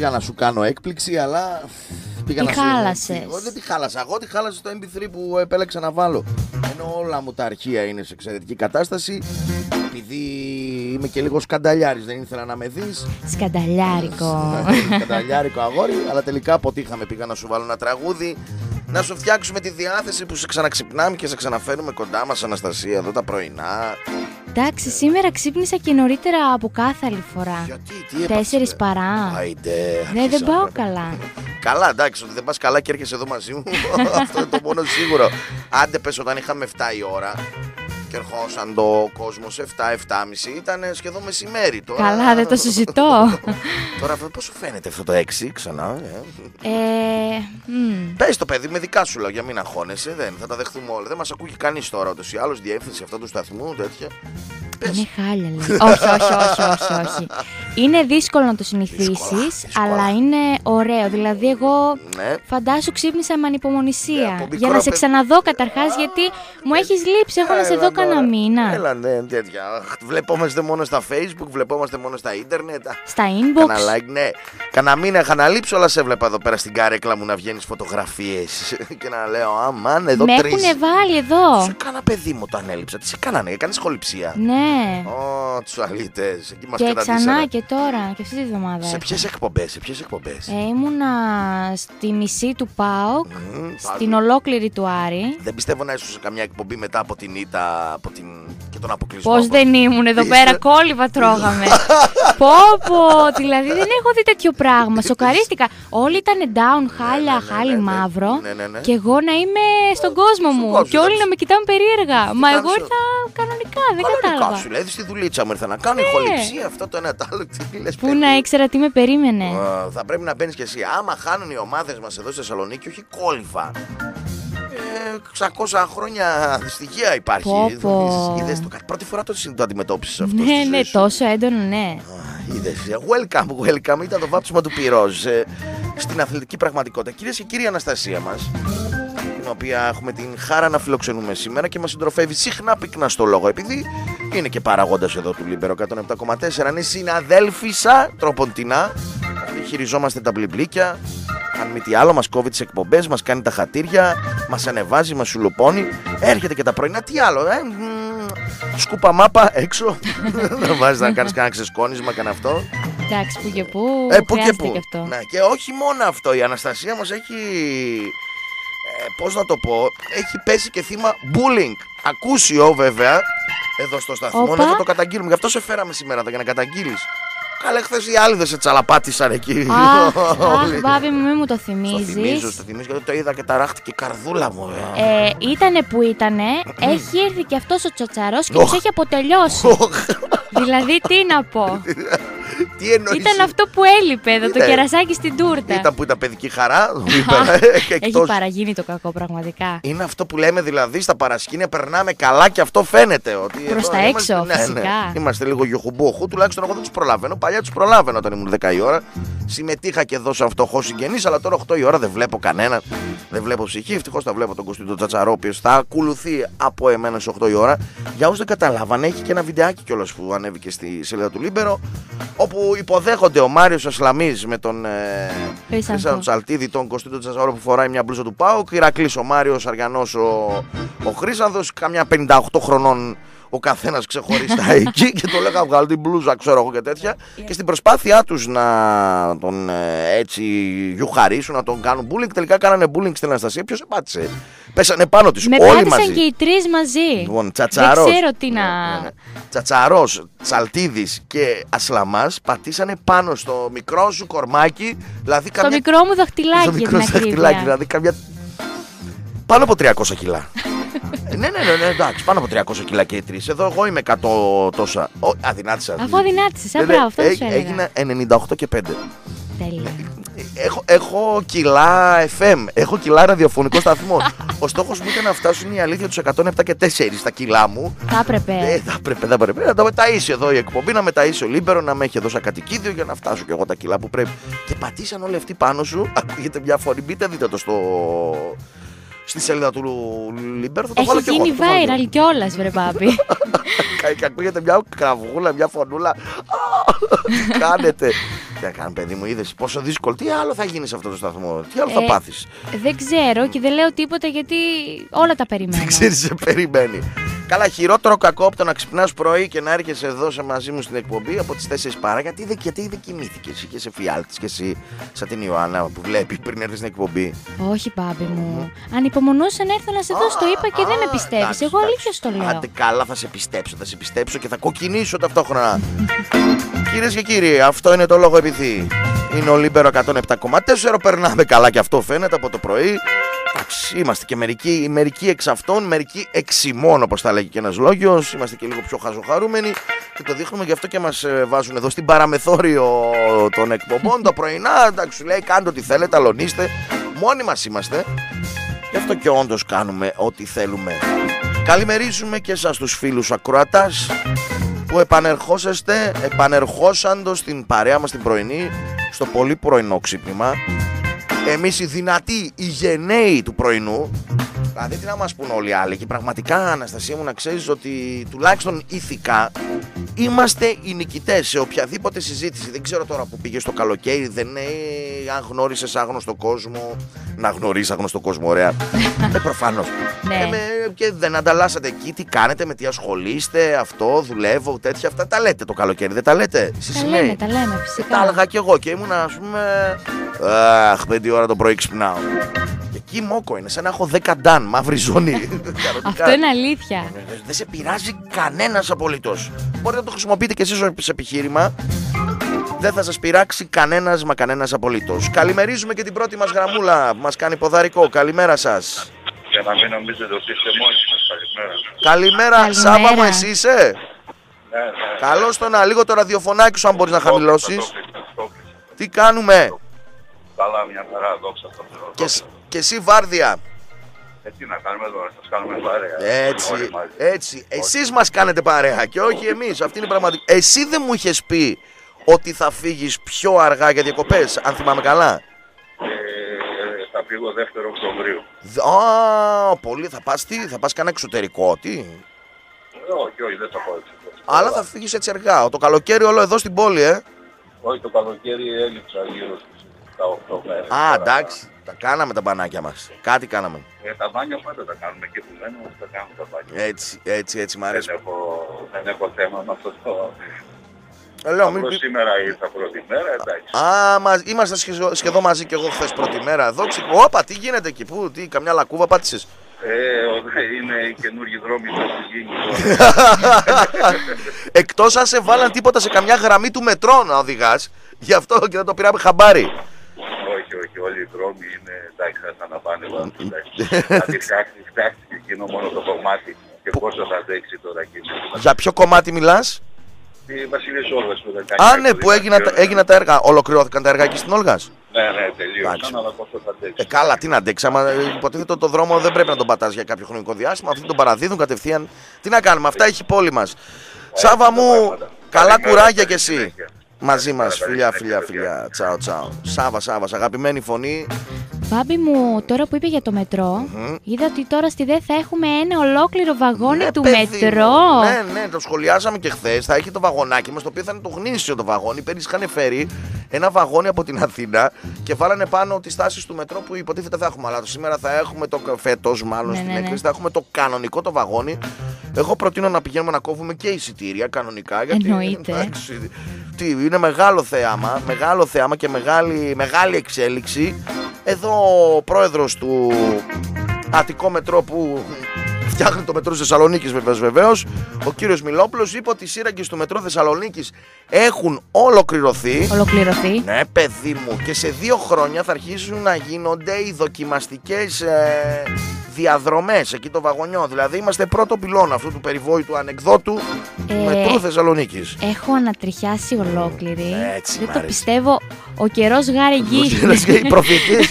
πήγα να σου κάνω έκπληξη, αλλά πήγα Τι χάλασες? Δεν τη χάλασα. Εγώ τη χάλασα το MP3 που επέλεξα να βάλω. Ενώ όλα μου τα αρχεία είναι σε εξαιρετική κατάσταση. Επειδή είμαι και λίγο σκανταλιάρης, δεν ήθελα να με δεις. Σκανταλιάρικο. Σκανταλιάρικο αγόρι, αλλά τελικά αποτύχαμε. Πήγα να σου βάλω ένα τραγούδι, να σου φτιάξουμε τη διάθεση που σε ξαναξυπνάμε και σε ξαναφέρουμε κοντά μας, Αναστασία, εδώ τα πρωινά. Εντάξει, σήμερα ξύπνησα και νωρίτερα από κάθε άλλη φορά. Γιατί, τι έπαθες? 4 παρά. Άιντε, Ναι, δεν πάω καλά. Καλά, εντάξει, ότι δεν πας καλά και έρχεσαι εδώ μαζί μου. Αυτό είναι το μόνο σίγουρο. Άντε πες, όταν είχαμε 7 η ώρα και ερχόσαν το κόσμο σε 7-7.30, ήταν σχεδόν μεσημέρι τώρα. Καλά, δεν το συζητώ. Τώρα πώς σου φαίνεται αυτό το 6 ξανά? μ. Πες το παιδί, με δικά σου λόγια, μην αγχώνεσαι, θα τα δεχθούμε όλα. Δεν μας ακούει κανείς τώρα ούτως ή άλλως, διεύθυνση αυτού του σταθμού, τέτοια. Είναι χάλια, λέει. όχι. Είναι δύσκολο να το συνηθίσεις, αλλά είναι ωραίο. Δηλαδή, εγώ φαντάσου ξύπνησα με ανυπομονησία. Για να σε ξαναδώ καταρχάς, γιατί μου έχεις λείψει. Έχω να σε δω κανένα μήνα. Έλα, ναι, τέτοια. Βλεπόμαστε μόνο στα Facebook, βλεπόμαστε μόνο στα ίντερνετ. Στα inbox. Κανένα like, ναι. Κανένα μήνα είχα να λείψω, αλλά σε έβλεπα εδώ πέρα στην καρέκλα μου να βγαίνεις φωτογραφίες. Και να λέω, αμάν, εδώ τρεις. Με έχουνε βάλει εδώ. Σου έκανα παιδί μου όταν έλειψα. Τι σε κάνανε, έκανες χοληψία? Ναι. Ω, τσουαλίτες. Εκεί μας Και καταντήσανε. ξανά και τώρα, και αυτή τη βδομάδα. Σε ποιες εκπομπές? Ήμουνα στη μισή του ΠΑΟΚ, στην ολόκληρη του Άρη. Δεν πιστεύω να ήσουν σε καμιά εκπομπή μετά από την ήττα και τον αποκλεισμό. Πώς δεν ήμουν εδώ πέρα, κόλληβα τρώγαμε. Πω, δηλαδή δεν έχω δει τέτοιο πράγμα. Σοκαρίστηκα. Όλοι ήταν down, χάλια, χάλι μαύρο. Και εγώ να είμαι στον κόσμο μου. Και όλοι να με κοιτάνε περίεργα. Μα εγώ ήρθα κανονικά, δεν κατάλαβα. Σου λέει, στη δουλίτσα μου ήρθα να κάνω εχοληψία, αυτό το ένα το άλλο. Πού να ήξερα τι με περίμενε. Θα πρέπει να μπαίνεις κι εσύ. Άμα χάνουν οι ομάδες μας εδώ στη Θεσσαλονίκη, όχι κόλυφα. 600 χρόνια δυστυχία υπάρχει. Είδες το, πρώτη φορά το αντιμετώπισες αυτό? Ναι, τόσο έντονο, ναι. Είδες, welcome, ήταν το βάπτισμα του πυρός στην αθλητική πραγματικότητα. Κυρίες και κύριοι, Αναστασία μας, την οποία έχουμε την χαρά να φιλοξενούμε σήμερα και μας συντροφεύει συχνά πυκνά στο λόγο, επειδή είναι και παραγόντας εδώ του Λίμπερο 107,4, είναι συναδέλφισσα τροποντινά, χειριζόμαστε τα μπλιμπλίκια. Αν μη τι άλλο, μας κόβει τις εκπομπές, μας κάνει τα χατήρια, μας ανεβάζει, μας σουλοπώνει. Έρχεται και τα πρωινά, τι άλλο, σκούπα μάπα έξω. Να βάζεις να κάνεις κανένα ξεσκόνισμα, κανένα αυτό. Εντάξει, που και που, που και που. Και αυτό. Ναι, και όχι μόνο αυτό, η Αναστασία μας έχει, πώς να το πω, έχει πέσει και θύμα bullying. Ακούσιο βέβαια, εδώ στο σταθμό, να το καταγγείλουμε. Γι' αυτό σε φέραμε σήμερα, για να καταγγείλεις. Καλά, χθες οι άλλοι δεν σε τσαλαπάτησαν εκεί. Αχ, Μπάμπη μου, μην μου το θυμίζεις. Το θυμίζω γιατί το είδα και ταράχτηκε η καρδούλα μου. Ήτανε που ήτανε, έχει έρθει και αυτός ο τσατσαρός και τους έχει αποτελειώσει. Δηλαδή, τι να πω. Τι εννοείς? Ήταν αυτό που έλειπε εδώ, το κερασάκι στην τούρτα. Ήταν που ήταν παιδική χαρά. Έχει παραγίνει το κακό, πραγματικά. Είναι αυτό που λέμε, δηλαδή στα παρασκήνια περνάμε καλά και αυτό φαίνεται. Προς τα έξω, φυσικά. Είμαστε λίγο γιοχουμπόχου, τουλάχιστον εγώ δεν τους προλαβαίνω. Παλιά τους προλάβαινα όταν ήμουν 10 η ώρα. Συμμετείχα και εδώ σαν φτωχός συγγενής, αλλά τώρα 8 η ώρα δεν βλέπω κανέναν. Δεν βλέπω ψυχή. Ευτυχώς θα βλέπω τον Κωστή Τσατσαρό, ο οποίος θα ακολουθεί από εμένα στις 8 η ώρα. Για όσους δεν καταλάβανε, έχει και ένα βιντεάκι κιόλας που ανέβηκε στη σελίδα του Λίμπερο, όπου υποδέχονται ο Μάριος Ασλαμής με τον Χρυσάνθο Τσαλτίδη, τον Κωστή Τσατσαρό που φοράει μια μπλούζα του ΠΑΟΚ, Ηρακλής ο Μάριος, Αριανός ο Χρυσάνθος, καμιά 58 χρονών ο καθένας ξεχωριστά εκεί και το λέγα βγάλω την μπλούζα, ξέρω εγώ και τέτοια. Και στην προσπάθειά τους να τον έτσι γιουχαρίσουν, να τον κάνουν bullying, τελικά κάνανε bullying στην Αναστασία. Ποιος επάτησε? Πέσανε πάνω της όλοι μαζί. Με πάτησαν και οι τρεις μαζί. Λοιπόν, Τσατσαρός, δεν ξέρω τι να... Τσατσαρός, Τσαλτίδης και Ασλαμάς πατήσανε πάνω στο μικρό σου κορμάκι. Δηλαδή στο μικρό μου δαχτυλάκι. Στο μικρό σου δαχτυλάκι, δηλαδή καμιά... πάνω από 300 κιλά. Ναι, εντάξει, πάνω από 300 κιλά και οι τρεις. Εδώ εγώ είμαι 100 τόσα. Αδυνάτησα. Αφού αδυνάτησες, μπράβο, αυτό σου έλεγα. Έγινα 98 και 5. Τέλεια. Έχω κιλά FM, έχω κιλά ραδιοφωνικό σταθμό. Ο στόχος μου ήταν να φτάσουν η αλήθεια τους 107 και 4 στα κιλά μου. Θα έπρεπε. Θα έπρεπε να το μεταΐσει εδώ η εκπομπή, να μεταΐσει ο Λίμπερο, να με έχει εδώ σαν κατοικίδιο για να φτάσω κι εγώ τα κιλά που πρέπει. Και πατήσαν όλοι αυτοί πάνω σου. Ακούγεται μια φωνή, μπείτε δείτε το στη σελίδα του Λίμπερο. Έχει γίνει viral κιόλας, βρε Μπάμπη. Και ακούγεται μια κραυγούλα, μια φωνούλα. Τι κάνετε? Τι θα κάνει, παιδί μου, είδες πόσο δύσκολο. Τι άλλο θα γίνει σε αυτό το σταθμό, τι άλλο θα πάθεις. Δεν ξέρω και δεν λέω τίποτα γιατί όλα τα περιμένω. Δεν ξέρεις, σε περιμένει. Καλά, χειρότερο κακό από το να ξυπνάς πρωί και να έρχεσαι εδώ μαζί μου στην εκπομπή από τις 4 παρά. Γιατί δεν κοιμήθηκες, είχε εφιάλτης και εσύ, σαν την Ιωάννα που βλέπει πριν έρθει στην εκπομπή. Όχι, Μπάμπη μου. Ανυπομονούσα να έρθω να σε δω, το είπα και δεν με πιστεύεις. Εγώ αλήθεια το λέω. Άντε καλά, θα σε πιστέψω και θα κοκκινήσω ταυτόχρονα. Κυρίες και κύριοι, αυτό είναι το λόγο επειδή. Είναι ο Λίμπερο 107,4. Περνάμε καλά και αυτό φαίνεται από το πρωί. Είμαστε και μερικοί εξ αυτών, μερικοί εξημών, όπως θα λέγει και ένας λόγιος. Είμαστε και λίγο πιο χαζοχαρούμενοι και το δείχνουμε, γι' αυτό και μας βάζουν εδώ στην παραμεθόριο των εκπομπών τα πρωινά. Εντάξει, σου λέει κάντε ό,τι θέλετε, αλωνίστε. Μόνοι μας είμαστε. Γι' αυτό και όντως κάνουμε ό,τι θέλουμε. Καλημερίζουμε και εσάς τους φίλους ακροατάς που επανερχόσαντος στην παρέα μας την πρωινή, στο πολύ πρωινό ξύπνημα. Εμείς οι δυνατοί, οι γενναίοι του πρωινού. Δηλαδή τι να μας πούν όλοι οι άλλοι. Και πραγματικά, Αναστασία μου, να ξέρεις ότι τουλάχιστον ηθικά είμαστε οι νικητές σε οποιαδήποτε συζήτηση. Δεν ξέρω τώρα που πήγες το καλοκαίρι, δεν είναι αν γνώρισες άγνωστο κόσμο. Να γνωρίσεις άγνωστο κόσμο, ωραία. Προφανώς. Ναι. Και δεν ανταλλάσσατε εκεί τι κάνετε, με τι ασχολείστε, αυτό, δουλεύω, τέτοια. Αυτά τα λέτε το καλοκαίρι, δεν τα λέτε? Τα λέμε, φυσικά. Τα έλεγα κι εγώ και ήμουν, ας πούμε. Αχ, 5 ώρα το πρωί ξυπνάω. Και εκεί μόκο είναι, σαν να έχω 10 ντάν, μαύρη ζώνη. Αυτό είναι αλήθεια. Δεν σε πειράζει κανένας απολύτως. Μπορείτε να το χρησιμοποιείτε κι εσείς ως επιχείρημα. Δεν θα σας πειράξει κανένας απολύτως. Καλημερίζουμε και την πρώτη μας γραμμούλα που μας κάνει ποδαρικό. Καλημέρα σας. Για να μην νομίζετε ότι είστε μόνοι μας. Καλημέρα. Σάβα μου, εσύ είσαι? Ναι. Καλώς το να, λίγο το ραδιοφωνάκι σου αν μπορείς να χαμηλώσεις. Τι κάνουμε? Καλά, μια χαρά, δόξα τω Θεώ. Και εσύ βάρδια. Τι να κάνουμε εδώ, να σας κάνουμε παρέα. Έτσι. Εσείς μας κάνετε παρέα και όχι εμείς. Αυτή είναι η πραγματική. Εσύ δεν μου είχες πει ότι θα φύγεις πιο αργά για διακοπές, αν θυμάμαι καλά? Θα φύγω 2 Οκτωβρίου. Πολύ. Θα πας κανένα εξωτερικό, τι? Όχι, δεν θα πάω εξωτερικό. Αλλά θα φύγεις έτσι αργά. Το καλοκαίρι όλο εδώ στην πόλη, Όχι, το καλοκαίρι έλειψα γύρω στις 8 μέρες. Εντάξει. Τα κάναμε τα μπανάκια μας. Κάτι κάναμε. Τα μπάνια πάντα τα κάνουμε και που μένουμε, τα κάνουμε τα μπάνια. Έτσι, μ' αρέσει. Δεν έχω θέμα με αυτό το... Σήμερα ήρθα πρώτη μέρα, εντάξει. Είμαστε σχεδόν μαζί και εγώ χθες πρώτη μέρα εδώ. Όπα, τι γίνεται εκεί, καμιά λακκούβα πάτησες? Είναι οι καινούργιοι δρόμοι που έχουν γίνει. Εκτός αν σε βάλαν τίποτα σε καμιά γραμμή του μετρό να οδηγάς. Γι' αυτό και δεν το πήραμε χαμπάρι. Όχι, όλοι οι δρόμοι είναι, εντάξει, θα να πάνε εδώ. Θα τη φτιάξει εκείνο μόνο το κομμάτι. Και πόσο θα αντέξει τώρα εκεί. Για ποιο κομμάτι μιλάς? Τη Βασίλης Όλγας που δεν κάνει. Ναι, που έγιναν τα έργα. Ολοκληρώθηκαν τα έργα εκεί στην Όλγας? Ναι, τελείωσαν, αλλά πόσο θα αντέξει. Καλά, τι να αντέξει. Άμα υποτίθεται το δρόμο δεν πρέπει να τον πατάς για κάποιο χρονικό διάστημα. Αυτοί τον παραδίδουν κατευθείαν. Τι να κάνουμε, αυτά έχει η πόλη μας. Σάβα μου, καλά κουράγια κι εσύ. Μαζί μας, φιλιά. Τσάω. Σάβα, αγαπημένη φωνή. Μπάμπη μου, τώρα που είπε για το μετρό, είδα ότι τώρα στη ΔΕ θα έχουμε ένα ολόκληρο βαγόνι του μετρό. Ναι, το σχολιάσαμε και χθες. Θα έχει το βαγονάκι μας, το οποίο θα είναι το γνήσιο το βαγόνι. Πέρυσι είχαν φέρει ένα βαγόνι από την Αθήνα και βάλανε πάνω τις στάσεις του μετρό που υποτίθεται θα έχουμε. Αλλά σήμερα θα έχουμε το φέτος, μάλλον στην έκθεση, θα έχουμε το κανονικό το βαγόνι. Εγώ προτείνω να πηγαίνουμε να κόβουμε και εισιτήρια κανονικά. Εννοείται. Είναι μεγάλο θέαμα και μεγάλη εξέλιξη. Εδώ ο πρόεδρος του Αττικό Μετρό που φτιάχνει το μετρό της Θεσσαλονίκης βεβαίως, ο κύριος Μιλόπουλος, είπε ότι οι σύραγγες του μετρό Θεσσαλονίκης έχουν ολοκληρωθεί. Ναι, παιδί μου, και σε 2 χρόνια θα αρχίσουν να γίνονται οι δοκιμαστικές διαδρομές εκεί το βαγονιό. Δηλαδή είμαστε πρώτο πυλώνα αυτού του περιβόητου ανεκδότου μετρού Θεσσαλονίκης. Έχω ανατριχιάσει ολόκληρη. Δεν το πιστεύω. Ο καιρός γάρε γη. Οι προφητείες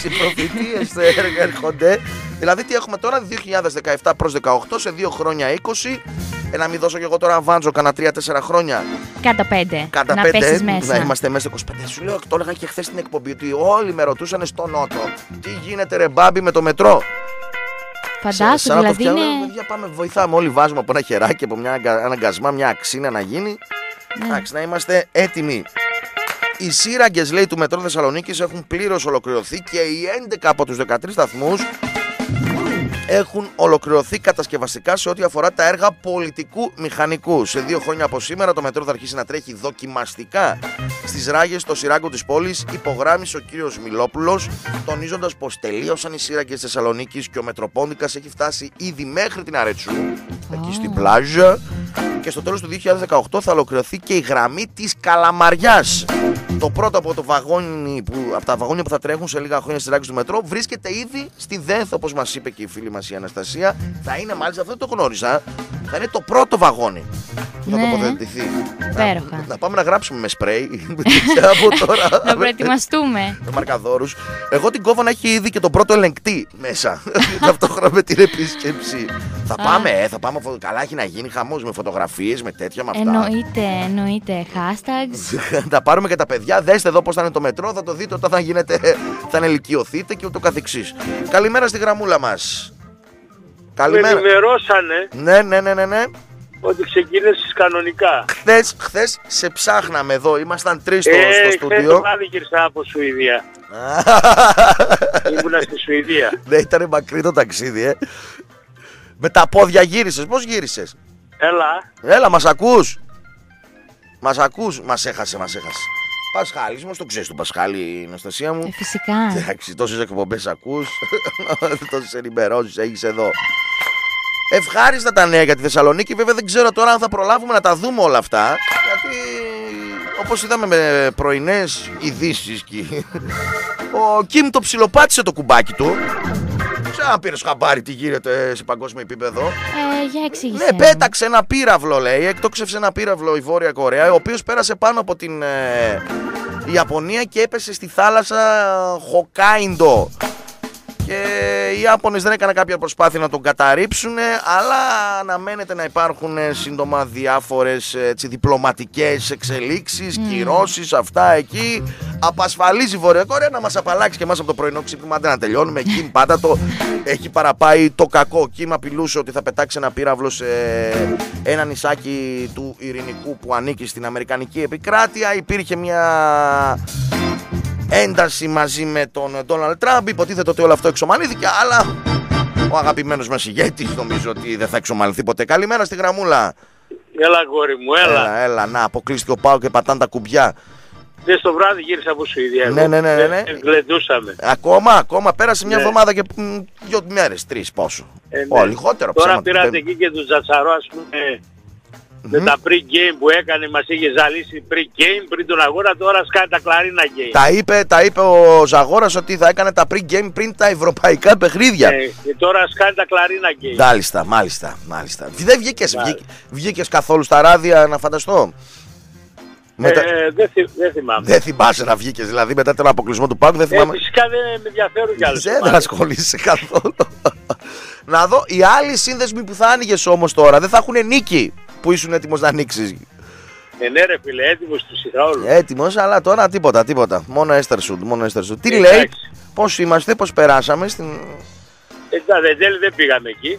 έρχονται. Δηλαδή τι έχουμε τώρα, 2017 προς 18, σε 2 χρόνια 20. Να μην δώσω και εγώ τώρα βάντζο κανένα 3-4 χρόνια. Κατά 5. Να πέσεις μέσα. Να είμαστε μέσα 25. Σου λέω, το έλεγα και χθες στην εκπομπή, ότι όλοι με ρωτούσαν στο Νότο. Τι γίνεται ρε Μπάμπη με το μετρό? Φαντάσου, δηλαδή είναι... Πάμε, βοηθάμε, όλοι βάζουμε από ένα χεράκι, από ένα αγκασμά, μια αξίνα να γίνει. Εντάξει, να είμαστε έτοιμοι. Οι σύραγγες, λέει, του μετρό Θεσσαλονίκης έχουν πλήρως ολοκληρωθεί και οι 11 από τους 13 σταθμούς έχουν ολοκληρωθεί κατασκευαστικά σε ό,τι αφορά τα έργα πολιτικού μηχανικού. Σε 2 χρόνια από σήμερα το μετρό θα αρχίσει να τρέχει δοκιμαστικά στις ράγες στο σειράγκο της πόλης, υπογράμμισε ο κύριος Μιλόπουλος, τονίζοντας πως τελείωσαν οι σύραγγες Θεσσαλονίκης και ο Μετροπόντικας έχει φτάσει ήδη μέχρι την Αρετσού, εκεί στην πλάζα, και στο τέλος του 2018 θα ολοκληρωθεί και η γραμμή της Καλαμαριάς. Το πρώτο από τα βαγόνια που θα τρέχουν σε λίγα χρόνια στις ράγες του μετρό βρίσκεται ήδη στη ΔΕΘ, όπως μας είπε και η φίλη μας η Αναστασία. Θα είναι, μάλιστα, αυτό δεν το γνώριζα, θα είναι το πρώτο βαγόνι που θα τοποθετηθεί. Να πάμε να γράψουμε με σπρέι από τώρα. Να προετοιμαστούμε. Με μαρκαδόρους. Εγώ την κόβω να έχει ήδη και τον πρώτο ελεγκτή μέσα. Ταυτόχρονα με την επίσκεψη. Θα πάμε. Καλά, έχει να γίνει χαμός με φωτογραφίες, με τέτοια, με αυτά. Εννοείται. Hashtags. Θα πάρουμε και τα παιδιά. Δέστε εδώ πώς θα είναι το μετρό. Θα το δείτε όταν θα ενηλικιωθείτε και ούτω καθεξής. Καλημέρα στη γραμμούλα μας. Καλημέρα. Με ενημερώσανε. Ναι. Ότι ξεκίνησες κανονικά. Χθες σε ψάχναμε εδώ. Ήμασταν 3 στο στούντιο. Χθες το βράδυ γύρισα από Σουηδία. Ήμουνα στη Σουηδία. Ναι, ήταν μακρύ το ταξίδι, Με τα πόδια γύρισες. Πώς γύρισες? Έλα, μας ακούς? Μας έχασε. Πασχάλης, μας το ξέρεις τον Πασχάλη, Αναστασία μου. Φυσικά. Εντάξει, τόσες εκπομπές ακούς, τόσες ενημερώσεις έχεις εδώ. Ευχάριστα τα νέα για τη Θεσσαλονίκη. Βέβαια δεν ξέρω τώρα αν θα προλάβουμε να τα δούμε όλα αυτά, γιατί όπως είδαμε με πρωινές ειδήσεις, ο Κιμ το ψιλοπάτησε το κουμπάκι του. Αν πήρες χαμπάρι τι γίνεται σε παγκόσμιο επίπεδο. Για εξήγησε. Ναι, πέταξε ένα πύραυλο, λέει. Εκτόξευσε ένα πύραυλο η Βόρεια Κορέα, ο οποίος πέρασε πάνω από την Ιαπωνία και έπεσε στη θάλασσα Χοκάιντο. Και οι Ιάπωνες δεν έκαναν κάποια προσπάθεια να τον καταρρίψουν, αλλά αναμένεται να υπάρχουν σύντομα διάφορες διπλωματικές εξελίξεις, κυρώσεις, αυτά εκεί. Απασφαλίζει η Βόρεια Κορέα να μας απαλλάξει και εμάς από το πρωινό ξύπνημα, δεν να τελειώνουμε. Κιμ πάντα το έχει παραπάει το κακό. Κιμ απειλούσε ότι θα πετάξει ένα πύραυλο σε ένα νησάκι του Ειρηνικού που ανήκει στην Αμερικανική επικράτεια. Υπήρχε μια ένταση μαζί με τον Ντόναλντ Τραμπ. Υποτίθεται ότι όλο αυτό εξομαλύθηκε, αλλά ο αγαπημένος μας ηγέτης νομίζω ότι δεν θα εξομαλυνθεί ποτέ. Καλημέρα στη γραμμούλα. Έλα, γόρι μου, έλα. Να, αποκλείστηκε ο Πάο και πατάνε τα κουμπιά. Χθες το βράδυ γύρισα από Σουηδία. Ναι. Γλεντούσαμε. Ακόμα πέρασε μια εβδομάδα και 2 μέρες, 3 πόσο. Λιγότερο. Τώρα πήρατε εκεί και τον Τζατσαρό, ας πούμε. Με τα pre-game που έκανε, μας είχε ζαλίσει pre-game πριν τον αγώνα, τώρα σκάει τα κλαρίνα game. Τα είπε ο Ζαγόρας ότι θα έκανε τα pre-game πριν τα ευρωπαϊκά παιχνίδια. Και τώρα σκάει τα κλαρίνα game. Μάλιστα. Δεν βγήκες καθόλου στα ράδια, να φανταστώ. Δεν θυμάμαι. Δεν θυμάσαι να βγήκες, δηλαδή μετά τον αποκλεισμό του ΠΑΟΚ, δεν θυμάμαι. Φυσικά δεν με ενδιαφέρουν κι άλλες. Δεν ασχολείσαι καθόλου. Να δω, οι άλλοι σύνδεσμοι που θα άνοιγες όμως τώρα δεν θα έχουν νίκη που ήσουν έτοιμος να ανοίξεις. Ναι ρε φίλε, έτοιμος τους είχα όλους. Έτοιμος, αλλά τώρα τίποτα. Μόνο Έστερσουντ. Τι λέει, πώς είμαστε, πώς περάσαμε στην... Εντάξει, δεν πήγαμε εκεί.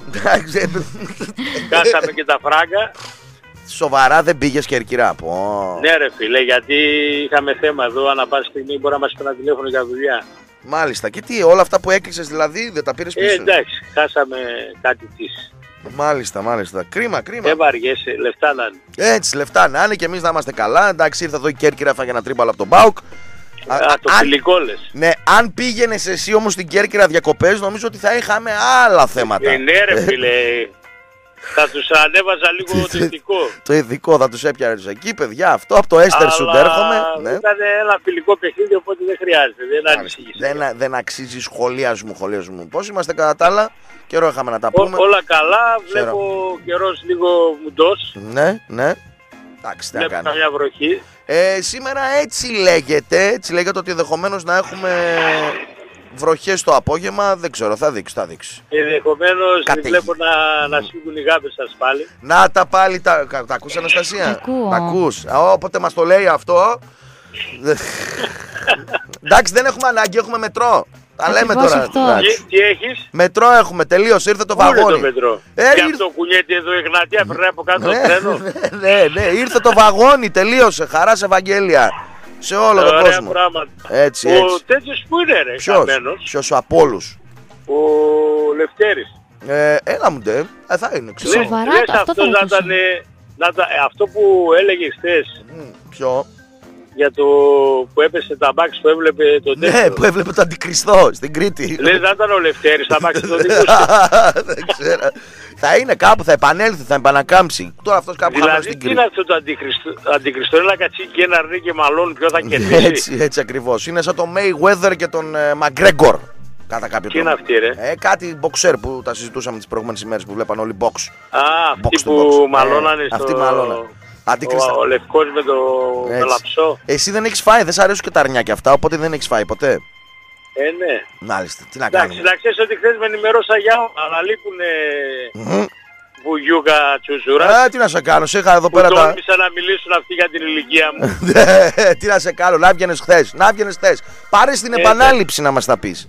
Κάσαμε και τα φράγκα. Σοβαρά δεν πήγες Κερκυρά? Ναι ρε φίλε, γιατί είχαμε θέμα εδώ, ανά πάση στιγμή μπορεί να μας πει τηλέφωνο για δουλειά. Μάλιστα, και τι, όλα αυτά που έκλεισες δηλαδή δεν τα πήρες πίσω? Εντάξει, χάσαμε κάτι της. Μάλιστα, κρίμα. Δεν βαριέσαι, λεφτά να είναι. Έτσι, λεφτά να είναι και εμείς να είμαστε καλά. Εντάξει, ήρθε εδώ η Κέρκυρα, φάγε ένα τρίμπαλο από τον ΠΑΟΚ. Το φιλικό λες. Ναι, αν πήγαινες εσύ όμως στην Κέρκυρα διακοπές, νομίζω ότι θα είχαμε άλλα θέματα. Ναι ρε φίλε. Θα τους ανέβαζα λίγο το ηθικό. Το ηθικό θα τους έπιαρες εκεί, παιδιά. Αυτό από το Έστερσουντ έρχομαι. Ναι. Ήταν ένα φιλικό παιχνίδι, οπότε δεν χρειάζεται. Δεν ανησυχείς. Δεν αξίζει σχολιασμού. Πώς είμαστε κατά τα άλλα? Καιρό είχαμε να τα πούμε. Όλα καλά. Βλέπω καιρός λίγο μουντός. Ναι. Εντάξει, τι να κάνω. Καμιά βροχή. Σήμερα έτσι λέγεται ότι ενδεχομένως να έχουμε βροχές το απόγευμα, δεν ξέρω, θα δείξει. Ενδεχομένως βλέπω να σφίγγουν οι γάμπες σας πάλι. Να τα πάλι, τα ακούς Αναστασία? Τα ακούς, όποτε μας το λέει αυτό. Εντάξει, δεν έχουμε ανάγκη, έχουμε μετρό. Τα λέμε τώρα. Τι έχεις? Μετρό έχουμε, τελείωσε, ήρθε το βαγόνι. Πού είναι το μετρό? Και αυτό κουνιέται εδώ η Εγνατία, περνάει από κάτω το τρένο. Ναι, ήρθε το βαγόνι, τελείωσε, χαράς Ευαγγέλια. σε όλο τον κόσμο. Πράγματα. Έτσι, ο έτσι. τέτοιος που είναι ρε, Ποιος, ο Απόλλους. Ο Λευτέρης. Έλα μου ντε, θα είναι, ξέρω. Σοβαρά, Λες αυτό θα να ρωτήσω. ήταν, αυτό που έλεγε χθες Ποιο? για το που έπεσε τα μπάξ που έβλεπε το τέτοιο. Ναι, που έβλεπε το Αντικριστό στην Κρήτη. Λες να ήταν ο Λευτέρης, τα μπάξ το δικό σου. Δεν ξέρω. Θα είναι κάπου, θα επανέλθει, θα επανακάμψει. Τώρα αυτός κάπου χαμένος Δηλαδή στην τι Κρήτη. είναι αυτό το αντικριστό, ένα κατσίκι και ένα ρί και μαλώνει ποιο θα κερδίσει. Έτσι ακριβώς. Είναι σαν το Mayweather και τον McGregor. Κατά κάποιο Τι είναι τρόπο. αυτή ρε? Κάτι boxer που τα συζητούσαμε τις προηγούμενες ημέρες που βλέπαν όλοι box. Αυτοί Box to που box. μαλώνανε Αυτοί στο... μαλώναν. Ο λευκός με το μελαψό. Εσύ δεν έχεις φάει, δεν σ' αρέσουν και τα αρνιά και αυτά, οπότε δεν έχεις φάει ποτέ. Ναι. Μάλιστα, τι να Εντάξει, κάνουμε. να ξέρεις ότι χθες με ενημερώσα για αλλά λείπουνε βουγιούκα τσουζούρα. Τι να σε κάνω, σε είχα εδώ Που πέρα τα... τόλμησαν να μιλήσουν αυτοί για την ηλικία μου. Τι να σε κάνω, να βγαίνεις χθες, Πάρε στην επανάληψη να μας τα πεις.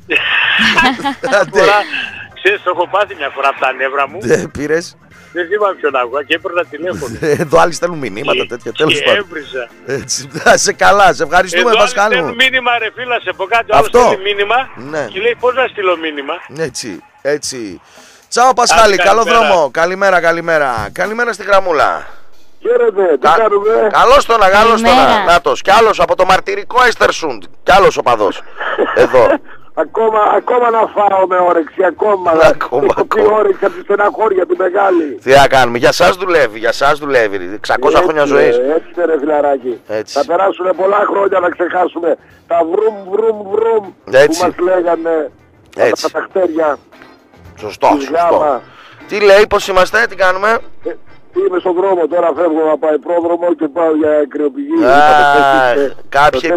Φορά, ξέρεις, το έχω πάθει μια φορά από τα νεύρα μου. Δεν πήρες. Δεν θυμάμαι ποιον άκουγα και έπαιρνα τηλέφωνο. Εδώ άλλοι στέλνουν μηνύματα τέτοια, τέλος Και πάντων. έβριζα. Έτσι, να σε καλά, σε ευχαριστούμε Εδώ άλλοι Πασχάλη μου. στέλνουν μήνυμα ρε φίλα, σε πω κάτι, άλλο Αυτό. στέλνει μήνυμα Ναι. και λέει πώς να στείλω μήνυμα. Έτσι. Τσάω Πασχάλη, Άντε, καλό καλημέρα. δρόμο. Καλημέρα. Καλημέρα στη γραμμούλα. Χαίρετε, τι κάνουμε? Καλώς τον, Καλημέρα. Νάτος. Κι άλλος από το μαρτυρικό Έστερσουντ. Κι άλλος οπαδός. Εδώ. Ακόμα να φάω με όρεξη, ακόμα. Έχω πει όρεξη από τη στεναχώρια τη μεγάλη. Τι να κάνουμε, για σας δουλεύει. 600 χρόνια ζωής. Έτσι ρε φιλαράκι. Έτσι. Θα περάσουν πολλά χρόνια να ξεχάσουμε τα βρούμ Έτσι. που μας λέγανε Έτσι. τα χτέρια. Σωστό. Τι λέει, πώς είμαστε, τι κάνουμε? Είμαι στον δρόμο τώρα, φεύγω να πάει πρόδρομο και πάω για κρυοπηγή. Κάποιοι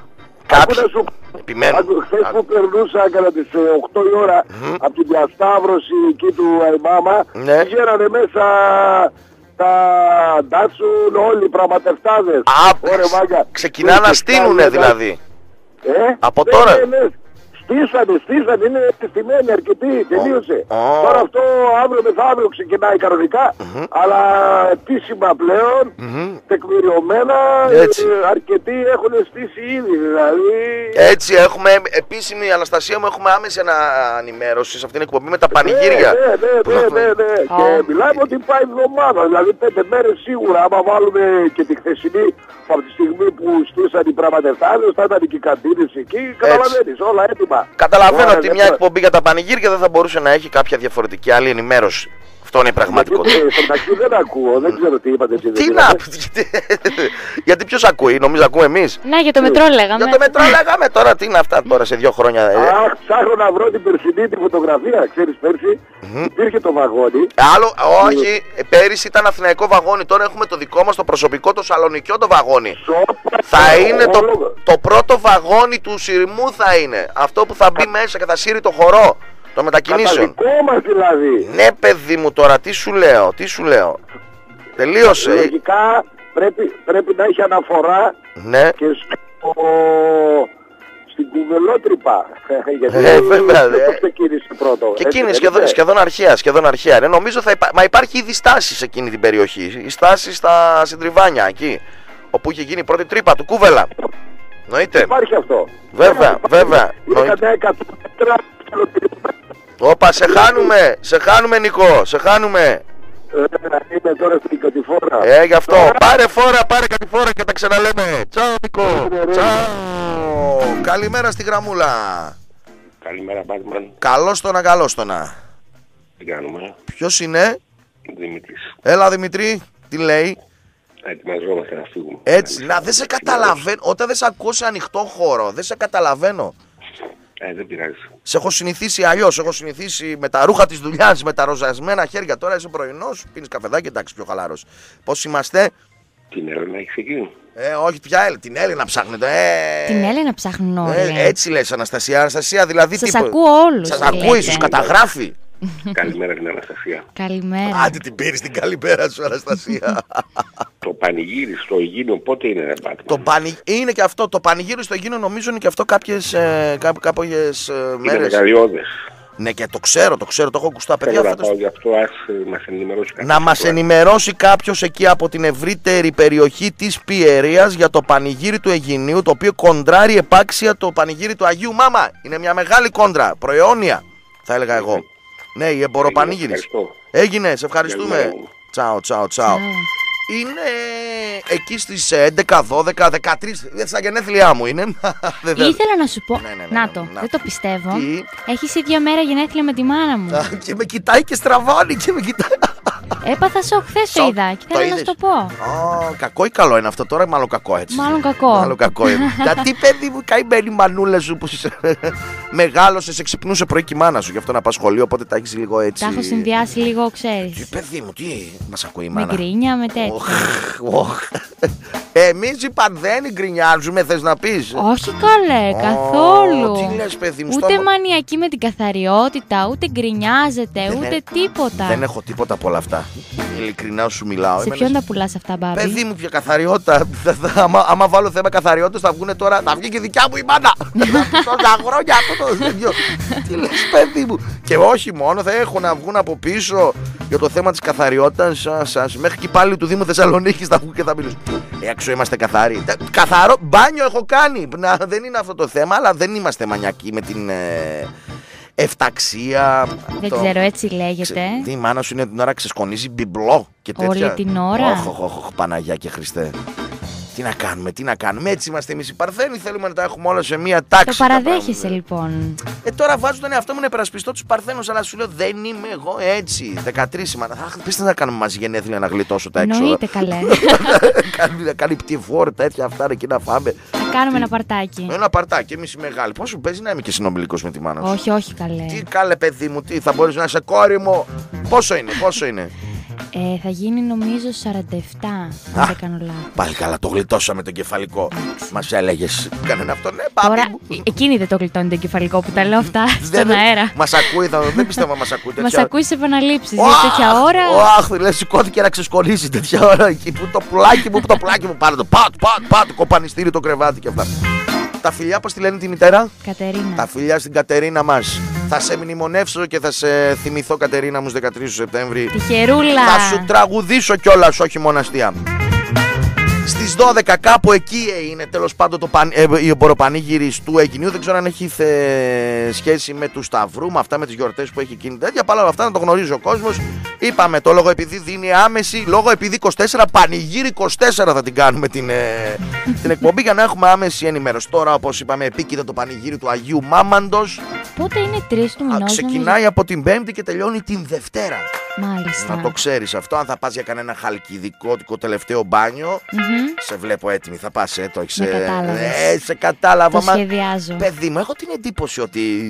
επιμένουν. Χθες που περνούσα κατά τις 8 η ώρα από την διασταύρωση εκεί του Αϊμάμα, πηγαίνανε μέσα τα Ντάτσουν όλοι οι πραγματευτάδες. Ξεκινά να στείνουνε δηλαδή. Από ναι, τώρα. ναι. Στήσανε, είναι στημένοι αρκετοί, τελείωσε. Τώρα αυτό αύριο μεθαύριο ξεκινάει κανονικά, αλλά επίσημα πλέον, τεκμηριωμένα, αρκετοί έχουν στήσει ήδη, δηλαδή. Έτσι, έχουμε επίσημη, Αναστασία μου, έχουμε άμεση ενημέρωση σε αυτήν την εκπομπή με τα πανηγύρια. Ναι. Και μιλάμε ότι πάει εβδομάδα, δηλαδή 5 μέρες σίγουρα, άμα βάλουμε και τη χθεσινή, από τη στιγμή που στήσαν οι πραγματευτάδες, θα ήταν και οι καντίνες εκεί, καταλαβαίνεις, όλα έτοιμα. Καταλαβαίνω ότι μια εκπομπή για τα πανηγύρια δεν θα μπορούσε να έχει κάποια διαφορετική άλλη ενημέρωση. Αυτό είναι η πραγματικότητα. Στο μεταξύ δεν ακούω, δεν ξέρω τι είπατε. Τι να γιατί ποιος ακούει, νομίζω ακούμε εμείς. Να, για το μετρό λέγαμε. Για το μετρό λέγαμε τώρα, τι είναι αυτά τώρα σε 2 χρόνια. Αχ, ψάχνω να βρω την περσινή τη φωτογραφία, ξέρεις πέρσι, υπήρχε το βαγόνι. Όχι, πέρυσι ήταν αθηναϊκό βαγόνι, τώρα έχουμε το δικό μας το προσωπικό, το σαλονικιό το βαγόνι. Θα είναι το πρώτο βαγόνι του σειρμού θα είναι, αυτό που θα μπει μέσα και θα σύρει το χορό. Το μετακινήσεων. Κατά δικό μας δηλαδή. Ναι παιδί μου τώρα, τι σου λέω. Τελείωσε. Λογικά πρέπει να έχει αναφορά και στην κουβελότρυπα. Βέβαια. Δεν ξεκίνησε πρώτο. Και εκείνη σχεδόν αρχαία. Νομίζω μα υπάρχει ήδη στάση σε εκείνη την περιοχή. Η στάση στα Συντριβάνια εκεί, όπου είχε γίνει η πρώτη τρύπα του Κούβελα. Νοείται. Υπάρχει αυτό. Βέβαια. Είναι 100 μέτρα. Όπα, σε χάνουμε Νικό, σε χάνουμε. Είμαι τώρα στην κατηφόρα. Γι' αυτό. Πάρε κατηφόρα και τα ξαναλέμε. Τσάω Νικό. Τσάω. Καλημέρα στη γραμμούλα. Καλημέρα Μπάτμαν. Καλώς το να. Τι κάνουμε? Ποιος είναι? Δημήτρης. Έλα Δημητρή, τι λέει? Ετοιμαζόμαστε να φύγουμε. Έτσι, δεν σε καταλαβαίνω. Όταν δεν σε ακούω σε ανοιχτό χώρο, δεν σε καταλαβαίνω. Δεν πειράζει. Σε έχω συνηθίσει αλλιώς. Έχω συνηθίσει με τα ρούχα της δουλειάς, με τα ροζασμένα χέρια. Τώρα είσαι πρωινός, πίνεις καφεδάκι, εντάξει, πιο χαλαρός. Πώς είμαστε? Την Έλληνα έχεις εκεί? Όχι, πια την Έλληνα ψάχνετε. Την Έλληνα ψάχνουν όλοι. Έτσι λες Αναστασία, δηλαδή σας ακούω όλους. Σας ακούει, σου καταγράφει. Καλημέρα την Αναστασία. Καλημέρα. Άντε την πήρες την καλημέρα σου Αναστασία. Το πανηγύρι στο Αιγίνιο πότε είναι Είναι και αυτό, το πανηγύρι στο Αιγίνιο νομίζω είναι και αυτό κάποιες μέρες. Είναι μεγαλειώδες. Ναι, και το ξέρω, το έχω ακουστά, παιδιά. Θέλω να πάω γι' αυτό, ας μας ενημερώσει κάποιος. Να μας ενημερώσει κάποιος εκεί από την ευρύτερη περιοχή της Πιερίας για το πανηγύρι του Αιγινίου, το οποίο κοντράρει επάξια το πανηγύρι του Αγίου Μάμα. Είναι μια μεγάλη κόντρα, προαιώνια, θα έλεγα εγώ. Ναι, η εμποροπανήγυρης. Έγινε, σε ευχαριστούμε. Τσάω. Είναι εκεί στις 11, 12, 13, στα γενέθλιά μου είναι. Ήθελα να σου πω, να το, δεν το πιστεύω. Έχεις ίδια μέρα γενέθλια με τη μάνα μου. Και με κοιτάει και στραβώνει και με κοιτάει. Έπαθα σοκ, χθες το είδα και θέλω να σου το πω. Κακό ή καλό είναι αυτό τώρα, μάλλον κακό έτσι. Μάλλον κακό. Γιατί παιδί μου, καημένη μανούλα σου που μεγάλωσε, σε ξυπνούσε πρωί και η μάνα σου, γι' αυτό να πας σχολείο, οπότε τα έχεις λίγο έτσι. Τα έχω συνδυάσει λίγο, ξέρεις. Τι παιδί μου, τι μας ακούει η μάνα. Με γκρίνια, με τέτοια. Εμείς οι Παρθένοι γκρινιάζουμε, θες να πεις? Όχι καλέ, καθόλου. Τι λες παιδί μου? Ούτε μανιακή με την καθαριότητα, ούτε γκρινιάζετε, ούτε τίποτα. Δεν έχω τίποτα από όλα αυτά. Ειλικρινά σου μιλάω. Σε ποιον τα πουλάς αυτά, μπάμπη? Παιδί μου, πια καθαριότητα. Άμα βάλω θέμα καθαριότητας θα βγουν τώρα. Θα βγει και δικιά μου η μάνα. Τόσα χρόνια αυτό το τέτοιο. Τι λες παιδί μου? Και όχι μόνο, θα έχω να βγουν από πίσω για το θέμα της καθαριότητας σας. Μέχρι και πάλι του Δήμου Θεσσαλονίκης θα βγουν και θα μιλήσουν. Έξω είμαστε καθαροί. Καθαρό μπάνιο έχω κάνει. Δεν είναι αυτό το θέμα, αλλά δεν είμαστε μανιακοί με την εφταξία. Δεν ξέρω, έτσι λέγεται. Η μάνα σου είναι την ώρα ξεσκονίζει μπιμπλό και τέτοια. Όλη την ώρα. Όχι, Παναγιά και Χριστέ. Τι να κάνουμε, έτσι είμαστε εμείς οι Παρθένοι. Θέλουμε να τα έχουμε όλα σε μία τάξη. Το παραδέχεσαι λοιπόν. Τώρα βάζω τον εαυτό μου να υπερασπιστώ τους Παρθένους, αλλά σου λέω δεν είμαι εγώ έτσι. 13 σήμερα. Πες τι να κάνουμε μαζί γενέθλια να γλιτώσω τα έξοδα. Εννοείται καλέ. Να κάνει πτυφόρ, τέτοια αυτά εκεί να φάμε. Να κάνουμε ένα παρτάκι. Ένα παρτάκι, εμείς οι μεγάλοι. Πόσο παίζει να είμαι και συνομιλικός με τη μάνα σου? Όχι καλέ. Τι καλέ παιδί μου, τι θα μπορείς να είσαι κόρη μου? Πόσο είναι? Θα γίνει νομίζω 47, αν δεν κάνω λάθος. Πάλι καλά, το γλιτώσαμε το κεφαλικό. Μας έλεγες, κανένα αυτό, ναι, πάμε. Τώρα, εκείνη δεν το γλιτώνει το κεφαλικό που τα λέω αυτά στον αέρα. Μας ακούει, δεν πιστεύω μας ακούει τέτοια. Μας ακούει σε επαναλήψεις, για τέτοια ώρα. Αχ, λες, σηκώθηκε να ξεσκολήσει τέτοια ώρα εκεί. Που το πουλάκι μου, πάρε το το κοπανιστήρι, το κρεβάτι και αυτά. Τα φιλιά, πώς τη λένε τη μητέρα? Κατερίνα. Τα φιλιά στην Κατερίνα μας. Θα σε μνημονεύσω και θα σε θυμηθώ, Κατερίνα μου, 13 του Σεπτέμβρη. Τυχερούλα. Θα σου τραγουδήσω κιόλας, όχι μόνο αστεία. Στις 12 κάπου εκεί είναι τέλος πάντων η εμποροπανήγυρης του Αιγινίου. Δεν ξέρω αν έχει σχέση με του Σταυρού, με αυτά με τις γιορτές που έχει εκείνη τέτοια. Παρ' όλα αυτά να το γνωρίζει ο κόσμος. Είπαμε το λόγο επειδή δίνει άμεση, λόγω επειδή 24, πανηγύρι 24 θα την κάνουμε την εκπομπή για να έχουμε άμεση ενημέρωση. Τώρα, όπως είπαμε, επίκειται το πανηγύρι του Αγίου Μάμαντος. Πότε είναι 3 του μηνός? Ξεκινάει από την Πέμπτη και τελειώνει την Δευτέρα. Μάλιστα. Να το ξέρεις αυτό. Αν θα πας για κανένα χαλκιδικό τελευταίο μπάνιο, σε βλέπω έτοιμη. Θα πας, το έχεις. Σε κατάλαβα. Το σχεδιάζω. Παιδί μου, έχω την εντύπωση ότι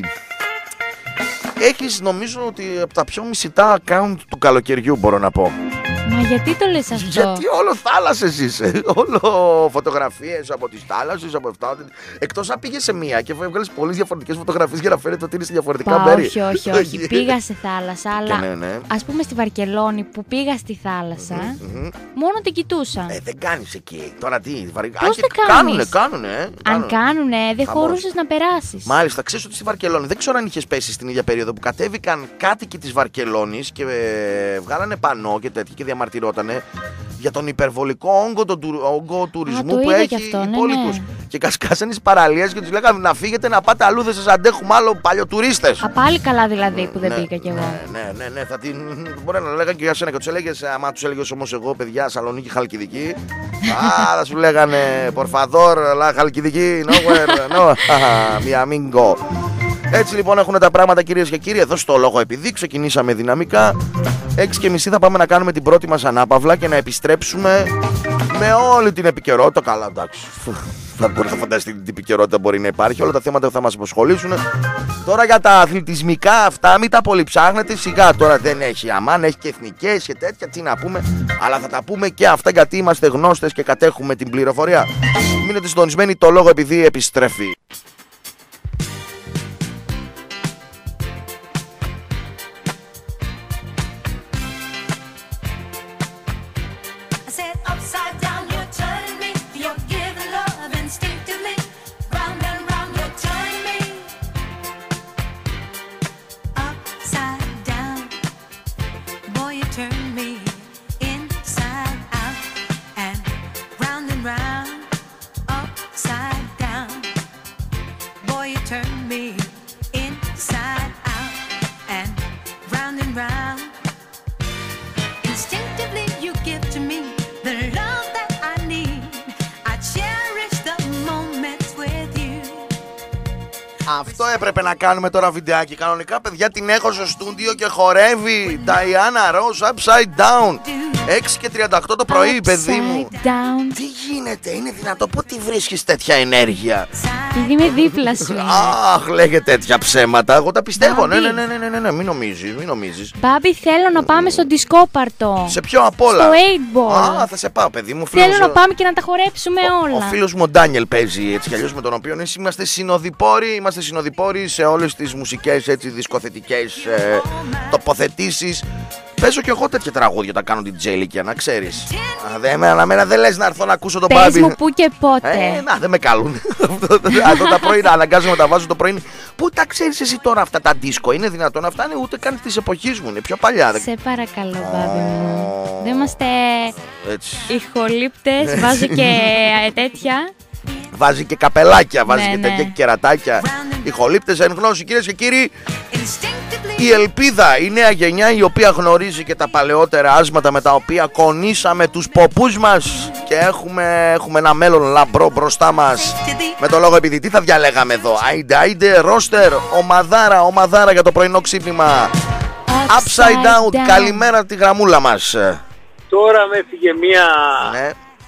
έχεις, νομίζω, ότι από τα πιο μισητά account του καλοκαιριού, μπορώ να πω. Μα γιατί το λες αυτό? Γιατί όλο θάλασσες είσαι. Όλο φωτογραφίες από τις θάλασσες, από αυτά. Εκτός αν πήγες σε μία και έβγαλες πολλές διαφορετικές φωτογραφίες για να φαίνεται ότι είναι σε διαφορετικά μέρη. Όχι. Πήγα σε θάλασσα, αλλά ας πούμε στη Βαρκελόνη που πήγα στη θάλασσα, μόνο την κοιτούσα. Δεν κάνεις εκεί. Τώρα τι, πώς δεν κάνεις? Κάνουνε. Αν κάνουνε, δεν χωρούσες να περάσεις. Μάλιστα, ξέρεις ότι στη Βαρκελόνη, δεν ξέρω αν είχες πέσει στην ίδια περίοδο που κατέβηκαν κάτοικοι της Βαρκελόνης και βγάλανε πανό και τέτοια και διαμαρτυρότανε για τον υπερβολικό όγκο τουρισμού που έχει η πόλη τους. Και κασκάσανε τις παραλίες και τους λέγανε να φύγετε, να πάτε αλλού, δεν σας αντέχουμε άλλο, παλιοτουρίστες. Πάλι καλά δηλαδή που δεν πήγα κι εγώ. Ναι, θα την. Μπορεί να λέγανε και για σένα και τους έλεγες, άμα τους έλεγες όμως εγώ, παιδιά, Σαλονίκη, Χαλκιδική. Θα σου λέγανε Πορφαδόρ, αλλά Χαλκιδική, nowhere, no, mi amigo. Έτσι λοιπόν έχουν τα πράγματα, κυρίες και κύριοι. Εδώ στο λόγο επειδή ξεκινήσαμε δυναμικά. 6:30 θα πάμε να κάνουμε την πρώτη μας ανάπαυλα και να επιστρέψουμε με όλη την επικαιρότητα. Καλά, εντάξει. Θα μπορείτε να φανταστείτε τι επικαιρότητα μπορεί να υπάρχει. Όλα τα θέματα που θα μας απασχολήσουν. Τώρα για τα αθλητισμικά αυτά, μην τα πολύ ψάχνετε. Σιγά τώρα δεν έχει αμάν, έχει και εθνικές και τέτοια. Τι να πούμε. Αλλά θα τα πούμε και αυτά γιατί είμαστε γνώστες και κατέχουμε την πληροφορία. Μείνετε συντονισμένοι, το λόγο επειδή επιστρέφει. Αυτό έπρεπε να κάνουμε τώρα βιντεάκι. Κανονικά, παιδιά, την έχω στο στούντιο και χορεύει Diana Ross Upside Down. 6:38 το πρωί, παιδί μου. Τι γίνεται, είναι δυνατό? Πού τη βρίσκεις τέτοια ενέργεια? Επειδή είμαι δίπλα σου. Αχ, λέγε τέτοια ψέματα. Εγώ τα πιστεύω. Ναι, μην νομίζεις. Μπάμπη, θέλω να πάμε στο δισκόπαρτο. Σε ποιο απ' όλα? Στο 8-ball. Α, θα σε πάω, παιδί μου. Θέλω να πάμε και να τα χορέψουμε όλα. Ο φίλος μου ο Ντάνιελ παίζει έτσι κι αλλιώς, με τον οποίο είμαστε συνοδοιπόροι σε όλες τις μουσικές, έτσι, δισκοθετικές τοποθετήσεις. Παίζω κι εγώ τέτοια τραγούδια, τα κάνω την τζέλικια, να ξέρεις. Εμένα δεν λες να έρθω να ακούσω τον Μπάμπη. Πες μου πού και πότε. Να, δεν με καλούν. Εδώ τα πρωί αναγκάζομαι να τα βάζω το πρωί. Πού τα ξέρεις εσύ τώρα αυτά τα δίσκο? Είναι δυνατόν αυτά? Είναι ούτε καν της εποχής μου, είναι πιο παλιά. Σε παρακαλώ, Μπάμπη μου. Δεν είμαστε ηχολήπτες, βάζω και τέτοια. Βάζει και καπελάκια, βάζει και τέτοια κερατάκια. Ηχολήπτες εν γνώση, κυρίες και κύριοι. Η ελπίδα, η νέα γενιά, η οποία γνωρίζει και τα παλαιότερα άσματα με τα οποία κονίσαμε τους ποπούς μας και έχουμε ένα μέλλον λαμπρό μπροστά μας. Με το λόγο επειδή τι θα διαλέγαμε εδώ? Άιντε, ρόστερ, ομαδάρα για το πρωινό ξύπνημα. Upside down, καλημέρα τη γραμμούλα μας. Τώρα με έφυγε μία... Ναι.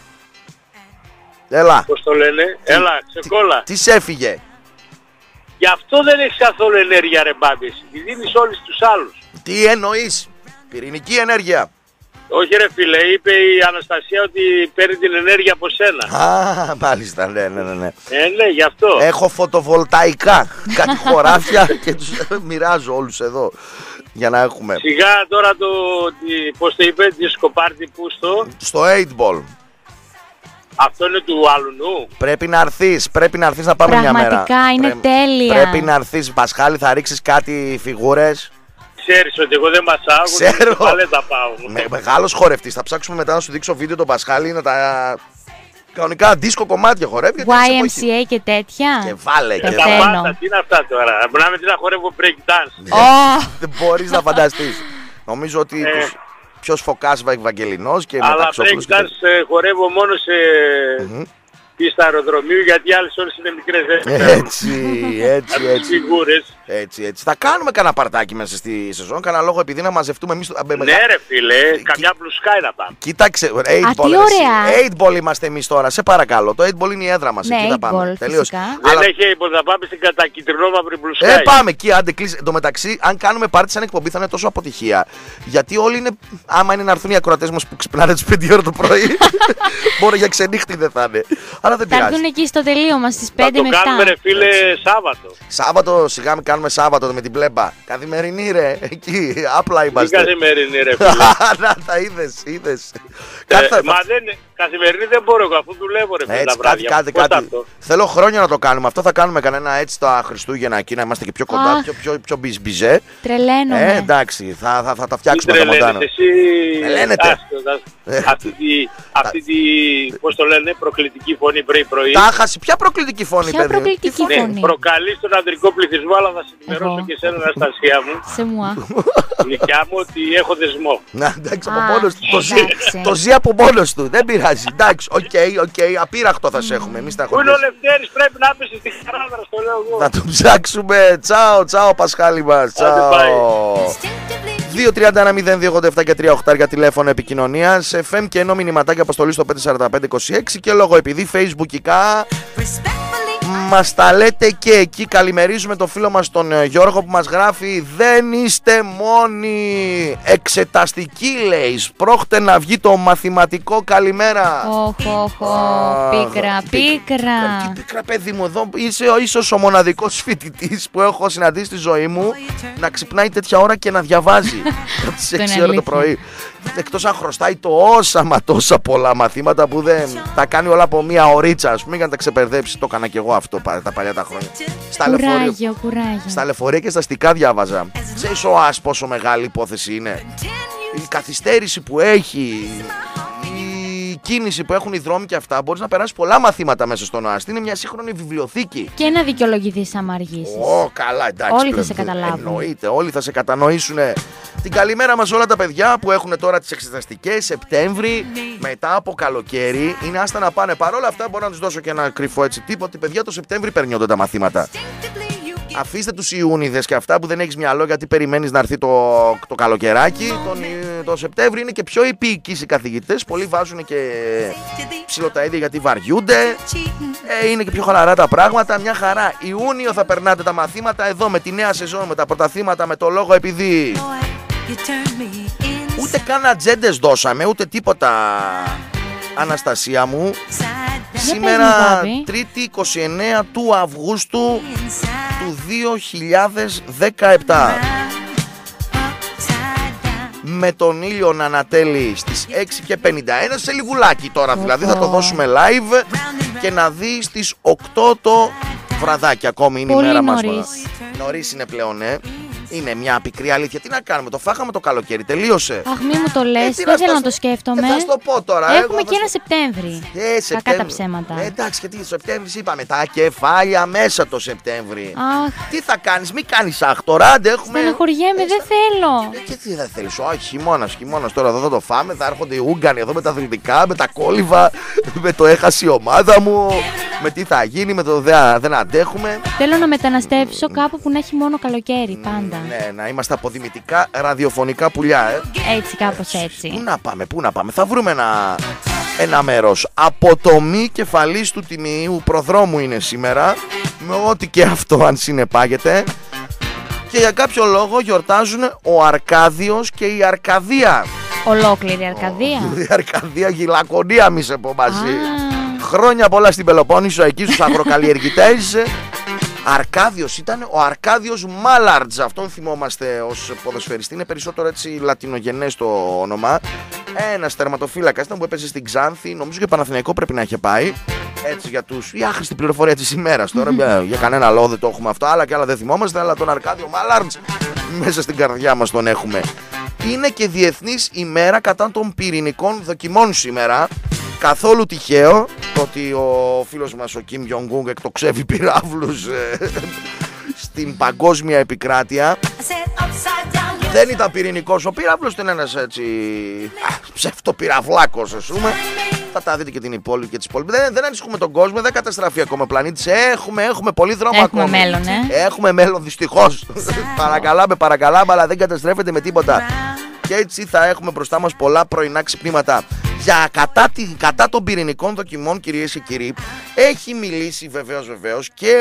Έλα. Πώς το λένε? Έλα, ξεκόλα. Τι σε έφυγε? Γι' αυτό δεν έχεις καθόλου ενέργεια, ρε Μπάμπη. Τη δίνεις όλους τους άλλους. Τι εννοείς? Πυρηνική ενέργεια? Όχι ρε φίλε, είπε η Αναστασία ότι παίρνει την ενέργεια από σένα. Α, μάλιστα, ναι. Ναι, γι' αυτό. Έχω φωτοβολταϊκά, κάτι χωράφια και τους μοιράζω όλους εδώ για να έχουμε. Σιγά τώρα πώς το είπε, disco party που στο 8-ball. Αυτό είναι του αλουνού. Πρέπει να έρθεις να πάμε μια μέρα. Πραγματικά είναι τέλεια. Πρέπει να έρθεις, Πασχάλη, θα ρίξεις κάτι φιγούρες. Ξέρεις ότι εγώ δεν μασάω, ξέρω. Πάλι τα πάω. Μεγάλος χορευτής, θα ψάξουμε μετά να σου δείξω βίντεο τον Πασχάλη, να τα... Κανονικά δίσκο κομμάτια χορεύει. YMCA και τέτοια. Και βάλε και τα πάντα, τι είναι αυτά τώρα? Μπορούμε να χορεύω break dance. Δεν μπορείς να φανταστείς. Νομίζω ότι ποιος Φωκάς Ευαγγελινός και αλλά break dance χορεύω μόνο σε πίστα αεροδρομίου, γιατί άλλες όλες είναι μικρές. Έτσι. Θα κάνουμε κανένα παρτάκι μέσα στη σεζόν, κανένα λόγο επειδή να μαζευτούμε εμείς. Ναι ρε φίλε, καμιά πλουσκάι να πάμε. Κοίταξε, 8-ball είμαστε εμείς τώρα, σε παρακαλώ. Το 8-ball είναι η έδρα μας, εκεί θα πάμε. Τελείως. Δεν έχει 8-ball, θα πάμε στην κατακυτρινόμαυρη πλουσκάι. Πάμε εκεί, άντε κλείσει. Εν τω μεταξύ, αν κάνουμε πάρτι σαν εκπομπή θα είναι τόσο αποτυχία. Γιατί όλοι είναι, άμα είναι να έρθουν οι ακροατές μας που ξυπνάνε τις 5 ώρα το πρωί, μόνο για ξενύχτη δεν θα είναι. Αλλά δεν πειράζει. Θα έρθουν εκεί στο τελείωμα στις 5 με 7. Θα το κάνουμε ρε φίλε Σάββατο. Σάββατο, σιγά μην κάνουμε Σάββατο με την πλέμπα. Καθημερινή ρε, εκεί, απλά είμαστε. Τι καθημερινή ρε φίλε. Να τα είδες. Μα δεν, καθημερινή δεν μπορώ εγώ, αφού δουλεύω ρε φίλε τα βράδια. Κάτι. Θέλω χρόνια να το κάνουμε. Αυτό θα κάνουμε κανένα έτσι τα Χριστούγεννα εκεί, να είμαστε και πιο κοντά, πιο μπιζέ. Τρελαίνομαι. Εντάξει, θα τα φτιάξουμε τα μοντάνα. Τρελαίνετε. Αυτή τη, πώς το λένε, προκλητική φωνή πρωί-πρωί. Τα χάσει, ποια προκλητική φωνή, παιδί? Ποια προκλητική φωνή? Προκαλεί τον ανδρικό πληθυσμό, αλλά θα συνημερώσω και εσένα, Αναστασία μου. Σε μου. Νικιά μου, ότι έχω δεσμό. Να, εντάξει, από μόνος του. Το ζει από μόνος του. Δεν πειράζει. Εντάξει, οκ. Απείραχτο θα σε έχουμε. Πού είναι ο Λευτέρης, πρέπει να πέσει στη χαράδρα, στο λέω εγώ. Θα τον ψάξουμε. Τσάω, Πασχάλη μας. Τσάω. 2-31-02-87 και 3 τηλέφωνο επικοινωνίας. FM και ενώ μηνυματάκια αποστολή στο 54526 και λόγω επειδή facebookικά μας τα λέτε και εκεί. Καλημερίζουμε το φίλο μας τον Γιώργο που μας γράφει: δεν είστε μόνοι. Εξεταστική λέει. Σπρώχτε να βγει το μαθηματικό. Καλημέρα. Πίκρα. Τι πίκρα, παιδί μου, εδώ είσαι ίσως ο μοναδικός φοιτητής που έχω συναντήσει στη ζωή μου να ξυπνάει τέτοια ώρα και να διαβάζει από τις 6 ώρα το πρωί. Εκτός αν χρωστάει τόσα πολλά μαθήματα που δεν τα κάνει όλα από μία ωρίτσα, ας πούμε, για να τα ξεπερδέψει. Το έκανα και εγώ αυτό τα παλιά τα χρόνια. Κουράγιο. Στα λεωφορεία και στα αστικά διάβαζα. Ξέρεις ο ΑΣ πόσο μεγάλη υπόθεση είναι? Η καθυστέρηση που έχει, η κίνηση που έχουν οι δρόμοι και αυτά, μπορείς να περάσεις πολλά μαθήματα μέσα στον ΟΑΣ. Είναι μια σύγχρονη βιβλιοθήκη. Και να δικαιολογηθείς άμα αργήσεις. Καλά, εντάξει. Όλοι θα σε καταλάβουν. Εννοείται, όλοι θα σε κατανοήσουν. Την καλημέρα μας όλα τα παιδιά που έχουν τώρα τις εξεταστικές Σεπτέμβρη, μετά από καλοκαίρι. Είναι άστα να πάνε. Παρ' όλα αυτά μπορώ να τους δώσω και ένα κρυφό έτσι τύπο, ότι παιδιά το Σεπτέμβρη περνιόνται τα μαθήματα. Αφήστε τους Ιούνιδες και αυτά που δεν έχεις μυαλό γιατί περιμένεις να έρθει το καλοκαιράκι. Το Σεπτέμβρη είναι και πιο επίοικείς οι καθηγητές. Πολλοί βάζουν και ψιλοταΐδια γιατί βαριούνται. Είναι και πιο χαλαρά τα πράγματα. Μια χαρά. Ιούνιο θα περνάτε τα μαθήματα εδώ με τη νέα σεζόν, με τα πρωταθλήματα, με το λόγο επειδή. Ούτε καν ατζέντες δώσαμε, ούτε τίποτα, Αναστασία μου. Σήμερα, Τρίτη 29 του Αυγούστου του 2017. Με τον ήλιο να ανατέλει στις 6:51, σε λιγουλάκι τώρα δηλαδή, θα το δώσουμε live και να δει στις 8 το βραδάκι. Ακόμη είναι η μέρα μας. Νωρίς είναι πλέον, Είναι μια πικρή αλήθεια. Τι να κάνουμε, το φάγαμε το καλοκαίρι, τελείωσε. Αχ, μη μου το λες, δεν θέλω να το σκέφτομαι. Θα το πω τώρα. Έχουμε και ένα Σεπτέμβρη. Κακά τα ψέματα. Εντάξει, γιατί το Σεπτέμβρη είπαμε, τα κεφάλια μέσα το Σεπτέμβρη. Αχ. Τι θα κάνεις, μη κάνεις άχτοράντε, έχουμε. Στεναχωριέμαι, δεν θέλω. Και τι δεν θέλεις, όχι, χειμώνας τώρα εδώ θα το φάμε. Θα έρχονται οι Ούγγανοι εδώ με τα αθλητικά, με τα κόλληβα, με το έχασε η ομάδα μου. Με τι θα γίνει, με το δεν αντέχουμε. Θέλω να μεταναστεύσω κάπου που να έχει μόνο καλοκαίρι πάντα. Ναι, να είμαστε αποδημητικά ραδιοφωνικά πουλιά, Έτσι, κάπως έτσι. Πού να πάμε, θα βρούμε ένα μέρος. Αποτομή κεφαλής του Τιμίου προδρόμου είναι σήμερα, με ό,τι και αυτό αν συνεπάγεται. Και για κάποιο λόγο γιορτάζουν ο Αρκάδιος και η Αρκαδία. Ολόκληρη Αρκαδία. Η Αρκαδία, Γυλακονία, μη σε πω μαζί. Χρόνια πολλά στην Πελοπόννησο, εκεί στους αγροκαλλιεργητές. Αρκάδιος ήταν, ο Αρκάδιος Μάλαρτζ, αυτόν θυμόμαστε ως ποδοσφαιριστή, είναι περισσότερο έτσι λατινογενές το όνομα. Ένας τερματοφύλακας ήταν που έπαιζε στην Ξάνθη, νομίζω και Παναθηναϊκό πρέπει να είχε πάει. Έτσι για τους, η άχρηστη πληροφορία της ημέρας τώρα, για κανένα λόγο δεν το έχουμε αυτό, άλλα και άλλα δεν θυμόμαστε, αλλά τον Αρκάδιο Μάλαρτζ μέσα στην καρδιά μας τον έχουμε. Είναι και Διεθνής ημέρα κατά των πυρηνικών δοκιμών σήμερα. Καθόλου τυχαίο το ότι ο φίλος μας ο Κιμ Γιονγκ εκτοξεύει πυράβλους στην παγκόσμια επικράτεια. Δεν ήταν πυρηνικός ο πύραυλος, ήταν ένας έτσι ψευτοπυραυλάκος, ας πούμε. Θα τα δείτε και την υπόλοιπη και τις υπόλοιπες. Δεν ανησυχούμε τον κόσμο, δεν καταστραφεί ακόμα ο πλανήτης. Έχουμε πολύ δρόμο ακόμα. Έχουμε μέλλον, Έχουμε μέλλον, δυστυχώς. Παρακαλάμε, αλλά δεν καταστρέφεται με τίποτα. Και έτσι θα έχουμε μπροστά μας πολλά πρωινά ξυπνήματα. Για κατά των πυρηνικών δοκιμών, κυρίες και κύριοι, έχει μιλήσει βεβαίως και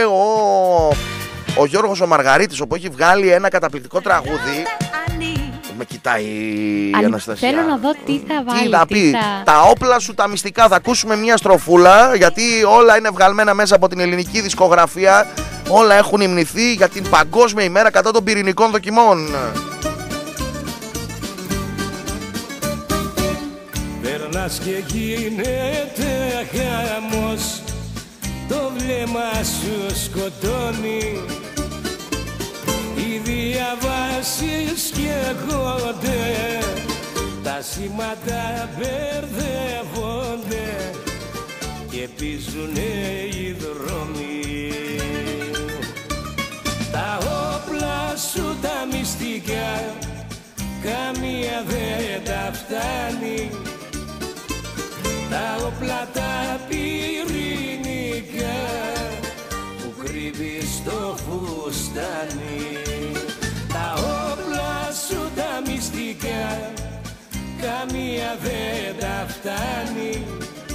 ο Γιώργος ο Μαργαρίτης, όπου έχει βγάλει ένα καταπληκτικό τραγούδι. Με κοιτάει η Αναστασία. Θέλω να δω τι θα βάλει. Τι θα πει, τα όπλα σου τα μυστικά. Θα ακούσουμε μια στροφούλα, γιατί όλα είναι βγαλμένα μέσα από την ελληνική δισκογραφία. Όλα έχουν υμνηθεί για την Παγκόσμια ημέρα κατά των πυρηνικών δοκιμών. Περνάς και γίνεται χαμός, το βλέμμα σου σκοτώνει. Οι διαβάσεις καίγονται, τα σήματα μπερδεύονται και πίζουνε οι δρόμοι. Τα όπλα σου τα μυστικά, καμία δεν τα φτάνει. Τα όπλα τα πυρηνικά που κρύβει στο φουστάνι. Τα όπλα σου τα μυστικά, καμία δεν τα φτάνει.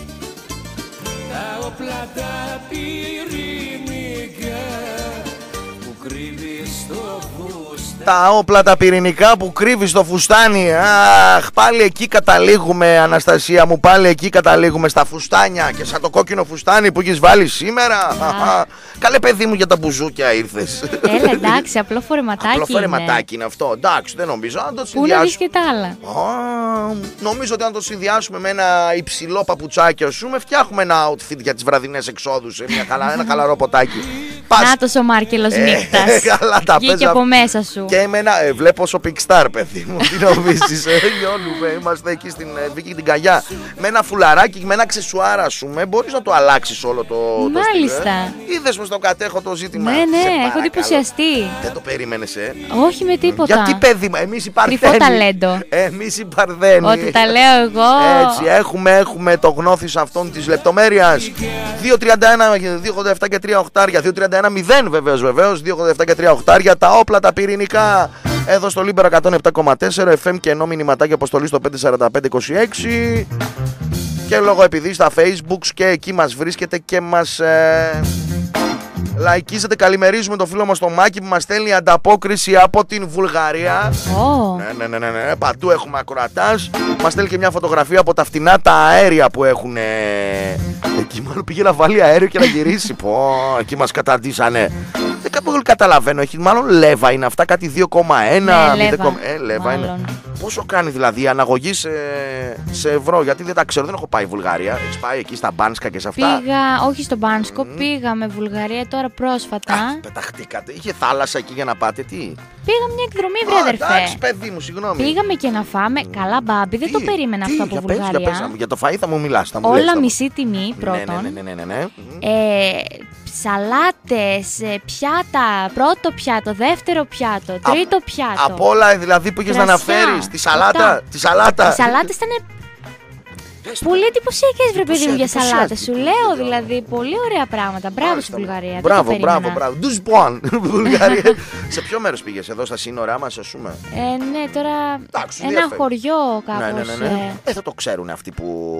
Τα όπλα τα πυρηνικά που κρύβει στο φουστάνι. Τα όπλα τα πυρηνικά που κρύβει στο φουστάνι. Αχ, πάλι εκεί καταλήγουμε, Αναστασία μου, πάλι εκεί καταλήγουμε, στα φουστάνια. Και σαν το κόκκινο φουστάνι που έχεις βάλει σήμερα. Καλέ παιδί μου, για τα μπουζούκια ήρθες. Έλα, εντάξει, απλό φορεματάκι. Απλό φορεματάκι είναι αυτό. Εντάξει, δεν νομίζω. Αν το Πού να δεις και τα άλλα. Νομίζω ότι αν το συνδυάσουμε με ένα υψηλό παπουτσάκι, ας πούμε, φτιάχνουμε ένα outfit για τις βραδινές εξόδους. Ένα χαλαρό ποτάκι. Νάτος ο Μάρκελος νύχτας. Βγήκε από μέσα σου. Και εμένα, βλέπω στο Pixstar, παιδί μου. Τι νομίζεις, λιώνουμε. Είμαστε εκεί στην Βίκη την Καγιά. Με ένα φουλαράκι, με ένα αξεσουάρ, ας πούμε, μπορείς να το αλλάξεις όλο το Μάλιστα. Είδες πως το κατέχω το ζήτημα. Ναι, έχω εντυπωσιαστεί. Δεν το περίμενες, Όχι με τίποτα. Γιατί, παιδί μου, εμείς οι Παρθένοι. Κρυφό ταλέντο. Εμείς οι Παρθένοι. Ότι τα λέω εγώ. Έτσι, έχουμε το γνώθις αυτών της λεπτομέρειας. 2.31, 2.87 και 3 οχτάρια. 2.31 1-0 βεβαίως. 2,87 και 3 οχτάρια. Τα όπλα τα πυρηνικά. Εδώ στο Λίμπερο 107,4 FM και ενώ μηνυματάκι αποστολή στο 54526. Και λόγω επειδή στα Facebook και εκεί μας βρίσκεται και μας λαϊκίζετε. Καλημερίζουμε τον φίλο μας τον Μάκη που μας στέλνει ανταπόκριση από την Βουλγαρία. Ναι. Παντού έχουμε ακροατάς. Μας στέλνει και μια φωτογραφία από τα φτηνά τα αέρια που έχουν. Εκεί μάλλον πήγε να βάλει αέριο και να γυρίσει. Εκεί μας καταντήσανε. Δεν καταλαβαίνω. Έχει μάλλον λέβα είναι αυτά. Κάτι 2,1. Λέβα είναι. Πόσο κάνει δηλαδή η αναγωγή σε ευρώ? Γιατί δεν τα ξέρω, δεν έχω πάει Βουλγαρία. Έχεις πάει εκεί στα Μπάνσκα και σε αυτά? Όχι στο Μπάνσκο, πήγαμε Βουλγαρία τώρα πρόσφατα. Πεταχτήκατε, είχε θάλασσα εκεί για να πάτε, τι? Πήγα μια εκδρομή, βρε αδερφέ. Εντάξει, παιδί μου, συγγνώμη. Πήγαμε και να φάμε. Καλά, μπάμπι, δεν το περίμενα αυτό από Βουλγαρία. Για το φαΐ θα μου μιλάς. Όλα μισή τιμή πρώτον. Ναι. Σαλάτες, πιάτα, πρώτο πιάτο, δεύτερο πιάτο, τρίτο πιάτο. Από όλα δηλαδή που είχες να αναφέρεις. Τη σαλάτα. Οι σαλάτες ήταν πολύ εντυπωσιακές, βρε παιδί μου, για σαλάτες. Σου λέω δηλαδή, πολύ ωραία πράγματα. Μπράβο στη Βουλγαρία. Μπράβο. Ντουσπον. Βουλγαρία. Σε ποιο μέρος πήγες, εδώ στα σύνορά μας, ας πούμε? Ναι, τώρα ένα χωριό κάπως. Ναι. Θα το ξέρουν αυτοί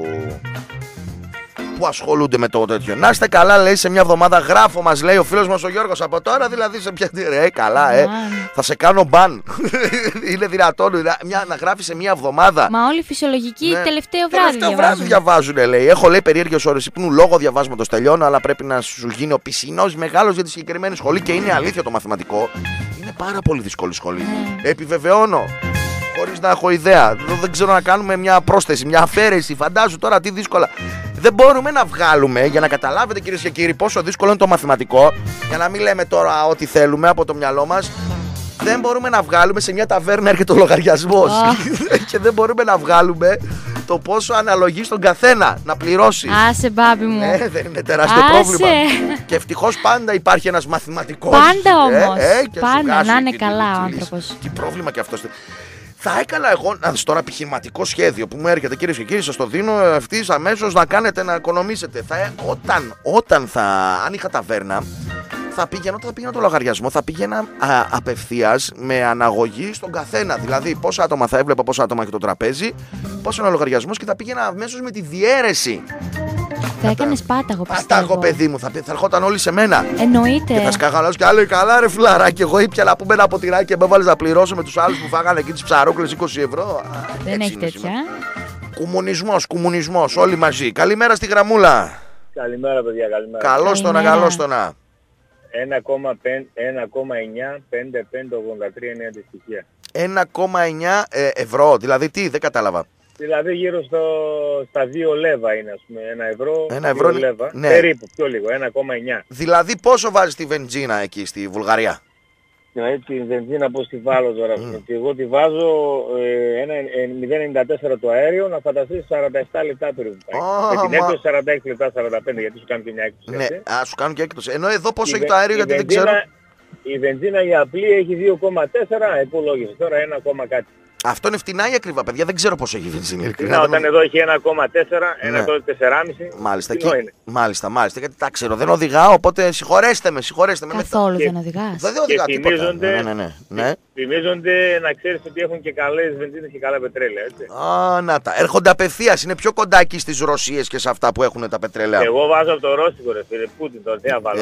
που ασχολούνται με το τέτοιο. Να είστε καλά, λέει, σε μια εβδομάδα γράφω, μας λέει ο φίλος μας ο Γιώργος. Από τώρα δηλαδή σε ποια. Καλά, θα σε κάνω μπαν. Είναι δυνατόν να γράφει σε μια εβδομάδα? Μα όλοι φυσιολογικοί τελευταίο βράδυ διαβάζουν, λέει. Έχω, λέει, περίεργες ώρες ύπνου λόγω διαβάσματος. Τελειώνω, αλλά πρέπει να σου γίνει ο πισινός μεγάλος για τη συγκεκριμένη σχολή. Και είναι αλήθεια το μαθηματικό. Είναι πάρα πολύ δύσκολη σχολή. Επιβεβαιώνω. Χωρίς να έχω ιδέα. Δεν ξέρω να κάνουμε μια πρόσθεση, μια αφαίρεση. Φαντάζου τώρα τι δύσκολα. Δεν μπορούμε να βγάλουμε, για να καταλάβετε κυρίες και κύριοι πόσο δύσκολο είναι το μαθηματικό, για να μην λέμε τώρα ό,τι θέλουμε από το μυαλό μας. Δεν μπορούμε να βγάλουμε σε μια ταβέρνα έρχεται ο λογαριασμός. Και δεν μπορούμε να βγάλουμε το πόσο αναλογεί στον καθένα να πληρώσει. Άσε, μπάμπι μου. Δεν είναι τεράστιο πρόβλημα. Και ευτυχώς πάντα υπάρχει ένας μαθηματικός. Πάντα όμως. Πάντα να είναι καλά ο άνθρωπος. Τι πρόβλημα και αυτός. Θα έκανα εγώ τώρα επιχειρηματικό σχέδιο που μου έρχεται, κυρίες και κύριοι, σας το δίνω ευθύς αμέσως να κάνετε, να οικονομήσετε. Αν είχα ταβέρνα, θα πήγαινα το λογαριασμό, θα πήγαινα απευθείας με αναγωγή στον καθένα. Δηλαδή, πόσα άτομα θα έβλεπα, πόσα άτομα έχει το τραπέζι, πόσο είναι ο λογαριασμός και θα πήγαινα αμέσως με τη διαίρεση. Θα έκανες πάταγο, πιστεύω. Πάταγο, παιδί μου, θα ερχόταν όλοι σε μένα. Εννοείται. Και θα σκαγαλώσω και άλλο, καλά, ρε φιλαράκι. Εγώ ήπια να πούμε ένα ποτηράκι και με έβαλες να πληρώσω με τους άλλους που φάγανε εκεί τις ψαρόκλες 20 ευρώ. Δεν έχει τέτοια. Κομμουνισμός, όλοι μαζί. Καλημέρα στη γραμμούλα. Καλημέρα, παιδιά, καλημέρα. Καλώς το να. 1,95583 είναι η αντιστοιχεία. 1,9 ευρώ, δηλαδή τι, δεν κατάλαβα. Δηλαδή γύρω στα 2 λέβα είναι, ας πούμε, 1 ευρώ, 2 λέβα, ναι. Περίπου, πιο λίγο, 1,9. Δηλαδή πόσο βάζεις τη βενζίνα εκεί στη Βουλγαρία? Δηλαδή τη βενζίνα πώς τη βάλω τώρα, εγώ τη βάζω 0,94 το αέριο, να φανταστείς 47 λεπτά περίπου πάει. Με την έκπτωση 46 λεπτά, 45, γιατί σου κάνουν και μια έκπτωση. Ναι, σου κάνουν και έκπτωση. Ενώ εδώ πόσο έχει το αέριο, γιατί δεν ξέρω. Η βενζίνα η απλή έχει 2,4, υπολόγισε τώρα 1, κάτι. Αυτό είναι φτηνά ή ακριβά, παιδιά, δεν ξέρω πόσο έχει η βενζίνη. Όταν εδώ έχει 1,4, ένα τότε 4,5. Μάλιστα, γιατί τα ξέρω, δεν οδηγάω, οπότε συγχωρέστε με. Καθόλου δεν οδηγάς. Δεν οδηγάω τίποτα. Ναι. Θυμίζονται να ξέρεις ότι έχουν και καλές βενζίνες και καλά πετρέλαια, έτσι. Να τα. Έρχονται απευθείας, είναι πιο κοντά εκεί στις Ρωσίες και σε αυτά που έχουν τα πετρέλαια. Εγώ βάζω από το Ρώσικο, ρε φίλε, Πούτιν, το δεν βάλω.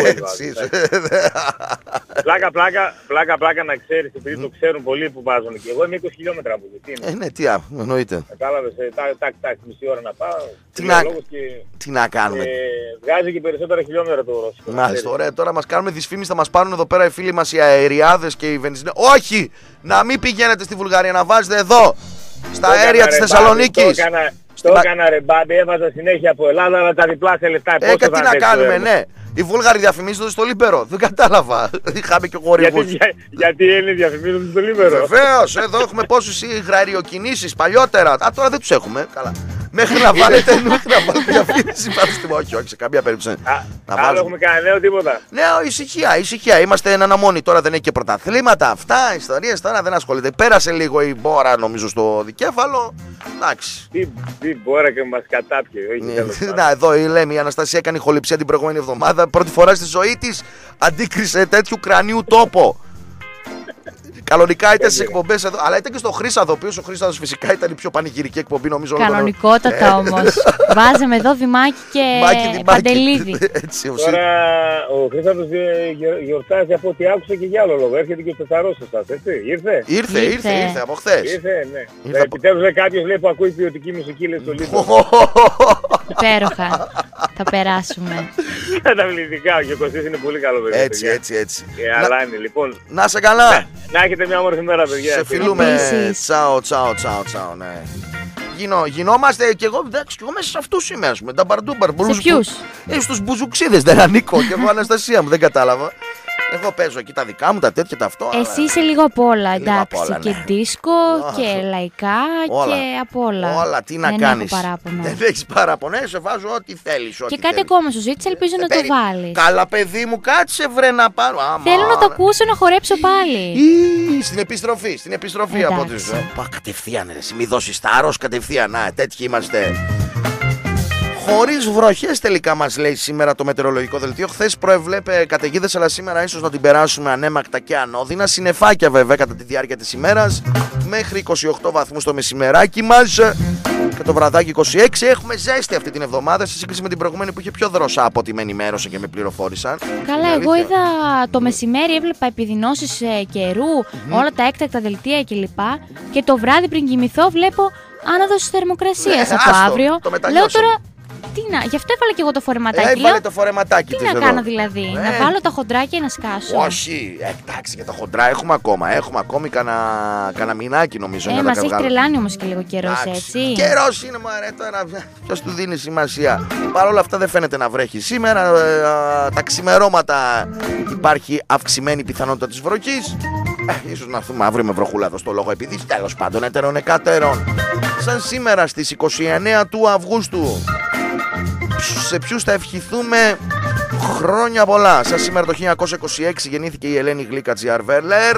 Πλάκα να ξέρεις, επειδή το ξέρουν πολλοί που βάζουν. Και εγώ είμαι 20 χιλιόμετρα από εκεί. Ναι, τι εννοείται. Κατάλαβες, μισή ώρα να πάω. Τι να κάνουμε. Βγάζει και περισσότερα χιλιόμετρα το Ρώσικο. Μάλιστα, ωραία, τώρα μας κάνουμε δυσφήμιση, θα μας πάρουν εδώ πέρα οι φίλοι μας οι αεριάδες και οι βενζινές. Όχι! Να μην πηγαίνετε στη Βουλγαρία, να βάζετε εδώ, στα αέρια της Θεσσαλονίκης. Το έκανα ρε μπάμπη, έβαζα συνέχεια από Ελλάδα, αλλά τα διπλάσια λεφτά. Και τι να κάνουμε, ναι. Οι Βούλγαροι διαφημίζονται στο Λίμπερο. Δεν κατάλαβα. Είχαμε και χορηγούς. Γιατί οι Έλληνες διαφημίζονται στο Λίμπερο. Βεβαίως, εδώ έχουμε πόσους υγραεριοκινήσεις παλιότερα. Τώρα δεν τους έχουμε. Καλά. Μέχρι να βάλετε διαφήμιση πάνω στη μάχη. Όχι, σε καμία περίπτωση. Άλλο έχουμε κανένα νέο τίποτα. Ναι, ησυχία. Είμαστε εν αναμονή. Τώρα δεν έχει και πρωταθλήματα. Αυτά, ιστορίες τώρα δεν ασχολείται. Πέρασε λίγο η μπόρα νομίζω στο δικέφαλο. Εντάξει. Τι μπόρα και μας κατάπιε. Να, εδώ λέμε η Αναστασία έκανε ηχοληψία την προηγούμενη εβδομάδα. Πρώτη φορά στη ζωή της αντίκρισε τέτοιου κρανίου τόπο. Κανονικά ήταν στις εκπομπές εδώ, αλλά ήταν και στο Χρύσαδο, ο οποίος ο Χρύσαδος φυσικά ήταν η πιο πανηγυρική εκπομπή νομίζω. Κανονικότατα όμως. Βάζαμε εδώ Δημάκη και Παντελίδη. Τώρα ο Χρύσαδος γιορτάζει από ό,τι άκουσα και για άλλο λόγο. Έρχεται και ο Τσατσαρός εσάς, έτσι. Ήρθε από χθες. Ήρθε, ναι. Επιτέλους λέει κάποιος λέει που ακούει ποιοτική μουσική λέει στο Λίμπο. Υπέροχα. Θα περάσουμε. Καταβλητικά, ο Κωστής είναι πολύ καλό παιδί. Έτσι. Αλλά είναι λοιπόν. Να σε καλά. Να έχετε μια όμορφη μέρα, παιδιά. Σε φιλούμε. Τσάο, ναι. Γινόμαστε και εγώ μέσα σε αυτούς είμαι, ας πούμε. Τα μπαρντούμπαρ. Σε ποιους? Στους μπουζουξίδες δεν ανήκω. Και εγώ Αναστασία μου, δεν κατάλαβα. Εγώ παίζω εκεί τα δικά μου, τα τέτοια, τα αυτό. Εσύ είσαι λίγο απ' όλα, εντάξει. Ναι. Και δίσκο και λαϊκά και απ' όλα. Όλα, τι να κάνεις. Δεν έχεις παράπονο, σε βάζω ό,τι θέλεις. Και κάτι ακόμα σου ζήτησε, ελπίζω να το βάλεις. Καλά, παιδί μου, κάτσε βρε να πάρω. Θέλω να το ακούσω, να χορέψω πάλι. Στην επιστροφή από τη ζωή. Κατευθείαν, μη δώσεις τάρος, κατευθείαν. Να, τέτοιοι είμαστε. Χωρίς βροχές τελικά μας λέει σήμερα το μετεωρολογικό δελτίο. Χθες προεβλέπε καταιγίδες, αλλά σήμερα ίσως να την περάσουμε ανέμακτα και ανώδυνα. Συννεφάκια βέβαια κατά τη διάρκεια της ημέρας. Μέχρι 28 βαθμούς το μεσημεράκι μας. Και το βραδάκι 26. Έχουμε ζέστη αυτή την εβδομάδα σε σύγκριση με την προηγούμενη που είχε πιο δροσά από ό,τι με ενημέρωσαν και με πληροφόρησαν. Καλά, εγώ είδα το μεσημέρι, έβλεπα επιδεινώσεις καιρού, όλα τα έκτακτα δελτία κλπ. Και το βράδυ πριν κοιμηθώ βλέπω άνοδος θερμοκρασίας από αύριο. Λέω τώρα. Γι' αυτό έβαλα και εγώ το φορεματάκι. Έβαλε το φορεματάκι. Τι να κάνω δηλαδή, να βάλω τα χοντρά και να σκάσω. Όχι, εντάξει, για τα χοντρά έχουμε ακόμα. Έχουμε ακόμη κανένα μηνάκι νομίζω. Μας έχει τρελάνει όμως και λίγο καιρός, έτσι. Καιρός είναι μωρέ τώρα. Ποιος του δίνει σημασία. Παρ' όλα αυτά δεν φαίνεται να βρέχει σήμερα. Τα ξημερώματα υπάρχει αυξημένη πιθανότητα της βροχής. Ίσως να έρθουμε αύριο με βροχούλα εδώ στο λόγο επειδή τέλος πάντων έτερον εκάτερον. Σαν σήμερα στις 29 του Αυγούστου. Σε ποιους θα ευχηθούμε χρόνια πολλά. Σαν σήμερα το 1926 γεννήθηκε η Ελένη Γλίκα Τζιαρβέλερ.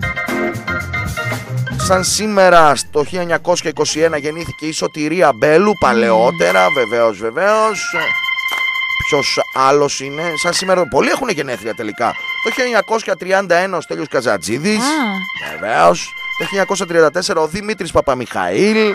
Σαν σήμερα το 1921 γεννήθηκε η Σωτηρία Μπέλου. Παλαιότερα βεβαίως. Ποιος άλλος είναι? Σαν σήμερα πολλοί έχουν γενέθλια τελικά. Το 1931 ο Στέλιος Καζατζίδης. Βεβαίως. Το 1934 ο Δημήτρης Παπαμιχαήλ.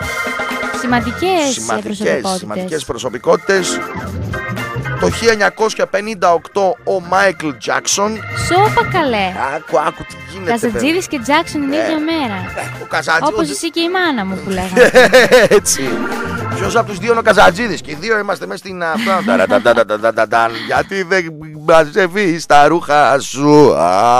Σημαντικές προσωπικότητες. Το 1958 ο Μάικλ Τζάκσον. Σώπα καλέ. Άκου τι γίνεται. Καζατζίδης και Τζάκσον την ίδια μέρα. Όπως εσύ και η μάνα μου που λέγανε. Έτσι. Ποιος από τους δύο είναι ο Καζατζίδης? Και οι δύο είμαστε μέσα στην γιατί δεν μαζεύεις τα ρούχα σου.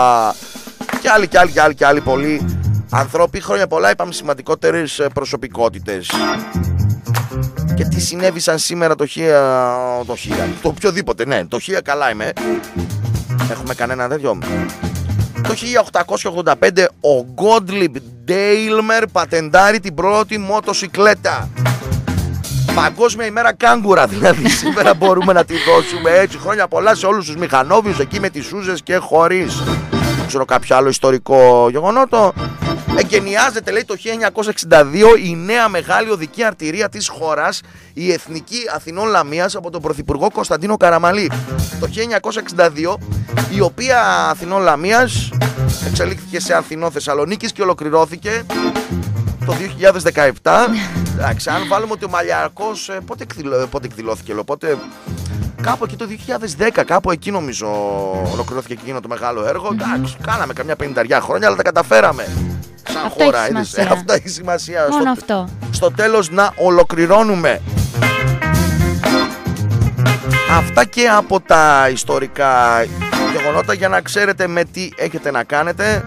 Και άλλοι πολλοί άνθρωποι. Χρόνια πολλά, είπαμε σημαντικότερες προσωπικότητες. Και τι συνέβησαν σήμερα το οποιοδήποτε, ναι, το 1000 καλά είμαι. Έχουμε κανένα τέτοιο? Το 1885 ο Γκόντλιμπ Ντέιλμερ πατεντάρει την πρώτη μοτοσικλέτα. Παγκόσμια ημέρα κάγκουρα, δηλαδή σήμερα μπορούμε να τη δώσουμε έτσι. Χρόνια πολλά σε όλους τους μηχανόβιους εκεί με τις σούζες και χωρίς. Δεν ξέρω κάποιο άλλο ιστορικό γεγονότο. Εγκαινιάζεται λέει το 1962 η νέα μεγάλη οδική αρτηρία της χώρας, η Εθνική Αθηνών Λαμίας, από τον Πρωθυπουργό Κωνσταντίνο Καραμαλή. Το 1962 η οποία Αθηνών Λαμίας εξελίχθηκε σε Αθηνό Θεσσαλονίκης και ολοκληρώθηκε το 2017. Εντάξει, αν βάλουμε ότι ο Μαλιακός πότε εκδηλώθηκε, οπότε κάπου εκεί το 2010, κάπου εκεί νομίζω ολοκληρώθηκε εκείνο το μεγάλο έργο. Εντάξει, κάναμε καμιά 50 χρόνια, αλλά τα καταφέραμε. Σαν αυτό χώρα, αυτό έχει σημασία. Μόνο αυτό. Στο τέλος να ολοκληρώνουμε. Αυτά και από τα ιστορικά γεγονότα, για να ξέρετε με τι έχετε να κάνετε.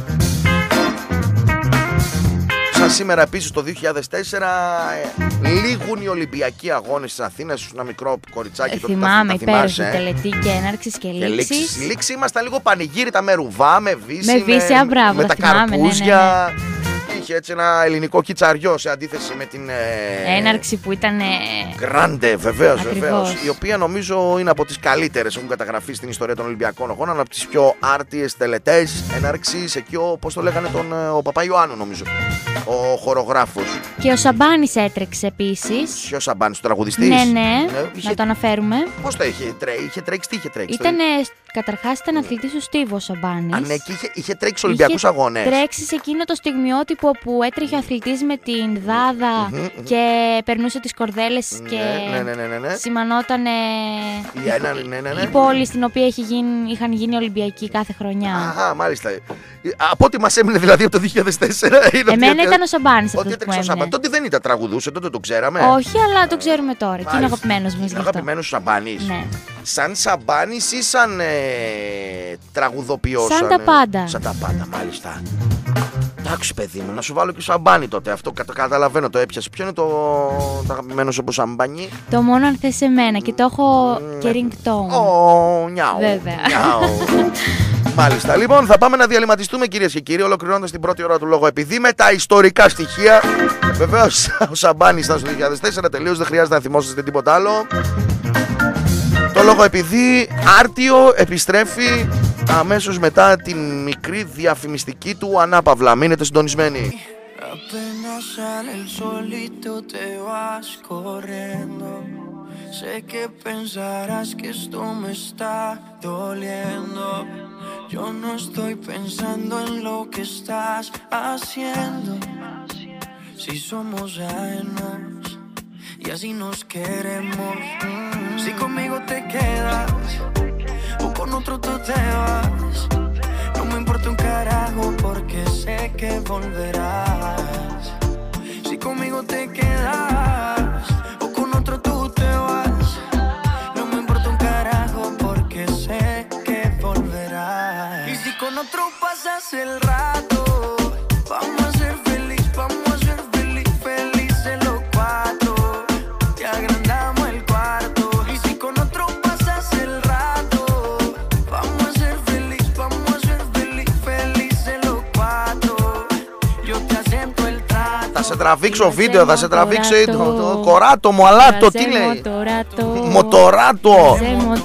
Σαν σήμερα επίσης το 2004 λήγουν οι Ολυμπιακοί Αγώνες της Αθήνας. Ένα μικρό κοριτσάκι. Θυμάμαι, υπέροχη τελετή και έναρξης και λήξης. Λήξη ήμασταν λίγο πανηγύριτα με ρουβά, με βύση, με τα καρπούζια. Ναι. είχε έτσι ένα ελληνικό κιτσαριό σε αντίθεση με την. Έναρξη που ήταν. Γκράντε, βεβαίως. Η οποία νομίζω είναι από τις καλύτερες έχουν καταγραφεί στην ιστορία των Ολυμπιακών Αγώνων. Από τις πιο άρτιες τελετές έναρξης. Εκεί πώς το λέγανε ο Παπαϊωάννου, νομίζω. Ο χορογράφος. Και ο Σαμπάνης έτρεξε επίσης. Ποιο Σαμπάνης, ο τραγουδιστής? Ναι. Να το αναφέρουμε. Πώς το είχε τρέξει, τι είχε τρέξει? Καταρχάς ήταν αθλητής ο Στίβο Σαμπάνης. Ναι, και είχε τρέξει Ολυμπιακούς Αγώνες. Τρέξει σε εκείνο το στιγμιότυπο που έτρεχε ο αθλητής με την δάδα και περνούσε τις κορδέλες και σημανότανε η πόλη στην οποία είχαν γίνει Ολυμπιακοί κάθε χρονιά. Αχα, μάλιστα. Από ό,τι μας έμεινε δηλαδή από το 2004. Εμένα ήταν ο Σαμπάνης αυτός που έμεινε. Τότε δεν ήταν τραγουδούσε, τότε το ξέραμε. Όχι, αλλά το ξέρουμε τώρα. Και είναι αγαπημένος μας. Είναι αγαπημένος ο Σαμπάνης. Ναι. Σαν Σαμπάνης ή σαν τραγουδοποιός? Σαν τα πάντα. Σαν τα πάντα, μάλιστα. Εντάξει, παιδί μου, να σου βάλω και Σαμπάνι τότε. Αυτό καταλαβαίνω, το έπιασε. Ποιο είναι το αγαπημένο σου από Σαμπάνι? Το μόνο αν θες εμένα και το έχω και ringtone. Νιάου. Βέβαια. Μάλιστα. Λοιπόν, θα πάμε να διαλυματιστούμε, κυρίες και κύριοι, ολοκληρώνοντας την πρώτη ώρα του Λόγο Επειδή με τα ιστορικά στοιχεία. Βεβαίως, ο Σαμπάνης ήταν στο 2004, τελείως, δεν χρειάζεται να θυμόσαστε τίποτα άλλο. Το Λόγο Επειδή άρτιο επιστρέφει αμέσως μετά την μικρή διαφημιστική του ανάπαυλα. Μείνετε συντονισμένοι. Apenas sale el solito te vas corriendo. Sé que pensarás que esto me está doliendo. Yo no estoy pensando en lo que estás haciendo. Si somos ajenos y así nos queremos. Si conmigo te quedas o con otro tú te vas. No me importa un carajo porque sé que volverás. Si conmigo te quedas o con otro tú te vas. No me importa un carajo porque sé que volverás. Y si con otro pasas el rato, vamos a ser feliz, vamos a ser felices los cuatro. Te agrandamos el cuarto. Y si con otro pasas el rato, vamos a ser feliz, vamos a ser felices los cuatro. Yo te acepto el trato. Θα σε τραβήξω βίντεο, θα σε τραβήξω το κοράτο μου, αλάτο, τι λέει? Μοτοράτο.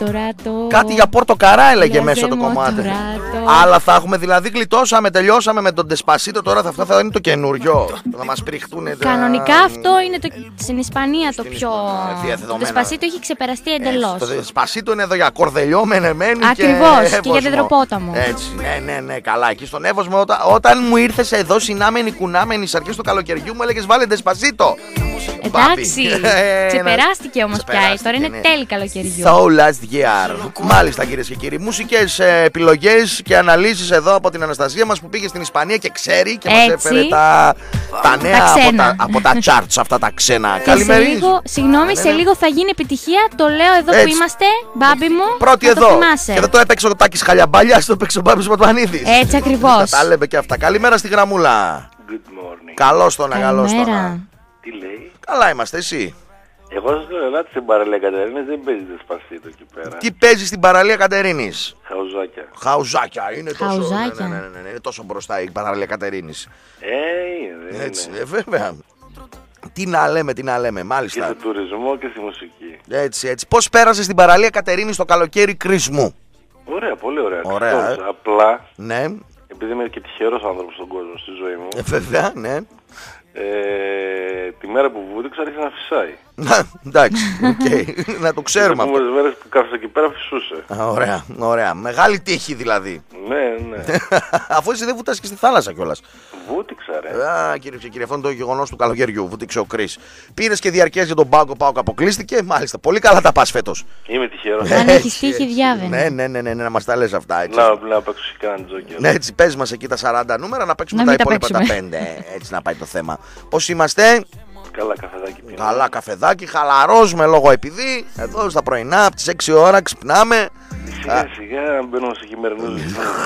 Κάτι για Πορτοκαρά έλεγε μέσα το κομμάτι. Αλλά θα έχουμε δηλαδή, γλιτώσαμε, τελειώσαμε με τον Ντεσπασίτο. Τώρα αυτά θα είναι το καινούριο. Θα μας πριχτούν. Κανονικά αυτό είναι στην Ισπανία το πιο. Το Ντεσπασίτο έχει ξεπεραστεί εντελώς. Το Ντεσπασίτο είναι εδώ για κορδελιό, μενεμένη. Ακριβώς, και για δεντροπόταμο. Έτσι, ναι, καλά. Εκεί στον Εύωσμο, όταν μου ήρθες εδώ συνάμενη κουνάμενη στις αρχές του καλοκαιριού, μου έλεγες βάλε Ντεσπασίτο. Εντάξει, ξεπεράστηκε όμως πια. Τώρα είναι τέλη καλοκαιριού. So last year. Μάλιστα, κυρίες και κύριοι, μουσικές επιλογές και αναλύσεις εδώ από την Αναστασία μας που πήγε στην Ισπανία και ξέρει και μας έφερε τα νέα από τα charts αυτά τα ξένα. Καλημερίζ. Συγγνώμη, σε λίγο θα γίνει επιτυχία. Το λέω εδώ που είμαστε, μπάμπι μου. Πρώτη εδώ. Και δεν το έπαιξε ο Τάκης Χαλιαμπαλιάς, το έπαιξε ο Μπάμπης Πατμανίδης. Έτσι ακριβώς. Τα λέμε και αυτά. Καλημέρα στη γραμμούλα. Good morning. Καλώς τον, καλώς τον. Τι λέει? Καλά είμαστε, εσύ? Εγώ σας λέω, ελάτε στην παραλία Κατερίνης, δεν παίζει Δεσπασίτο εκεί πέρα. Τι παίζει στην παραλία Κατερίνης? Χαουζάκια. Χαουζάκια, είναι τόσο, Χαουζάκια. ναι, είναι τόσο μπροστά η παραλία Κατερίνης. Είναι. Έτσι, βέβαια. Τι να λέμε, μάλιστα. Και στο τουρισμό και στη μουσική. Έτσι. Πώς πέρασε στην παραλία Κατερίνης το καλοκαίρι κρίσμου? Ωραία, πολύ ωραία. Ωραία. Απλά, ναι. επειδή είμαι και τυχερός άνθρωπος στον κόσμο, στη ζωή μου. Βέβαια, ναι. Τη μέρα που βούτυξα άρχισε να φυσάει. Εντάξει, να το ξέρουμε αυτό. Τις μέρες που κάθεσα εκεί πέρα φυσούσε. Ωραία. Μεγάλη τύχη δηλαδή. Ναι. Αφού εσύ δεν βουτάς και στη θάλασσα κιόλας. Βούτυξα, ρε. Κύριε και κύριοι, αυτό είναι το γεγονός του καλοκαιριού. Βούτυξε ο Κρίς. Πήρες και διαρκές για τον Πάοκ, ο Πάοκ αποκλείστηκε. Μάλιστα, πολύ καλά τα πας φέτος. Είμαι τυχερός. Αν έχεις τύχη, διάβαινε. Ναι, να μας τα λες αυτά. Έτσι. Να παίξω και έναν τζόκερ. Ναι, έτσι, πες μας εκεί τα 40 νούμερα, να παίξουμε τα υπόλοιπα τα 5. Έτσι να πάει το θέμα. Πώς είμαστε? Καλά καφεδάκι πίνω. Καλά καφεδάκι, χαλαρός με Λόγο Επειδή. Εδώ στα πρωινά, από τις 6 ώρα ξυπνάμε. Σιγά μπαίνουμε σε χειμερινούς.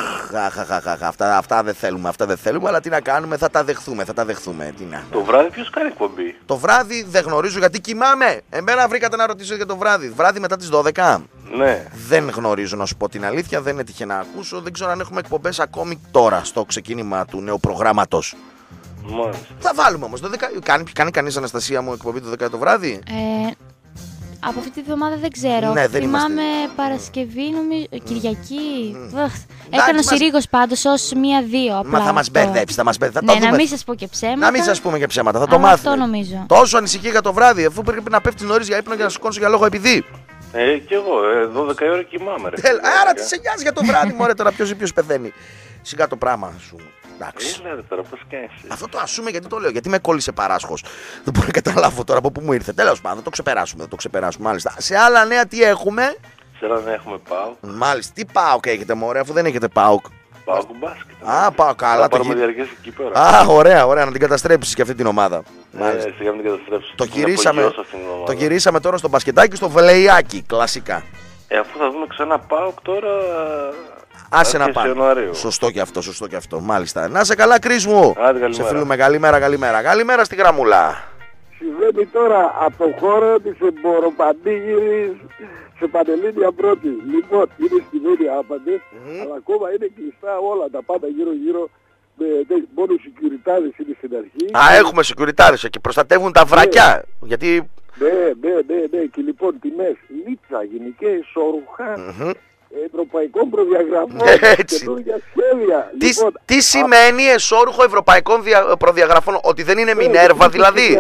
Αυτά δεν θέλουμε, αλλά τι να κάνουμε, θα τα δεχθούμε. Το βράδυ ποιος κάνει εκπομπή? Το βράδυ δεν γνωρίζω γιατί κοιμάμαι. Εμένα βρήκατε να ρωτήσω για το βράδυ. Βράδυ μετά τις 12. Ναι. Δεν γνωρίζω να σου πω την αλήθεια, δεν έτυχε να ακούσω. Δεν ξέρω αν έχουμε εκπομπές ακόμη τώρα στο ξεκίνημα του νέου προγράμματος. Μάλιστα. Θα βάλουμε όμως. Κάνει κανείς, Αναστασία μου, εκπομπή το 10 το βράδυ? Από αυτή τη βδομάδα δεν ξέρω. Ναι, δεν θυμάμαι Παρασκευή, νομίζω, Κυριακή. Έκανε ο Συρίγος πάντως ως 1-2 απλά. Μα θα μας μπερδέψει, θα μας μπερδέψει. Ναι, να μην σας πω και ψέματα. Να μην σας πούμε και ψέματα, θα το μάθουμε. Αυτό νομίζω. Τόσο ανησυχεί για το βράδυ, αφού πρέπει να πέφτει νωρίς για ύπνο και να σηκώνεις για λόγο επειδή. Κι εγώ, 12 ώρα κοιμάμαι ρε. Άρα τι σε νοιάζει για το βράδυ, μωρέ, τώρα ποιος πεθαίνει. Σιγά το πράγμα σου. Εντάξει. Τώρα, πώς κάνεις. Αυτό το ασούμε γιατί το λέω, γιατί με κόλλησε παράσχος. Δεν μπορώ να καταλάβω τώρα από πού μου ήρθε. Τέλος πάντων, θα το ξεπεράσουμε, μάλιστα. Σε άλλα νέα τι έχουμε? Σε άλλα νέα έχουμε ΠΑΟΚ. Μάλιστα, τι ΠΑΟΚ έχετε, μωρέ, αφού δεν έχετε ΠΑΟΚ? ΠΑΟΚ μπάσκετ. ΠΑΟΚ, καλά. Θα πάρουμε διαρκές εκεί πέρα. Ωραία, να την καταστρέψεις και αυτή την ομάδα. Μάλιστα. Σιγά μην την καταστρέψεις. Το γυρίσαμε τώρα στο μπασκετάκι, στο βελεϊάκι, κλασικά. Αφού θα δούμε ξανά ΠΑΟΚ τώρα. Άσε να πάμε. Σωστό και αυτό, μάλιστα. Να σε καλά, Κρίς μου. Σε φίλουμε, καλημέρα στη γραμμούλα. Συμβαίνει τώρα από το χώρο της εμποροπαντήγυρης σε Παντελήνια πρώτη. Λοιπόν, είναι στημένοι άπαντες, αλλά ακόμα είναι κλειστά όλα τα πάντα γύρω-γύρω. Μόνο οι σεκιουριτάδες είναι στην αρχή. Έχουμε σεκιουριτάδες και προστατεύουν τα βρακιά. Γιατί... Ναι. Και λοιπόν τιμές λίτσα, γενικές, ισόρουχα, ευρωπαϊκών προδιαγραφών, καινούργια σχέδια. Τι σημαίνει εσώρουχο ευρωπαϊκών προδιαγραφών? Ότι δεν είναι Μινέρβα δηλαδή?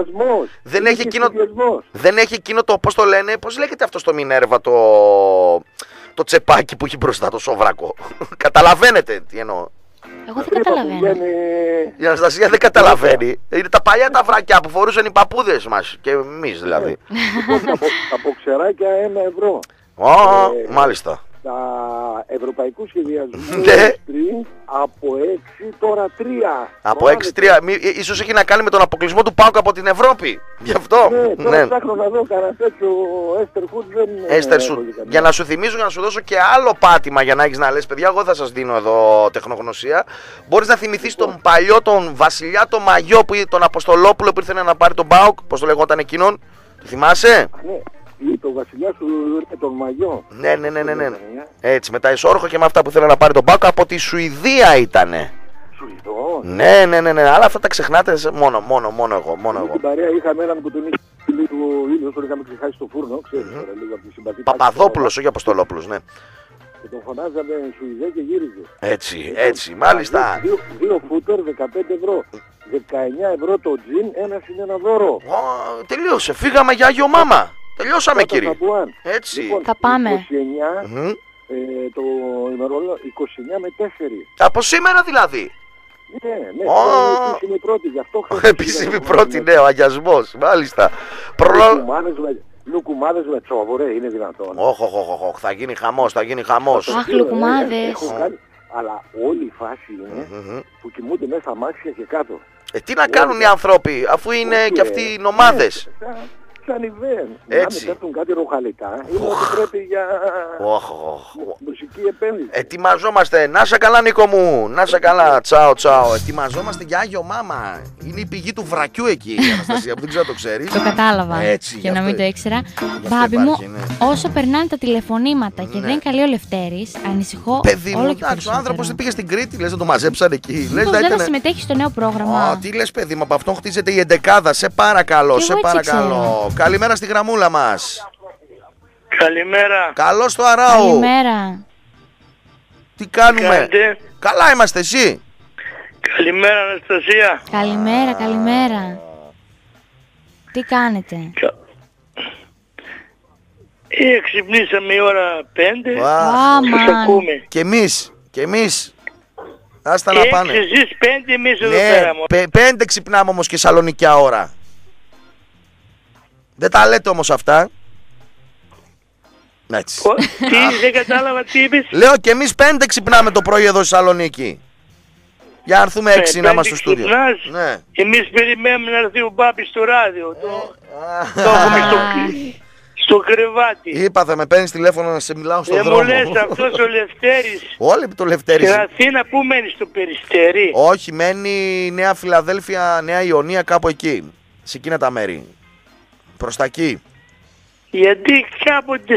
Δεν έχει εκείνο το, πώς το λένε, πώς λέγεται αυτό στο Μινέρβα, το τσεπάκι που έχει μπροστά το σόβρακο? Καταλαβαίνετε τι εννοώ? Εγώ δεν καταλαβαίνω. Η Αναστασία δεν καταλαβαίνει. Είναι τα παλιά τα βρακιά που φορούσαν οι παππούδες μας και εμείς δηλαδή. Τα μποξεράκια 1 ευρώ. Μάλιστα. Τα ευρωπαϊκού σχεδιασμού από 6 τώρα 3. Από 6-3. Ίσως έχει να κάνει με τον αποκλεισμό του ΠΑΟΚ από την Ευρώπη. Γι' αυτό. Τώρα ψάχνω να δω κανένα τέτοιο Έστερ Χουτ. Για να σου θυμίζω, για να σου δώσω και άλλο πάτημα για να έχεις να λες, παιδιά, εγώ θα σας δίνω εδώ τεχνογνωσία. Μπορείς να θυμηθείς τον παλιό, τον βασιλιά, τον Μαγιό, τον Αποστολόπουλο που ήρθε να πάρει τον ΠΑΟΚ. Πώς το λεγόταν εκείνον? Το θυμάσαι? Το βασιλιά σου τον Μαγιό. Ναι. Έτσι, με τα ισόρροχα και με αυτά που θέλει να πάρει τον ΠΑΟΚ, από τη Σουηδία ήτανε. Σουηδό? Ναι, αλλά αυτά τα ξεχνάτε μόνο εγώ. Στην παρέα είχαμε έναν που τον είχε λίγο ήλιο, τον είχαμε ξεχάσει στο φούρνο, ξέρεις τώρα, λίγο από τη συμπαθή. Παπαδόπουλος, όχι Αποστολόπουλος, ναι. Και τον φωνάζαμε Σουηδέ και γύριζε. Έτσι, μάλιστα. 2 φούτερ 15 ευρώ. 19 ευρώ το τζιν, ένα είναι ένα δώρο. Τελείωσε, φύγαμε για Άγιο Μάμα. Τελειώσαμε, κύριε. Έτσι. Λοιπόν, θα πάμε. 29, το ημερόλογο 29 με 4. Από σήμερα δηλαδή. Ναι, επίσημη πρώτη, γι' αυτό επίσημη πρώτη, ναι, ο αγιασμός, μάλιστα. Λουκουμάδες με τσόβο, ρε, είναι δυνατόν? Όχι, θα γίνει χαμός. Αχ, λουκουμάδες. Αλλά όλη η φάση είναι που κοιμούνται μέσα στα αμάξια και κάτω. Τι να κάνουν οι άνθρωποι, αφού είναι και αυτοί οι νομάδες? Σαν Ιβέν. Να με πέφτουν κάτι ροχαλικά, είναι ότι πρέπει για μουσική επένδυση. Ετοιμαζόμαστε, να σε καλά Νίκο μου, να σε καλά, τσάω. Ετοιμαζόμαστε για Άγιο Μάμα. Είναι η πηγή του βρακιού εκεί, η Αναστασία, που δεν ξέρω το ξέρεις. Το κατάλαβα και να μην το ήξερα. Μπάμπη μου, όσο περνάνε τα τηλεφωνήματα και δεν είναι καλή ο Λευτέρης, ανησυχώ. Παιδί μου, εντάξει, ο άνθρωπος δεν πήγε στην Κρήτη, λες να το μαζέψαν εκεί. Μήπως δεν θα συμμετέχει στο νέο πρόγραμμα? Τι λες, παιδί μου, από αυτόν χτίζεται η 11η, σε παρακαλώ. Καλημέρα στη γραμμούλα μας. Καλημέρα. Καλώς το Αράου. Καλημέρα. Τι κάνουμε? Καλά είμαστε, εσύ? Καλημέρα Αναστασία. Καλημέρα. Τι κάνετε? Ξυπνήσαμε η ώρα 5. Σας ακούμε. Και εμείς. Άστα να πάνε. Εσείς 5, εμείς εδώ πέρα. 5 ξυπνάμε όμως και σαλονικιά ώρα. Δεν τα λέτε όμως αυτά. Έτσι. Δεν κατάλαβα τι είπες. Λέω και εμείς 5 ξυπνάμε το πρωί εδώ στη Σαλονίκη. Για να έρθουμε 6 να είμαστε στο στούντιο. Ναι. Εμείς περιμένουμε να έρθει ο Μπάπης στο ράδιο. Το έχουμε στο κρεβάτι. Είπα θα με παίρνεις τηλέφωνο να σε μιλάω στον δρόμο. Δεν μου λες αυτός ο Λευτέρης. Όλοι το Λευτέρης. Στην Αθήνα πού μένει, στο Περιστέρι? Όχι, μένει Νέα Φιλαδέλφια, Νέα Ιωνία, κάπου εκεί. Σε εκείνα τα μέρη. Προς τα εκεί. Γιατί κάποτε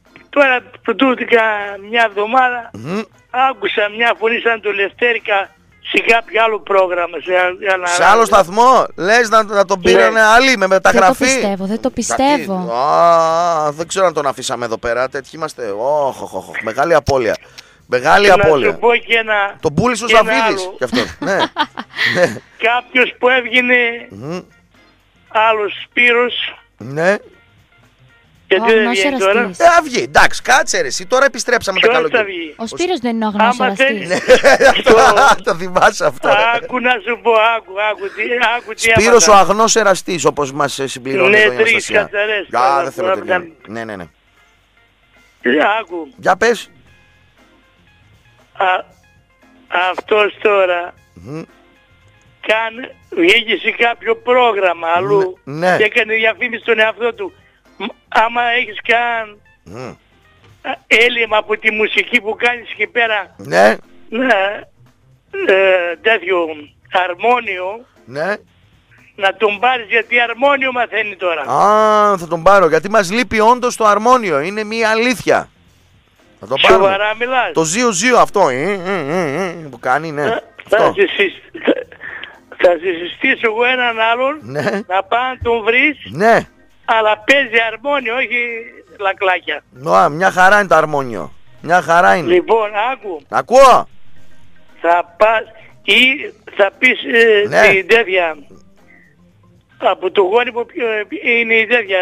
τώρα πρωτούτηκα μια εβδομάδα άκουσα μια φωνή σαν το Λευτέρικα σε κάποιο άλλο πρόγραμμα. Σε άλλο σταθμό, λες να τον πήρανε άλλοι με μεταγραφή. Δεν το πιστεύω. Δεν ξέρω αν τον αφήσαμε εδώ πέρα. Τέτοιοι είμαστε. Μεγάλη απώλεια. Μεγάλη απώλεια. Να σου πω και ένα. Τον πούλησε ο Σαββίδης κι αυτό. Ναι. Κάποιος που έβγαινε άλλος Σπύρος. Ναι. Γιατί δεν βγαίνει τώρα. Αυγή, εντάξει, κάτσε ρε εσύ, τώρα επιστρέψαμε τα καλοκαίρια. Ο Σπύρος δεν είναι ο αγνός-εραστής. Το θυμάσαι αυτό. Άκου να σου πω, άκου τι Σπύρος ο αγνός-εραστής, όπως μας συμπληρώνει εδώ η Αναστασία. Δεν θέλω τέτοια. Ναι. Άκου. Για πες. Αυτός τώρα βγήκε σε κάποιο πρόγραμμα αλλού και έκανε διαφήμιση στον εαυτό του. Άμα έχεις καν έλλειμμα από τη μουσική που κάνεις εκεί πέρα, τέτοιο αρμόνιο, να τον πάρεις, γιατί αρμόνιο μαθαίνει τώρα. Θα τον πάρω, γιατί μας λείπει όντως το αρμόνιο, είναι μια αλήθεια. Θα το πάρω. Σοβαρά μιλάς. Το ζύο αυτό που κάνει, ναι. Θα συστήσω εγώ έναν άλλον να πάει να τον βρεις. Ναι. Αλλά παίζει αρμόνιο, όχι λακλάκια. Μια χαρά είναι το αρμόνιο. Μια χαρά είναι. Λοιπόν, άκου. Ακούω. Θα πας ή θα πεις την τέτοια. Από το γόνιμο είναι η τέτοια.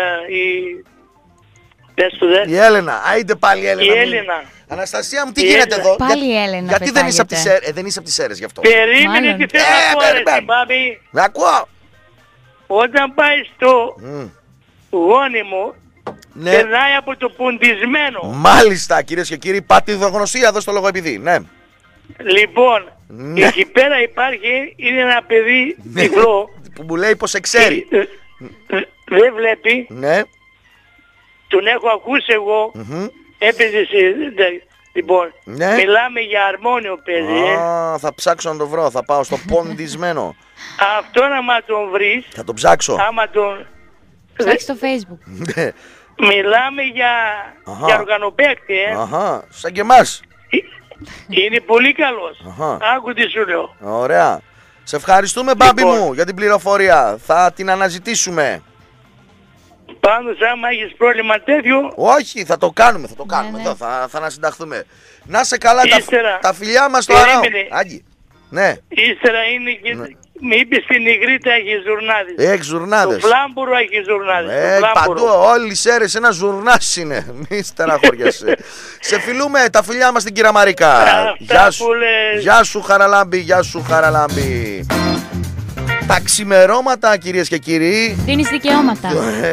Η Έλενα. Άιντε πάλι η Έλενα. Η Έλενα. Αναστασία μου, τι γίνεται εδώ. Πάλι η Έλενα. Γιατί δεν είσαι από τις Σέρρες γι' αυτό. Περίμενε τι θέλω να πω, ρε μπάμπη. Να ακούω. Όταν πάει στο γόνιμο, περνάει από το ποντισμένο. Μάλιστα, κυρίες και κύριοι, πατηδογνωσία εδώ στο λόγο επειδή. Ναι. Λοιπόν, εκεί πέρα υπάρχει, είναι ένα παιδί τυφλό που μου λέει πως ξέρει. Δεν βλέπει. Ναι. Τον έχω ακούσει εγώ. Έπαιζε λοιπόν, μιλάμε για αρμόνιο παιδί. Θα ψάξω να το βρω, θα πάω στο ποντισμένο. Αυτόν άμα τον βρεις, θα τον ψάξω. Άμα τον ψάξεις στο Facebook. Μιλάμε για οργανοπαίκτη, σαν και εμάς. Είναι πολύ καλός. Άκου τι σου λέω. Ωραία. Σε ευχαριστούμε μπάμπι μου για την πληροφορία. Θα την αναζητήσουμε. Πάντως άμα έχεις πρόβλημα τέτοιο. Όχι, θα το κάνουμε, Εδώ, θα ανασυνταχθούμε. Να σε καλά, τα φιλιά μας στο αράο. Ναι. Ύστερα είναι και με είπες στην Ιγρήτα έχει ζουρνάδες. Έχει ζουρνάδες. Το Φλάμπουρο έχει ζουρνάδες. Παντού όλοι οι Σέρρες ένα ζουρνάς είναι. Μη στεναχωριέσαι. Σε φιλούμε, τα φιλιά μας στην κυρία Μαρίκα. Γεια σου Χαραλάμπη, γεια σου Χαραλάμπη. Τα ξημερώματα, κυρίες και κύριοι. Δίνεις δικαιώματα.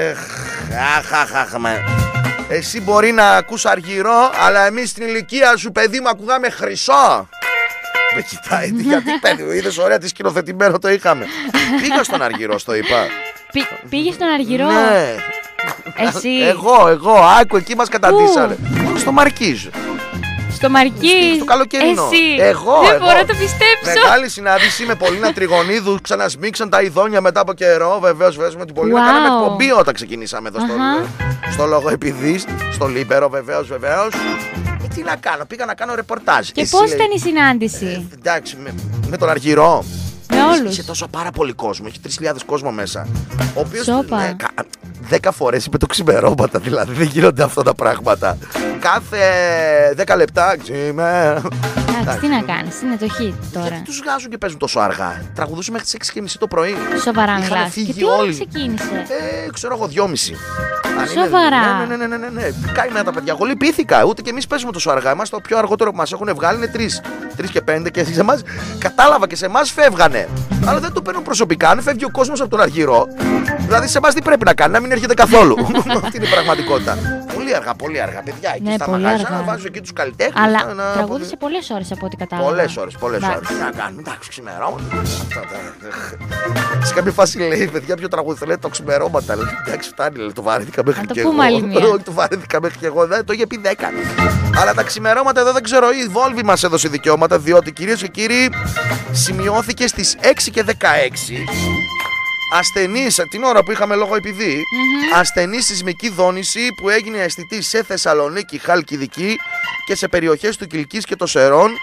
Εσύ μπορεί να ακούς αργυρό, αλλά εμείς στην ηλικία σου, παιδί μου, ακούγαμε χρυσό. Με κοιτάει, γιατί παιδί, είδες ωραία τι σκηνοθετημένο το είχαμε. Πήγα στον αργυρό, στο είπα. Πήγες στον αργυρό. Ναι. Εσύ. Εγώ, άκου, εκεί μας καταντήσανε. Στο Μαρκίζ. Στο Μαρκίζ. Στο καλοκαιρινό. Εσύ. Εγώ. Δεν μπορώ να το πιστέψω. Μεγάλη συνάντηση με Πολίνα Τριγωνίδου. Ξανασμίξαν τα ειδόνια μετά από καιρό. Βεβαίως με την Πολίνα. Κάναμε εκπομπή όταν ξεκινήσαμε εδώ στο λόγο επειδή. Στο Λίμπερο, βεβαίως. Τι να κάνω, πήγα να κάνω ρεπορτάζ. Και πώς ήταν η συνάντηση? Εντάξει, με τον Αργυρό. Με όλους. Είχε τόσο πάρα πολύ κόσμο, έχει 3.000 κόσμο μέσα. Ο οποίος 10 φορές είπε το ξημερώματα, δηλαδή δεν γίνονται αυτά τα πράγματα. Κάθε 10 λεπτά ξημέρα. Εντάξει, τι να κάνεις, είναι το hit τώρα. Γιατί τους βγάζουν και παίζουν τόσο αργά? Τραγουδούσε μέχρι τις 6:30 το πρωί. Σοβαρά μιλάς? Και τι ώρα ξεκίνησε? Ξέρω εγώ 2:30. Σοβαρά? Ναι. Καημένα τα παιδιά. Εγώ λυπήθηκα. Ούτε και εμείς παίζουμε τόσο αργά. Εμάς το πιο αργότερο που μας έχουν βγάλει είναι 3 και 5 και σε εμάς κατάλαβα και σε εμάς φεύγανε. Αλλά δεν το παίρνουν προσωπικά. Αν φεύγει ο κόσμος από τον Αργυρό, δηλαδή σε εμάς τι πρέπει να κάνει? Να μην έρχεται καθόλου. Αυτή είναι η πραγματικότητα. Πολύ αργά, παιδιά. Εκεί στα μαγαζιά να βάζω εκεί τους καλλιτέχνες. Αλλά τραγούδισε πολλές ώρες από ό,τι κατάλαβα. Πολλές ώρες. Τι να κάνουμε, εντάξει, ξημερώματα. Σε κάποια φάση λέει, παιδιά, ποιο τραγούδι θέλετε? Το ξημερώματα. Εντάξει, φτάνει, το βαρέθηκα μέχρι και εγώ. Όχι, το βαρέθηκα μέχρι και εγώ. Το είχε πει 10. Αλλά τα ξημερώματα εδώ δεν ξέρω, η Volvi μας έδωσε δικαιώματα, διότι κυρίες και κύριοι σημειώθηκε στις 6 και 16 ασθενής, την ώρα που είχαμε λόγο επειδή, ασθενή σεισμική δόνηση που έγινε αισθητή σε Θεσσαλονίκη, Χαλκιδική και σε περιοχές του Κιλκής και των Σερών.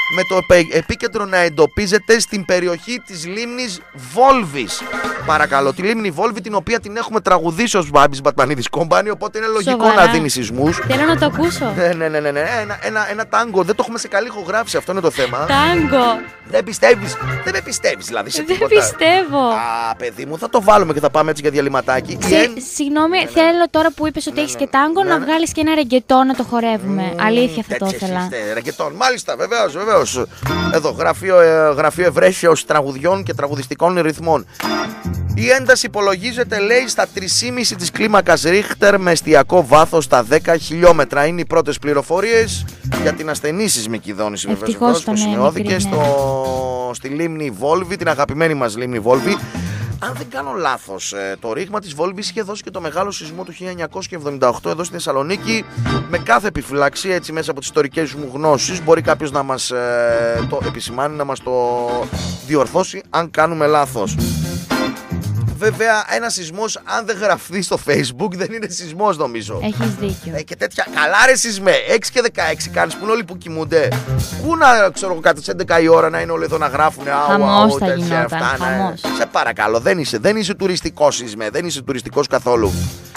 με το επίκεντρο να εντοπίζεται στην περιοχή της λίμνης Βόλβης. Παρακαλώ, τη λίμνη Βόλβη, την οποία την έχουμε τραγουδήσει ως Μπάμπης Μπατμανίδης Κόμπανι, οπότε είναι λογικό να δίνει σεισμούς. Θέλω να το ακούσω. Ναι. Ένα τάγκο. Δεν το έχουμε σε καλή ηχογράφηση, αυτό είναι το θέμα. Τάγκο. Δεν πιστεύεις. Δεν με πιστεύεις δηλαδή σε τίποτα. Δεν πιστεύω. Α, παιδί μου, θα το βάλουμε και θα πάμε έτσι για διαλυματάκι. Συγγνώμη, θέλω τώρα που είπες ότι έχεις και τάγκο να βγάλεις και ένα ρεγκετό να το χορεύουμε. Αλήθεια θα το ήθελα. Ρεγκετόν, μάλιστα, βεβαίως. Εδώ, γραφείο ευρέσεως τραγουδιών και τραγουδιστικών ρυθμών. Η ένταση υπολογίζεται, λέει, στα 3,5 της κλίμακας Ρίχτερ με εστιακό βάθος στα 10 χιλιόμετρα. Είναι οι πρώτες πληροφορίες για την ασθενή σεισμική δόνηση βεβαίως που σημειώθηκε στη λίμνη Βόλβη, την αγαπημένη μας λίμνη Βόλβη. Αν δεν κάνω λάθος, το ρήγμα της Βόλβης είχε δώσει και το μεγάλο σεισμό του 1978 εδώ στη Θεσσαλονίκη. Με κάθε επιφυλαξία, έτσι μέσα από τις ιστορικές μου γνώσεις, μπορεί κάποιος να μας το επισημάνει, να μας το διορθώσει αν κάνουμε λάθος. Βέβαια, ένα σεισμός, αν δεν γραφτεί στο Facebook, δεν είναι σεισμός, νομίζω. Έχεις δίκιο. Και τέτοια. Καλά, ρε σεισμέ. 6 και 16 κάνεις που είναι όλοι που κοιμούνται. Πού να ξέρω κάτι στις 11 η ώρα να είναι όλοι εδώ να γράφουν. Χαμός θα γινόταν. Χαμός. Σε παρακαλώ, δεν είσαι τουριστικός σεισμέ. Δεν είσαι τουριστικός καθόλου.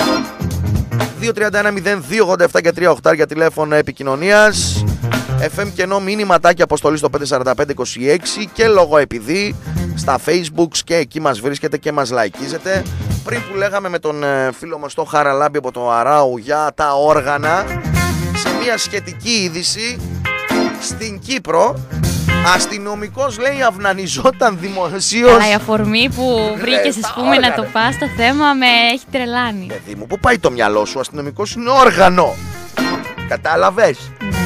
231-02-87 και 3 για τηλέφωνο επικοινωνίας. FM κενό μηνυματάκι αποστολή στο 54526 και λόγω επειδή στα Facebook και εκεί μας βρίσκεται και μας λαϊκίζετε. Πριν που λέγαμε με τον φίλο μας το Χαραλάμπη από το Αράου για τα όργανα, σε μια σχετική είδηση στην Κύπρο, αστυνομικός, λέει, αυνανιζόταν δημοσίως. Αλλά η αφορμή που βρήκες, ας πούμε, να το πας στο θέμα με έχει τρελάνει. Παιδί μου, πού πάει το μυαλό σου? Αστυνομικός είναι όργανο. Κατάλαβες?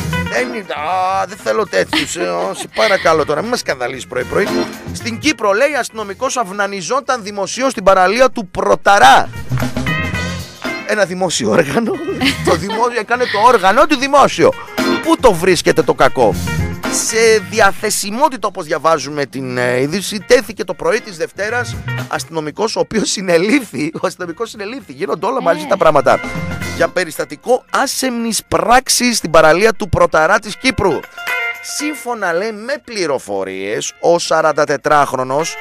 Δεν θέλω τέτοιους. Σε παρακαλώ τώρα, μην μας σκανδαλίσεις πρωί-πρωί. Στην Κύπρο, λέει, αστυνομικός αυνανιζόταν δημοσίως στην παραλία του Πρωταρά. Ένα δημόσιο όργανο. Το δημόσιο έκανε το όργανο του δημόσιο. Πού το βρίσκεται το κακό? Σε διαθεσιμότητα, όπως διαβάζουμε την είδηση, τέθηκε το πρωί της Δευτέρας αστυνομικός, ο οποίος συνελήφθη. Ο αστυνομικός συνελήφθη. Γίνονται όλα μαζί τα πράγματα. Για περιστατικό άσεμνης πράξης στην παραλία του Πρωταρά της Κύπρου. Σύμφωνα, λέει, με πληροφορίες, ο 44χρονος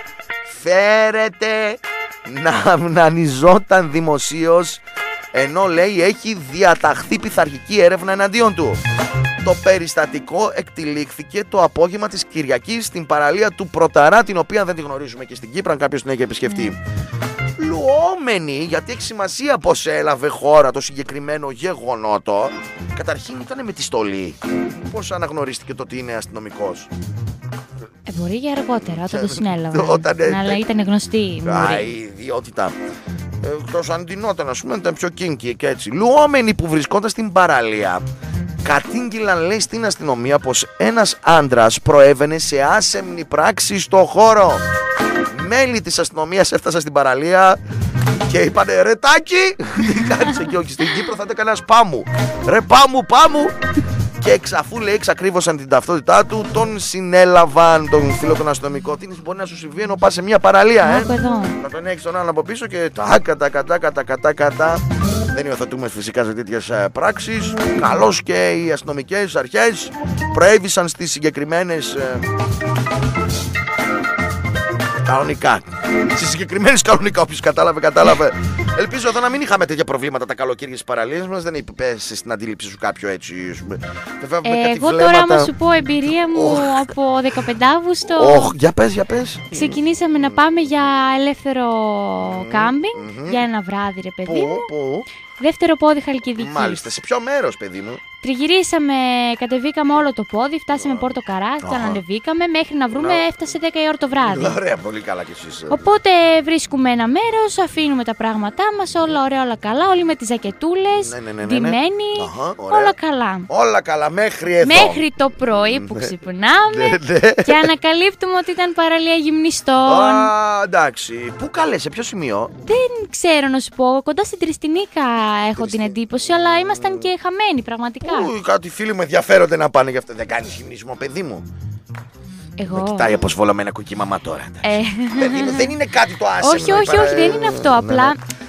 φέρεται να αυνανιζόταν δημοσίως, ενώ, λέει, έχει διαταχθεί πειθαρχική έρευνα εναντίον του. Το περιστατικό εκτυλίχθηκε το απόγευμα της Κυριακής στην παραλία του Πρωταρά, την οποία δεν τη γνωρίζουμε και στην Κύπρο, αν κάποιος την έχει επισκεφτεί. Λουόμενοι, γιατί έχει σημασία πως έλαβε χώρα το συγκεκριμένο γεγονότο. Καταρχήν ήταν με τη στολή. Πώς αναγνωρίστηκε το ότι είναι αστυνομικός? Μπορεί για αργότερα, όταν το συνέλαβε. Αλλά ήταν γνωστή η ιδιότητα. Εκτός αν ντυνόταν, ας πούμε, ήταν πιο κίνκι και έτσι. Λουόμενοι που βρισκόταν στην παραλία κατήγγειλαν, λέει, στην αστυνομία πως ένας άντρας προέβαινε σε άσεμνη πράξη στο χώρο. Μέλη της αστυνομίας έφτασαν στην παραλία και είπανε, ρε Τάκη, τι κάνεις εκεί? Όχι, στην Κύπρο θα ήταν κανένας πάμου. Ρε πάμου. Και αφού, λέει, εξακρίβωσαν την ταυτότητά του, τον συνέλαβαν, τον φίλο τον αστυνομικό. Τι μπορεί να σου συμβεί ενώ πας σε μια παραλία, να τον έχεις τον άλλον από πίσω και κατά. Δεν υιοθετούμε φυσικά σε τέτοιες πράξεις. Καλώς και οι αστυνομικές αρχές προέβησαν στις συγκεκριμένες κανονικά. Στις συγκεκριμένες κανονικά, όποιος κατάλαβε. Ελπίζω εδώ να μην είχαμε τέτοια προβλήματα τα καλοκαίρια στις παραλίες μας. Δεν πέσει στην αντίληψη σου κάποιο έτσι? Εγώ τώρα, άμα σου πω εμπειρία μου από 15 Αύγουστο. Για πες. Ξεκινήσαμε να πάμε για ελεύθερο κάμπινγκ για ένα βράδυ, ρε παιδί μου. Δεύτερο πόδι Χαλκιδική. Μάλιστα, σε ποιο μέρος, παιδί μου? Τριγυρίσαμε, κατεβήκαμε όλο το πόδι, φτάσαμε Πόρτο Καρά, ξανανεβήκαμε μέχρι να βρούμε, έφτασε 10 η ώρα το βράδυ. Ωραία, πολύ καλά κι εσείς. Οπότε βρίσκουμε ένα μέρος, αφήνουμε τα πράγματά μας, όλα ωραία, όλα καλά, όλοι με τις ζακετούλες, ντυμένοι, όλα καλά. Όλα καλά, μέχρι εδώ. Μέχρι το πρωί που ξυπνάμε και ανακαλύπτουμε ότι ήταν παραλία γυμνιστών. Εντάξει, πού καλέ, σε ποιο σημείο? Δεν ξέρω να σου πω, κοντά στην Τριστινίκα έχω την εντύπωση, αλλά ήμασταν και χαμένοι πραγματικά. Κάτι φίλοι μου ενδιαφέρονται να πάνε γι' αυτό. Δεν κάνεις γυμνισμό, παιδί μου? Εγώ. Με κοιτάει αποσβολωμένα κουκί μαμά τώρα. Παιδί μου, δεν είναι κάτι το άσχημο. Όχι, δεν είναι αυτό. Απλά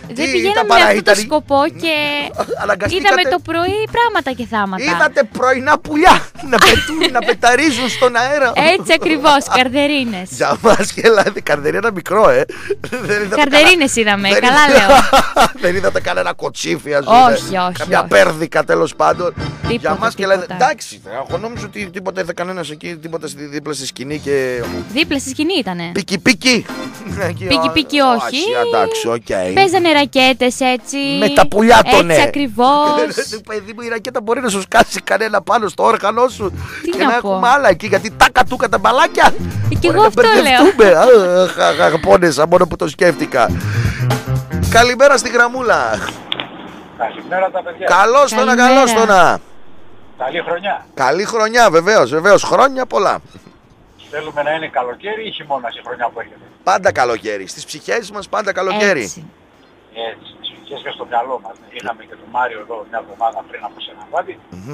Δεν πηγαίναμε με αυτό το σκοπό και είδαμε το πρωί πράγματα και θάματα. Είδατε πρωινά πουλιά να πετούν, να πεταρίζουν στον αέρα. Έτσι ακριβώς, καρδερίνες. Για μας και δηλαδή, καρδερίνα μικρό, Καρδερίνες είδαμε, καλά λέω. Δεν είδατε κανένα κοτσίφι, ας πούμε. Όχι. Καμιά πέρδικα τέλος πάντων. Για μας και δηλαδή, εντάξει, εγώ νόμιζα ότι τίποτα δεν κανένας εκεί, τίποτα δίπλα στη σκηνή και. Δίπλα στη σκηνή ήτανε. Πικι-πικι. Πικι-πικι όχι. Εντάξει, οκ. Παίζανε ρακέτες έτσι. Με τα πουλιά τον έτσι ακριβώς. Παιδί μου, η ρακέτα μπορεί να σου σκάσει κανένα πάνω στο όργανο σου. Τι και να να πω. έχουμε άλλα εκεί, γιατί τα κατούκα τα μπαλάκια. Και εγώ αυτό λέω. Αγαπώνεσα μόνο που το σκέφτηκα. Καλημέρα στη γραμμούλα. Καλημέρα τα παιδιά. Καλώς το να, καλώς το να. Καλή χρονιά. Καλή χρονιά, βεβαίως. Χρόνια πολλά. Θέλουμε να είναι καλοκαίρι ή χειμώνας η χρονιά που έρχεται. Πάντα καλοκαίρι. Στις ψυχές μας πάντα καλοκαίρι. Έτσι, στις ψυχές και στο μυαλό μας. Είχαμε και τον Μάριο εδώ μια εβδομάδα πριν από Σεναβάδη.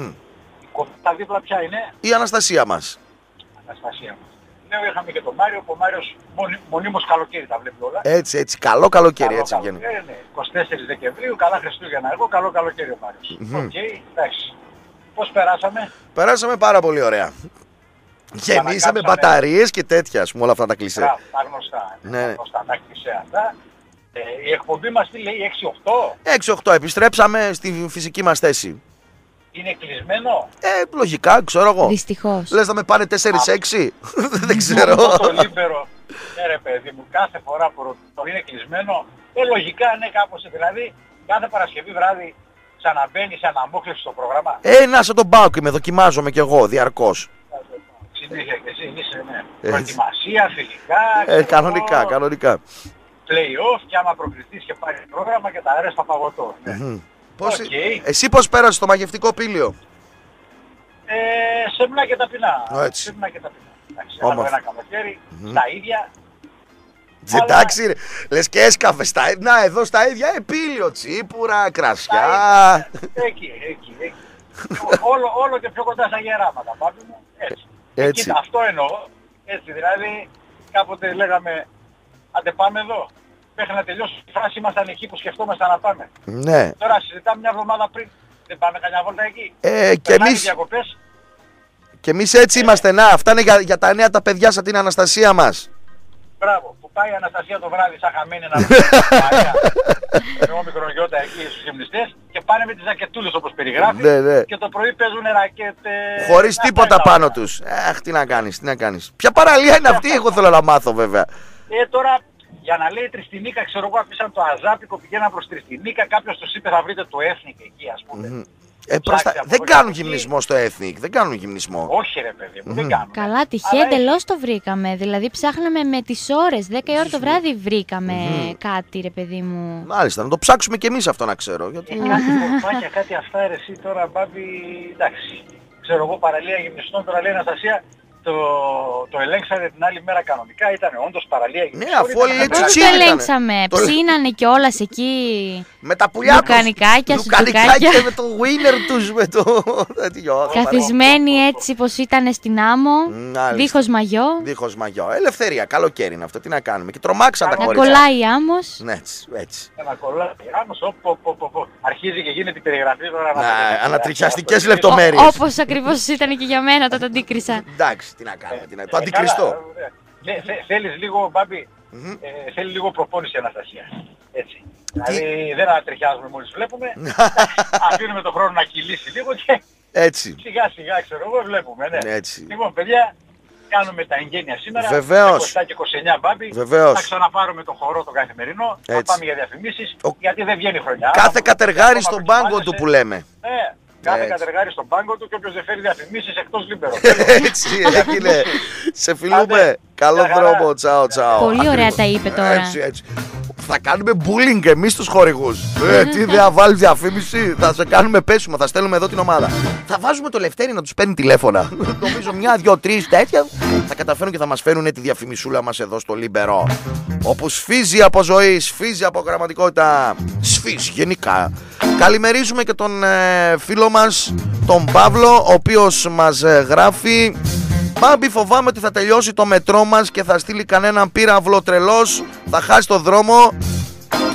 Η κοπέλα δίπλα ποια είναι? Η Αναστασία μας. Αναστασία μας. Λέω είχαμε και τον Μάριο, που ο Μάριος μονίμως καλοκαίρι τα βλέπει όλα. Έτσι, καλό καλοκαίρι, έτσι βγαίνει. Ναι. 24 Δεκεμβρίου, καλά Χριστούγεννα. Εγώ καλό καλοκαίρι ο Μάριος. Οκ, εντάξει. Πώς περάσαμε? Περάσαμε πάρα πολύ ωραία. Γεμίσαμε μπαταρίες και τέτοια, ας πούμε, όλα αυτά τα κλισέ. Τα γνωστά. Ναι. Τα κλισέ αυτά. Η εκπομπή μας τι λέει, 6-8? 6-8, επιστρέψαμε στη φυσική μας θέση. Είναι κλεισμένο? Λογικά, ξέρω εγώ. Δυστυχώς. Λες να με πάνε 4-6? Δεν ξέρω. Το λίμπερο, ρε παιδί μου, κάθε φορά που ρωτώ είναι κλεισμένο, λογικά ναι κάπως, δηλαδή κάθε Παρασκευή βράδυ ξαναμπαίνει σε αναμόχλευση στο πρόγραμμα. Να σε τον Πάοκ με δοκιμάζομαι κι εγώ διαρκώς. Συνέχεια και εσύ είσαι, ναι. Προετοιμασία, φιλικά. Κανονικά. Play-off και άμα προκριθείς και πάρει πρόγραμμα και τα αρέστα παγωτό. Εσύ πώς πέρασες το μαγευτικό πήλιο? Σεμνά και ταπεινά. Έτσι. Άλλο ένα καλοκαίρι, τα ίδια. Εντάξει, λες και έσκαφες να εδώ στα ίδια, πήλιο, τσίπουρα, κρασιά. Εκεί. Όλο και πιο κοντά στα γεράματα, πάμε μου. Έτσι. Κοίτα, αυτό εννοώ. Έτσι, δηλαδή, κάποτε λέγαμε, άντε πάμε εδώ. Μέχρι να τελειώσει η φράση ήμασταν εκεί που σκεφτόμασταν να πάμε. Ναι. Τώρα συζητάμε μια εβδομάδα πριν. Δεν πάμε κανένα βόλτα εκεί? Και εμείς έτσι είμαστε, να, αυτά είναι για τα νέα τα παιδιά σαν την Αναστασία μας. Μπράβο, που πάει η Αναστασία το βράδυ σαν χαμένη να με όμικρον γιώτα εκεί στους γυμνιστές και πάνε με τις ζακετούλες όπως περιγράφει και το πρωί παίζουν ρακέτες. Χωρίς τίποτα πάνω τους. Αχ, τι να κάνεις. Ποια παραλία είναι αυτή, εγώ θέλω να μάθω βέβαια. Τώρα για να λέει Τριστινίκα, ξέρω εγώ, αφήσαν το Αζάπικο, πηγαίναν προς Τριστινίκα, κάποιος τους είπε θα βρείτε το Ethnic εκεί, ας πούμε. Δεν κάνουν γυμνισμό στο Ethnic, δεν κάνουν γυμνισμό. Όχι ρε παιδί μου, δεν κάνουν. Καλά, τυχαία εντελώς το βρήκαμε. Δηλαδή ψάχναμε με τις ώρες, 10 η ώρα το βράδυ βρήκαμε κάτι ρε παιδί μου. Μάλιστα, να το ψάξουμε κι εμείς αυτό να ξέρω. Κάτι κοφάκια, κάτι αυτά ρε εσύ τώρα μπάμπη, εντάξει. Ξέρω εγώ παραλία γυμνιστών, τώρα λέει Αναστασία. Το ελέγξανε την άλλη μέρα κανονικά, ήταν όντως παραλία γυμνιστών. Ναι, αφού όλοι πώς το ελέγξαμε, ψήνανε κιόλας εκεί. Με τα πουλιά τους. Λουκανικάκια, με το winner τους, με το... Καθισμένοι έτσι πως ήταν στην άμμο, δίχως μαγιό. Ελευθερία, καλοκαίρι είναι αυτό, τι να κάνουμε. Και τρομάξαν τα κορίτσια. Να κολλάει η άμμος. Ναι, έτσι. Να κολλάει η άμμος, αρχίζει και γίνεται η περιγραφή τώρα. Ανατριχιαστικές λεπτομέρειες. Όπως ακριβώς ήταν και για μένα όταν το αντίκρισα. Εντάξει, τι να κάνουμε, το αντικριστό. Θέλεις λίγο, Μπάμπη, θέλει λίγο προπόνηση Αναστασία. Έτσι. Δηλαδή δεν ανατριχιάζουμε μόλις βλέπουμε, αφήνουμε τον χρόνο να κυλήσει λίγο και σιγά σιγά ξέρω εγώ βλέπουμε. Ναι. Λοιπόν παιδιά, κάνουμε τα εγγένεια σήμερα, 27 και 29 Μπάμπη, θα ξαναπάρουμε το χορό το καθημερινό, θα πάμε για διαφημίσεις, γιατί δεν βγαίνει χρονιά. Κάθε κατεργάρι στον πάγκο του που λέμε. Κάθε κατεργάρι στον πάγκο του και όποιος δεν φέρει διαφημίσεις εκτός λίμπερο. Έτσι, έγινε. Σε φιλούμε. Καλό δρόμο. Τσάω. Πολύ ωραία τα είπε τώρα. Έτσι. Θα κάνουμε bullying εμείς τους χορηγούς. Τι δεν θα βάλει διαφήμιση, θα σε κάνουμε πέσουμε, θα στέλνουμε εδώ την ομάδα. Θα βάζουμε το Λευτέρι να τους παίρνει τηλέφωνα. Νομίζω 1, 2, 3 τέτοια θα καταφέρουν και θα μας φέρουν τη διαφημισούλα μας εδώ στο Λίμπερο. Όπου σφίζει από ζωή, σφίζει από γραμματικότητα, σφίζει γενικά. Καλημερίζουμε και τον φίλο μας, τον Παύλο, ο οποίος μας γράφει: Μπάμπη, φοβάμαι ότι θα τελειώσει το μετρό μας και θα στείλει κανέναν πύραυλο τρελός, θα χάσει το δρόμο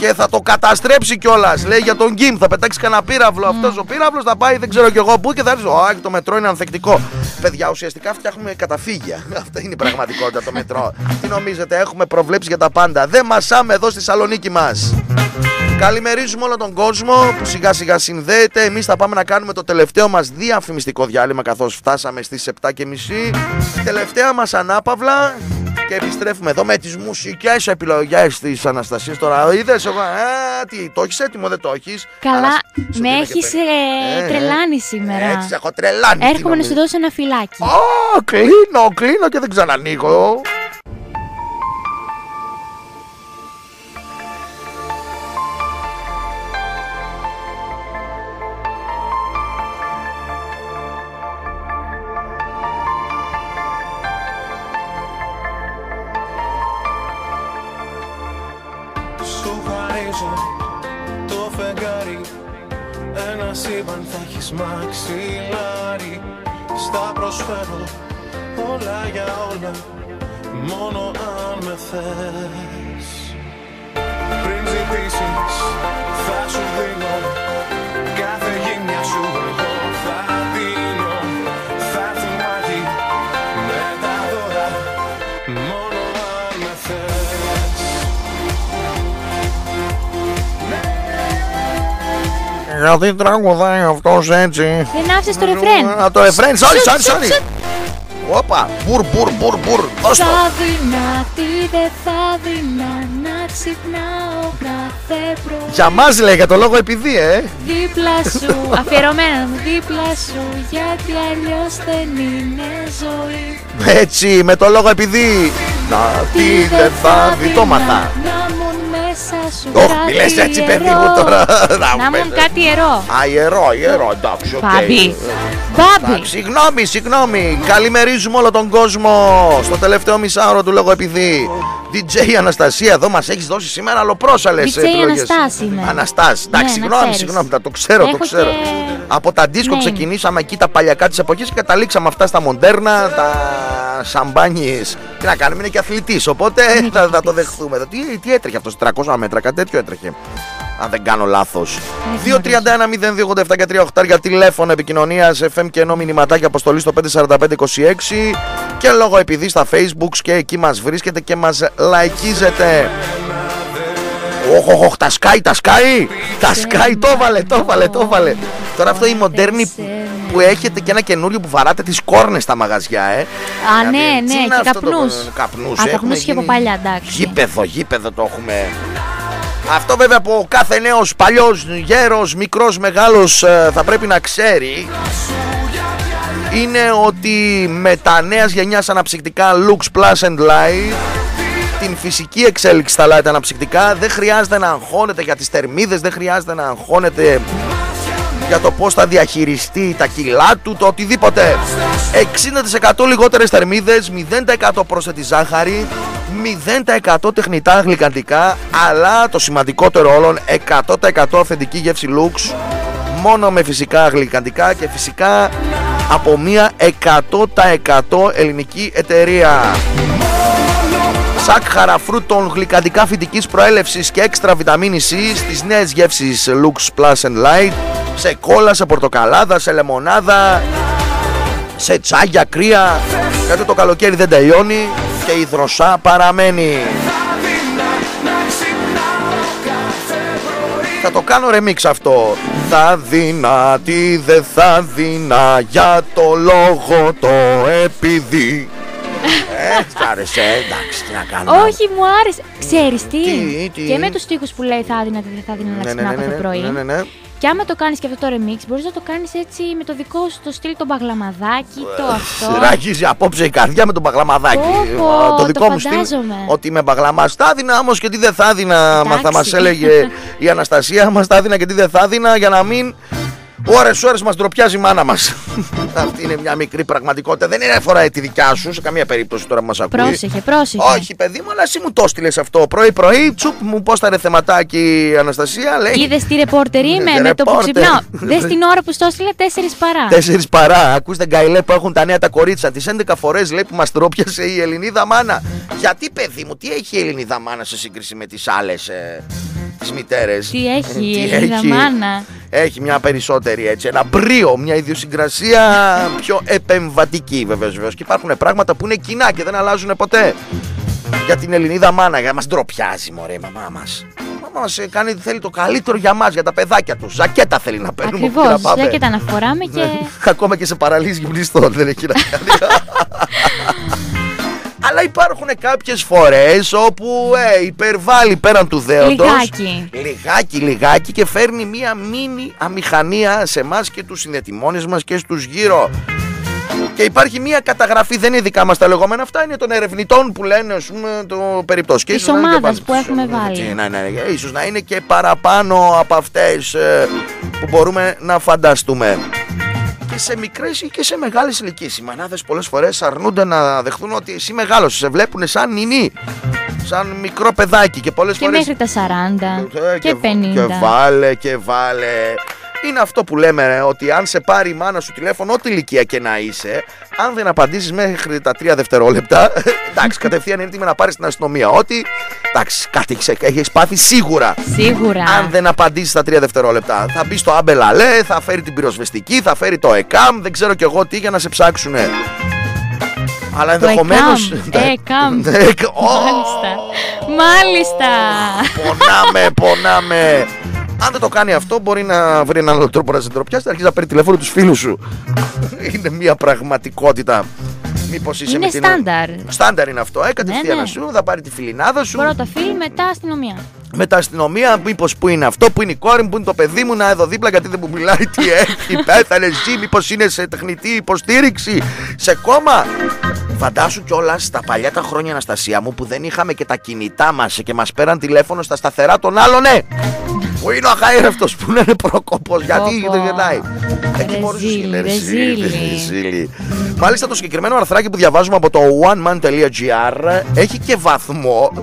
Και θα το καταστρέψει κιόλας. Λέει για τον Γκίμ, θα πετάξει κανένα πύραυλο. Αυτός ο πύραυλος θα πάει δεν ξέρω κι εγώ πού και θα έρθει. Το μετρό είναι ανθεκτικό. Παιδιά, ουσιαστικά φτιάχνουμε καταφύγια. Αυτή είναι η πραγματικότητα το μετρό. Τι νομίζετε, έχουμε προβλέψει για τα πάντα. Δεν μασάμε εδώ στη Θεσσαλονίκη μας. Καλημερίζουμε όλο τον κόσμο που σιγά σιγά συνδέεται. Εμείς θα πάμε να κάνουμε το τελευταίο μας διαφημιστικό διάλειμμα, καθώς φτάσαμε στις 7:30. Τελευταία μας ανάπαυλα. Και επιστρέφουμε εδώ με τις μουσικές επιλογές της Αναστασίας. Τώρα είδες εγώ, τι, το έχεις έτοιμο, δεν το έχεις? Καλά, με έχεις τρελάνει σήμερα. Έτσι, έχω τρελάνει. Έρχομαι να σου δώσω ένα φυλάκι. Κλείνω και δεν ξανανοίγω. Το φεγγάρι, ένα σύμπαν θα έχεις μαξιλάρι. Στα προσφέρω όλα για όλα, μόνο αν με θες. Πριν ζητήσεις θα σου δίνω κάθε γύμνια σου, εγώ θα δίνω. Θα έρθουν μάγοι με τα δώρα, μόνο αν με θες. Γιατί τραγουδάει αυτός έτσι? Δεν άφησες το ρεφρέν. Το ρεφρέν, sorry. Όπα, μπουρ. Θα δυνατή, δεν θα δυνα να ξυπνάω κάθε πρωί. Για μας λέει, για το λόγο επειδή, Δίπλα σου, αφιερωμένα μου δίπλα σου, γιατί αλλιώς δεν είναι ζωή. Έτσι, με το λόγο επειδή. Να τι δεν θα δει, το μαθα. Όχι, μη λες έτσι παιδί μου τώρα. Να ήμουν κάτι ιερό. Ιερό, εντάξει, οκ. Μπάμπη. Συγγνώμη. Καλημερίζουμε όλο τον κόσμο στο τελευταίο μισάωρο του λόγω επειδή. DJ Αναστασία, εδώ μας έχεις δώσει σήμερα αλλοπρόσαλες επιλογές. Αναστάση, εντάξει, συγγνώμη, το ξέρω. Από τα δίσκο ξεκινήσαμε εκεί τα παλιακά της εποχής και καταλήξαμε αυτά στα μοντέρνα, τα σαμπάνιες. Τι να κάνουμε, είναι και αθλητής, οπότε θα το δεχθούμε. Τι έτρεχε αυτός, 300 μέτρα, κάτι τέτοιο έτρεχε. Αν δεν κάνω λάθος. 231-0287 και 3 για τηλέφωνο επικοινωνίας, FM και ενώ μηνυματάκια αποστολή στο 54526 και λόγω επειδή στα Facebook και εκεί μας βρίσκεται και μας λαϊκίζετε. Τα σκάει, το βάλε. Τώρα αυτό η μοντέρνη που έχετε και ένα καινούριο που βαράτε τις κόρνες στα μαγαζιά, ναι, και καπνούς. Καπνούς και από παλιά, εντάξει. Γήπεδο το έχουμε. Αυτό βέβαια από κάθε νέος, παλιός, γέρος, μικρός, μεγάλος θα πρέπει να ξέρει είναι ότι με τα νέας γενιάς αναψυκτικά Lux Plus and Light, την φυσική εξέλιξη στα light αναψυκτικά, δεν χρειάζεται να αγχώνεται για τις θερμίδες, δεν χρειάζεται να αγχώνεται για το πώς θα διαχειριστεί τα κιλά του, το οτιδήποτε. 60% λιγότερες θερμίδες, 0% πρόσθετη ζάχαρη, 0% τεχνητά γλυκαντικά, αλλά το σημαντικότερο όλων, 100% αυθεντική γεύση Lux, μόνο με φυσικά γλυκαντικά και φυσικά από μια 100% ελληνική εταιρεία. Σακ χαραφρούτων γλυκαντικά φυτικής προέλευσης και έξτρα βιταμίνη C στις νέες γεύσεις Lux Plus and Light, σε κόλλα, σε πορτοκαλάδα, σε λεμονάδα, σε τσάγια, κρύα. Γιατί το καλοκαίρι δεν τελειώνει και η δροσά παραμένει. Θα το κάνω remix αυτό. Θα δίνα, τι δεν θα δίνα, για το λόγο το επειδή. Σ' άρεσε, εντάξει, τι να κάνω. Όχι, μου άρεσε. Ξέρεις τι? Και με τους στίχους που λέει θα δίνα, τι δεν θα δίνα να ξυπνάω κάθε πρωί. Και άμα το κάνεις και αυτό το remix, μπορείς να το κάνεις έτσι με το δικό σου το στυλ, το μπαγλαμαδάκι, το αυτό. Ράγιζε απόψε η καρδιά με το μπαγλαμαδάκι. Το δικό μου στυλ. Ότι με μπαγλαμάς θα έδινα, όμως και τι δεν θα έδινα. Θα μας έλεγε η Αναστασία, μας θα έδινα και τι δεν θα έδινα, για να μην ώρες μας ντροπιάζει η μάνα μας. Αυτή είναι μια μικρή πραγματικότητα. Δεν είναι φορά τη δικιά σου σε καμία περίπτωση τώρα που μας ακούει. Πρόσεχε. Όχι, παιδί μου, αλλά εσύ μου το έστειλες αυτό πρωί-πρωί. Τσουπ, μου πώς τα ρε θεματάκι η Αναστασία. Λέει. Είδες τι ρεπόρτερ είμαι με το που ξυπνάω. Δες την ώρα που στο έστειλα 4 παρά. 4 παρά. Ακούς την καηλέ που έχουν τα νέα τα κορίτσια. Τις 11 φορές λέει που μας τρόπιασε η Ελληνίδα μάνα. Γιατί, παιδί μου, τι έχει η Ελληνίδα μάνα σε σύγκριση με τις άλλες? τις μητέρες. Τι έχει η Ελληνίδα μάνα. Έχει μια περισσότερη έτσι, ένα μπρίο, μια ιδιοσυγκρασία πιο επεμβατική βεβαίως. Και υπάρχουν πράγματα που είναι κοινά και δεν αλλάζουν ποτέ. Για την Ελληνίδα μάνα, για μας ντροπιάζει μωρέ η μαμά μας. Η μαμά μας θέλει το καλύτερο για μας, για τα παιδάκια του. Ζακέτα θέλει να παίρνουμε. Ακριβώς, ζακέτα να φοράμε και... Ακόμα και σε παραλίες γυμνιστών δεν έχει να κάνει. Αλλά υπάρχουν κάποιες φορές όπου υπερβάλλει πέραν του δέοντος. Λιγάκι και φέρνει μία μίνι αμηχανία σε εμάς και τους συνδετημόνες μας και στους γύρω. Και υπάρχει μία καταγραφή, δεν είναι δικά μας τα λεγόμενα, αυτά είναι των ερευνητών που λένε, ας πούμε, το περιπτώσει. Της ομάδας που έχουμε βάλει. Ναι, ίσως να είναι και παραπάνω από αυτές που μπορούμε να φανταστούμε. Και σε μικρές ή και σε μεγάλες ηλικίες. Οι μανάδες πολλές φορές αρνούνται να δεχθούν ότι εσύ μεγάλος, σε βλέπουν σαν νινί, σαν μικρό παιδάκι. Και πολλές φορές μέχρι τα 40 και 50. Και βάλε. Είναι αυτό που λέμε, ότι αν σε πάρει η μάνα σου τηλέφωνο, ό,τι ηλικία και να είσαι, αν δεν απαντήσεις μέχρι τα 3 δευτερόλεπτα, εντάξει, κατευθείαν είναι έτοιμη να πάρεις στην αστυνομία. Ότι, εντάξει, κάτι έχεις πάθει σίγουρα. Αν δεν απαντήσεις τα 3 δευτερόλεπτα, θα μπει στο άμπελαλέ, θα φέρει την πυροσβεστική, θα φέρει το ΕΚΑΜ, δεν ξέρω κι εγώ τι, για να σε ψάξουνε. Αλλά ενδεχομένως. Μάλιστα. Πονάμε. Αν δεν το κάνει αυτό, μπορεί να βρει έναν άλλο τρόπο να σε ντροπιάσει, να αρχίσει να παίρνει τηλέφωνο τους φίλους σου. Είναι μια πραγματικότητα. Μήπως είσαι είναι με στάνταρ. Στάνταρ είναι αυτό. Κατευθείαν σου, θα πάρει τη φιλινάδα σου. Πρώτα φίλη, μετά αστυνομία. Μετά αστυνομία, μήπως που είναι αυτό, που είναι η κόρη μου, που είναι το παιδί μου, να εδώ δίπλα, γιατί δεν μου μιλάει, τι έχει, πέθανε ζει, μήπως είναι σε τεχνητή υποστήριξη, σε κόμμα. Φαντάσου κιόλας στα παλιά τα χρόνια, Αναστασία μου, που δεν είχαμε και τα κινητά μας και μας πέραν τηλέφωνο στα σταθερά των άλλων, ναι. Που είναι ο αχαήρευτος, που είναι προκοπός, γιατί δεν γελάει. Ρεζίλη. Μάλιστα το συγκεκριμένο αρθράκι που διαβάζουμε από το oneman.gr έχει και βαθμό.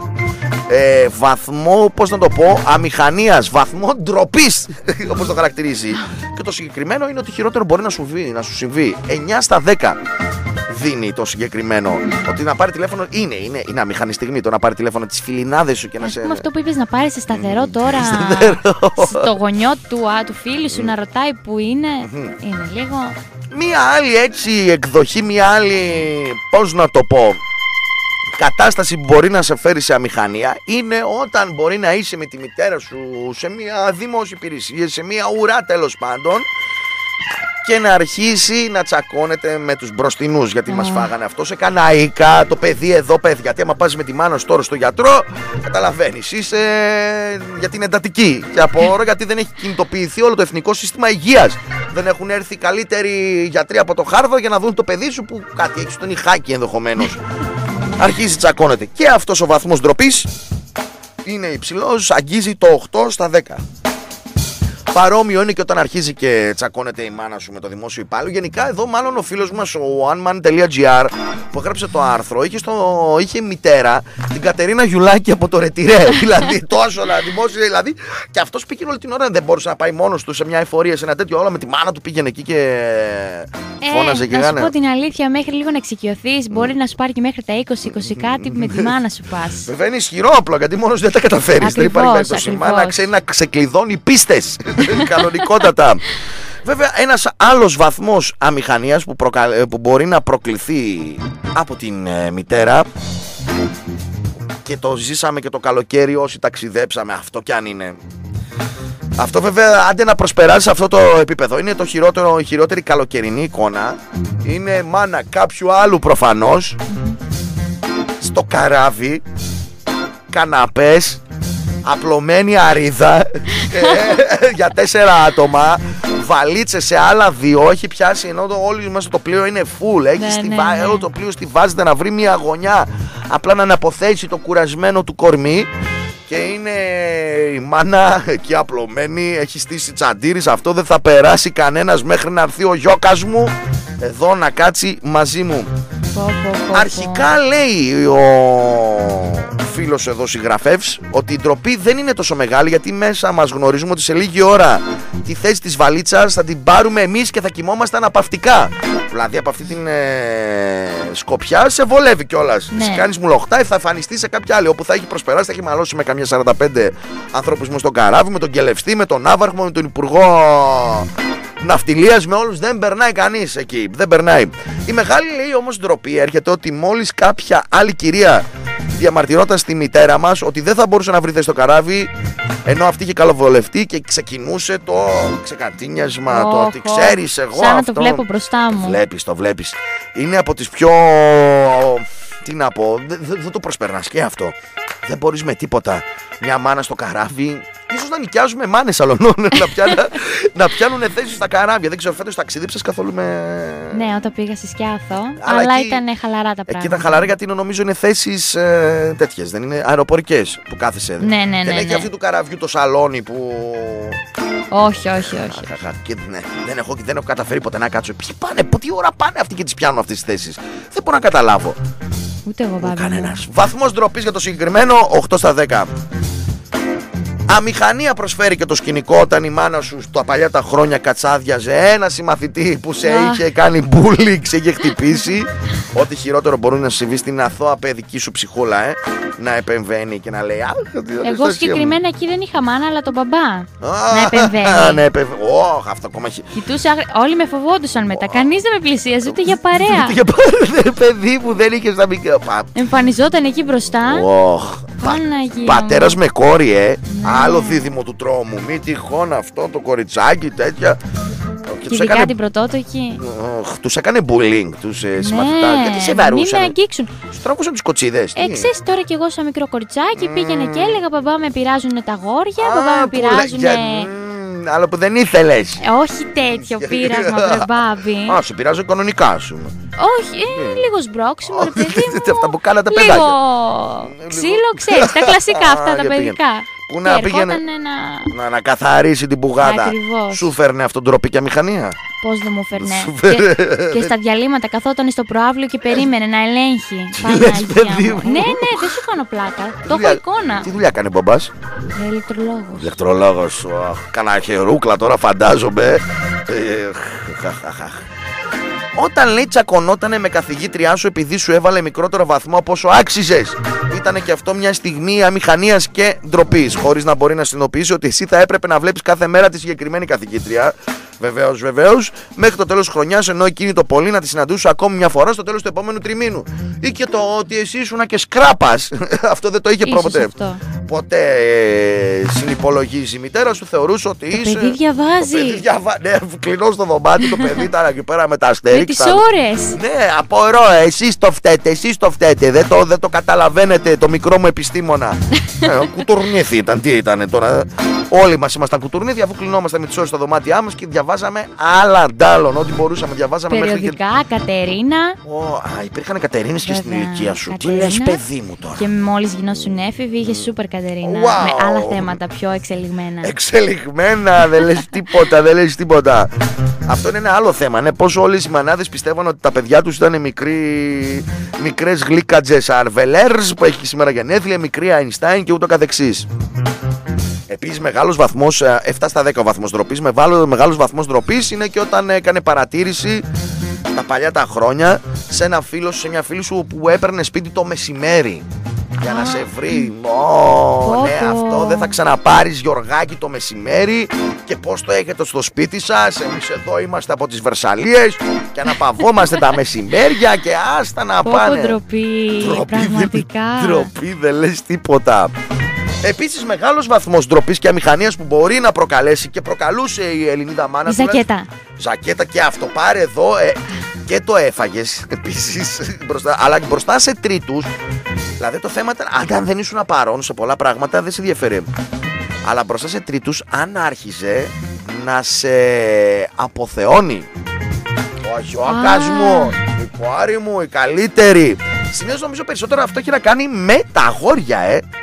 Βαθμό, πώς να το πω, αμηχανίας, βαθμό ντροπής, όπως το χαρακτηρίζει. Και το συγκεκριμένο είναι ότι χειρότερο μπορεί να σου συμβεί. 9 στα 10 δίνει το συγκεκριμένο. Ότι να πάρει τηλέφωνο είναι αμηχανή στιγμή. Το να πάρει τηλέφωνο τις φιλινάδες σου και να σε. Πούμε αυτό που είπες, να πάρει σε σταθερό τώρα. Στο γονιό του φίλου σου να ρωτάει που είναι. Είναι λίγο. Μία άλλη έτσι εκδοχή, μία άλλη, πώς να το πω, κατάσταση που μπορεί να σε φέρει σε αμηχανία είναι όταν μπορεί να είσαι με τη μητέρα σου σε μια δημόσια υπηρεσία, σε μια ουρά τέλος πάντων, και να αρχίσει να τσακώνεται με τους μπροστινούς, γιατί μας φάγανε αυτό σε καναΐκα, το παιδί εδώ παιδί. Γιατί άμα πας με τη μάνα σου τώρα στο γιατρό, καταλαβαίνεις, είσαι για την εντατική. Και απορώ γιατί δεν έχει κινητοποιηθεί όλο το εθνικό σύστημα υγείας. Δεν έχουν έρθει καλύτεροι γιατροί από το Χάρβαρντ για να δουν το παιδί σου που κάτι έχει στον ηχάκι ενδεχομένως. Αρχίζει τσακώνεται. Και αυτός ο βαθμός ντροπής είναι υψηλός, αγγίζει το 8 στα 10. Παρόμοιο είναι και όταν αρχίζει και τσακώνεται η μάνα σου με το δημόσιο υπάλληλο. Γενικά εδώ μάλλον ο φίλος μας ο oneman.gr που έγραψε το άρθρο είχε μητέρα την Κατερίνα Γιουλάκη από το Ρετυρέ. Δηλαδή τόσο δημόσιο, δηλαδή. Και αυτός πήγαινε όλη την ώρα, δεν μπορούσε να πάει μόνος του σε μια εφορία, σε ένα τέτοιο, όλα με τη μάνα του πήγαινε εκεί και φώναζε και να σου πω την αλήθεια, μέχρι λίγο να εξοικειωθείς, μπορεί να σου πάρει και μέχρι τα 20 κάτι με τη μάνα σου πας. Βέβαια είναι ισχυρό όπλο, γιατί μόνος δεν τα καταφέρεις. Δεν υπάρχει περίπτωση. Η μάνα ξέρει να ξεκλειδώνει πίστες. Κανονικότατα. Βέβαια ένας άλλος βαθμός αμηχανίας που μπορεί να προκληθεί από την μητέρα, και το ζήσαμε και το καλοκαίρι όσοι ταξιδέψαμε, αυτό κι αν είναι. Αυτό βέβαια, άντε να προσπεράσεις αυτό το επίπεδο, είναι η χειρότερη καλοκαιρινή εικόνα. Είναι μάνα κάποιου άλλου προφανώς, στο καράβι, καναπές, απλωμένη αρίδα για 4 άτομα, βαλίτσες σε άλλα 2, έχει πιάσει, ενώ όλοι μέσα το πλοίο είναι full, έχει όλο το πλοίο στιβάζεται να βρει μια γωνιά απλά να αναποθέσει το κουρασμένο του κορμί, και είναι η μάνα εκεί απλωμένη, έχει στήσει τσαντήρι, αυτό δεν θα περάσει κανένας μέχρι να έρθει ο γιώκας μου εδώ να κάτσει μαζί μου. Αρχικά λέει ο φίλος εδώ συγγραφεύς ότι η ντροπή δεν είναι τόσο μεγάλη, γιατί μέσα μας γνωρίζουμε ότι σε λίγη ώρα τη θέση της βαλίτσας θα την πάρουμε εμείς και θα κοιμόμαστε αναπαυτικά. Δηλαδή από αυτή την σκοπιά σε βολεύει κιόλας. Ναι. Κάνεις μουλοχτά, θα εμφανιστεί σε κάποια άλλη όπου θα έχει προσπεράσει, θα έχει μαλώσει με καμιά 45 ανθρώπους μες στον καράβι, με τον κελευστή, με τον ναύαρχο, με τον υπουργό ναυτιλίας, με όλους. Δεν περνάει κανείς εκεί. Δεν περνάει. Η μεγάλη, λέει, όμως ντροπή έρχεται ότι μόλις κάποια άλλη κυρία διαμαρτυρόταν στη μητέρα μας ότι δεν θα μπορούσε να βρει θέση στο καράβι, ενώ αυτή είχε καλοβολευτεί και ξεκινούσε το ξεκατίνιασμα, το ότι ξέρεις εγώ σαν αυτό. να το βλέπω μπροστά μου. Το βλέπεις. Είναι από τις πιο... Τι να πω, δεν το προσπερνάς και αυτό. Δεν μπορείς με τίποτα. Μια μάνα στο καράβι. Ίσως να νοικιάζουμε μάνες αλωνών να πιάνουν θέσεις στα καράβια. Δεν ξέρω, φέτος ταξίδεψες καθόλου με... Ναι, όταν πήγα στη Σκιάθο, αλλά ήταν χαλαρά τα πράγματα. Εκεί ήταν χαλαρά γιατί νομίζω είναι θέσεις τέτοιες, δεν είναι αεροπορικές που κάθεσαι. Ναι. Δεν έχει αυτή του καραβιού το σαλόνι που... Όχι. Δεν έχω καταφέρει ποτέ να κάτσω. Ποιοι πάνε, τι ώρα πάνε αυτοί και τις πιάνουν αυτές τις θέσεις. Δεν μπορώ να καταλάβω. Ούτε εγώ πάμε. Κανένας. Βαθμός ντροπής για το συγκεκριμένο 8 στα 10. Αμηχανία προσφέρει και το σκηνικό όταν η μάνα σου τα παλιά τα χρόνια κατσάδιαζε ένα συμμαθητή που σε είχε κάνει μπούλινγκ, σε είχε χτυπήσει. Ό,τι χειρότερο μπορεί να συμβεί στην αθώα παιδική σου ψυχούλα, να επεμβαίνει και να λέει. Εγώ συγκεκριμένα εκεί δεν είχα μάνα, αλλά τον μπαμπά. Να επεμβαίνει. Αυτό ακόμα έχει. Κοιτούσα, όλοι με φοβόντουσαν μετά. Κανείς δεν με πλησίαζε ούτε για παρέα. Ούτε για παρέα, παιδί που δεν είχε στα μικρά. Εμφανιζόταν εκεί μπροστά. Πατέρας με κόρη, άλλο δίδυμο του τρόμου. Μη τυχόν αυτό το κοριτσάκι, τέτοια. Και ειδικά την πρωτότοκη. Τους έκανε bullying τους συμμαθητάς. Γιατί σε βαρούσαν. Μην με αγγίξουν. Σου τραβούσαν τις κοτσίδες. Ξέρεις τώρα κι εγώ σαν μικρό κοριτσάκι πήγαινε και έλεγα μπαμπά με πειράζουν τα γόρια, μπαμπά με πειράζουν. Αλλά που δεν ήθελες. Όχι τέτοιο πείρασμα, βρε μπάμπη. Σε πειράζω κανονικά σου. Όχι, λίγο σμπρόξιμο, ρε παιδί μου. Αυτά που κάνατε παιδάκια. Λίγο ξύλο, ξέρεις, τα κλασικά αυτά τα παιδικά. Που να πήγαινε να ανακαθαρίσει την πουγάδα. Ακριβώς. Σου φέρνε αυτό ντροπή και αμηχανία. Πώς δεν μου φέρνε. Και στα διαλύματα καθόταν στο προάβλιο και περίμενε να ελέγχει. Παναγία μου. Ναι, δεν σου κάνω πλάκα. Το έχω εικόνα. Τι δουλειά κάνει ο μπαμπάς? Ηλεκτρολόγος. Ηλεκτρολόγος. Κάνα χερούκλα τώρα φαντάζομαι. Όταν, λέει, τσακωνότανε με καθηγήτριά σου επειδή σου έβαλε μικρότερο βαθμό από όσο άξιζες. Ήτανε και αυτό μια στιγμή αμηχανίας και ντροπής. Χωρίς να μπορεί να συνειδητοποιήσει ότι εσύ θα έπρεπε να βλέπεις κάθε μέρα τη συγκεκριμένη καθηγήτρια. Βεβαίως, μέχρι το τέλος της χρονιάς, ενώ εκείνη το πολύ να τη συναντούσε ακόμη μια φορά στο τέλος του επόμενου τριμήνου. Ή και το ότι εσύ ήσουνα και σκράπας. Αυτό δεν το είχε ποτέ συνυπολογίζει η μητέρα σου, θεωρούσε ότι είσαι. Το παιδί διαβάζει. Ναι, κλεινό στο δωμάτιο, το παιδί ήταν εκεί πέρα με τα αστέρια. Με τις ώρες. Ναι, απορώ, εσείς το φταίτε. Δεν το καταλαβαίνετε, το μικρό μου επιστήμονα. Κουτουρνήθη ήταν, τι ήταν τώρα. Όλοι μας ήμασταν κουτουρνίδια, αφού κλεινόμασταν με τις ώρες στα δωμάτια μας και διαβάζαμε άλλα αντάλλων. Ό,τι μπορούσαμε, διαβάζαμε μέχρι και. Περιοδικά, Κατερίνα. Υπήρχαν Κατερίνες και στην ηλικία σου. Τι λες, παιδί μου τώρα. Και μόλις γινώσουν έφηβοι, είχε σούπερ Κατερίνα. Με άλλα θέματα πιο εξελιγμένα. Εξελιγμένα, δεν λες τίποτα. Αυτό είναι ένα άλλο θέμα. Ναι, πόσο όλες οι μανάδες πιστεύαν ότι τα παιδιά τους ήταν μικρές γλύκατζες αρβελέρς που έχει σήμερα γενέθλια, μικρή Αϊνστάιν και ούτω καθεξής. Επίσης μεγάλος βαθμός, 7 στα 10 ο βαθμός ντροπής. Μεγάλος βαθμός ντροπής είναι και όταν έκανε παρατήρηση τα παλιά τα χρόνια σε μια φίλη σου που έπαιρνε σπίτι το μεσημέρι για να σε βρει. Ναι, αυτό δεν θα ξαναπάρεις, Γιωργάκη, το μεσημέρι. Και πώς το έχετε στο σπίτι σας? Εμείς εδώ είμαστε από τις Βερσαλίες και αναπαυόμαστε τα μεσημέρια και άστα να πάνε. Ντροπή, πραγματικά. Ντροπή, δεν λες τίποτα. Επίσης μεγάλος βαθμός ντροπής και αμηχανίας που μπορεί να προκαλέσει και προκαλούσε η Ελληνίδα μάνα. Ζακέτα και αυτό, πάρε εδώ. Και το έφαγες επίσης, αλλά μπροστά σε τρίτους. Δηλαδή το θέμα ήταν, αν δεν ήσουν παρόν σε πολλά πράγματα δεν σε ενδιαφέρε. Αλλά μπροστά σε τρίτους, αν άρχιζε να σε αποθεώνει. Όχι, ο αγκάς μου, η ποάρη μου, η καλύτερη. Συνήθως νομίζω περισσότερο αυτό έχει να κάνει με τα αγόρια,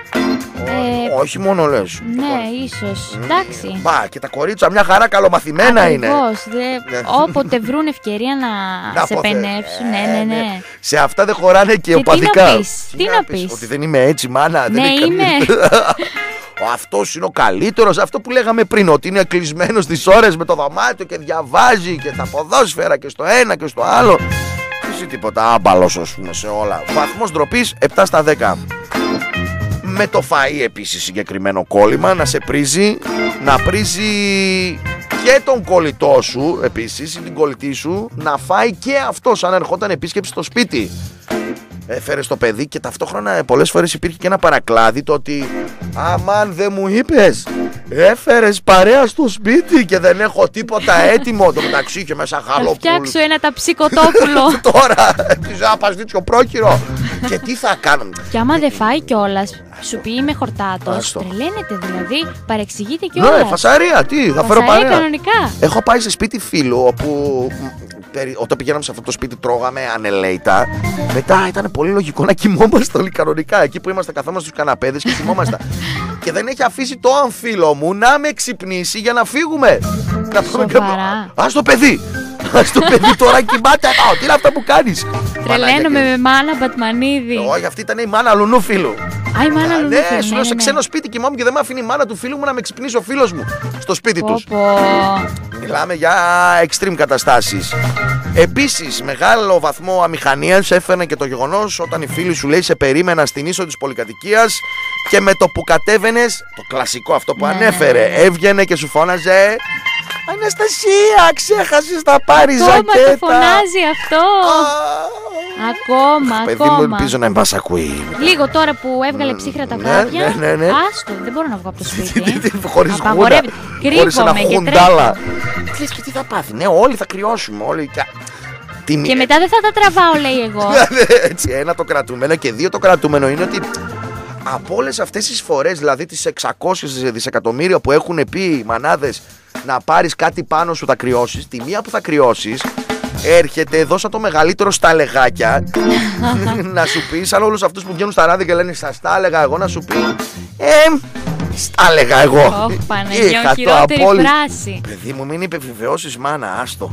όχι μόνο λες. Ναι, ίσως. Εντάξει. Μπα, και τα κορίτσια μια χαρά καλομαθημένα είναι. Όποτε βρουν ευκαιρία να σε πενεύσουν. Ναι. Σε αυτά δεν χωράνε και οπαδικά. Τι να πεις. Ότι δεν είμαι έτσι, μάνα. Ναι, είμαι. αυτός είναι ο καλύτερος. Αυτό που λέγαμε πριν, ότι είναι κλεισμένος τις ώρες με το δωμάτιο και διαβάζει και τα ποδόσφαιρα και στο ένα και στο άλλο. Εσύ τίποτα, άμπαλος ας πούμε σε όλα. Βαθμός ντροπής 7 στα 10. Με το φαΐ επίσης συγκεκριμένο κόλλημα, να σε πρίζει, να πρίζει και τον κολλητό σου επίσης ή την κολλητή σου, να φάει και αυτός αν ερχόταν επίσκεψη στο σπίτι. Έφερες το παιδί και ταυτόχρονα πολλές φορές υπήρχε και ένα παρακλάδι, το ότι αμάν δεν μου είπες, έφερες παρέα στο σπίτι και δεν έχω τίποτα έτοιμο. Το μεταξύ και μέσα χαλοπούλ. Θα φτιάξω ένα ταψικοτόπουλο. Τώρα, ζάπασδίτσιο πρόχειρο. Και τι θα κάνουμε. Και άμα δεν φάει κιόλας, σου πει είμαι χορτάτος. Τρελαίνεται δηλαδή, παρεξηγείται κιόλας. Ναι, φασαρία, τι, θα φέρω παρέα. Κανονικά. Έχω πάει σε σπίτι φίλου όπου όταν πηγαίναμε σε αυτό το σπίτι τρώγαμε ανελέητα. Μετά ήταν πολύ λογικό να κοιμόμαστε όλοι κανονικά. Εκεί που είμαστε καθόμαστε στους καναπέδες και κοιμόμαστε. Και δεν έχει αφήσει το αμφίλο μου να με ξυπνήσει για να φύγουμε. Σοβαρά. Ας το παιδί. Ας το παιδί τώρα κοιμάται. Τι είναι αυτά που κάνεις. Τρελαίνομαι με μάνα Μπατμανίδη. Όχι, αυτή ήταν η μάνα Λουνού φίλου. Α, η μάνα Λουνού φίλου. Ναι, σου λέω σε ξένο σπίτι κοιμόμουν και δεν με αφήνει η μάνα του φίλου μου να με ξυπνήσει ο φίλος μου στο σπίτι τους. Μιλάμε για extreme καταστάσεις. Επίσης, μεγάλο βαθμό αμηχανίας έφερε και το γεγονός όταν η φίλη σου λέει σε περίμενα στην ίσο της πολυκατοικίας και με το που κατέβαινες, το κλασικό αυτό που ανέφερε, έβγαινε και σου φώναζε Αναστασία, ξέχασες να πάρεις ζακέτα. Ακόμα το φωνάζει αυτό. Ακόμα. Παιδί μου, ελπίζω να μας ακούει. Λίγο τώρα που έβγαλε ψύχρα τα βράδια. Ναι. Άστο, δεν μπορώ να βγω από το σπίτι. Χωρίς χούντα. Κρύβομαι και τρέχω. Ξέρεις και τι θα πάθει. Ναι, όλοι θα κρυώσουμε. Όλοι. Και μετά δεν θα τα τραβάω, λέει εγώ. Έτσι, ένα το κρατούμενο και δύο το κρατούμενο είναι ότι από όλες αυτές τις φορές, δηλαδή τις 600 δισεκατομμύρια που έχουν πει οι μανάδες να πάρεις κάτι πάνω σου θα κρυώσεις, τη μία που θα κρυώσεις έρχεται εδώ σαν το μεγαλύτερο στα λεγάκια να σου πει, σαν όλους αυτούς που βγαίνουν στα ράδια και λένε σας τα έλεγα εγώ, να σου πει στα έλεγα εγώ. Παναγιώ, χειρότερη φράση. Παιδί μου, μην υπερβεβαιώσεις μάνα, άστο.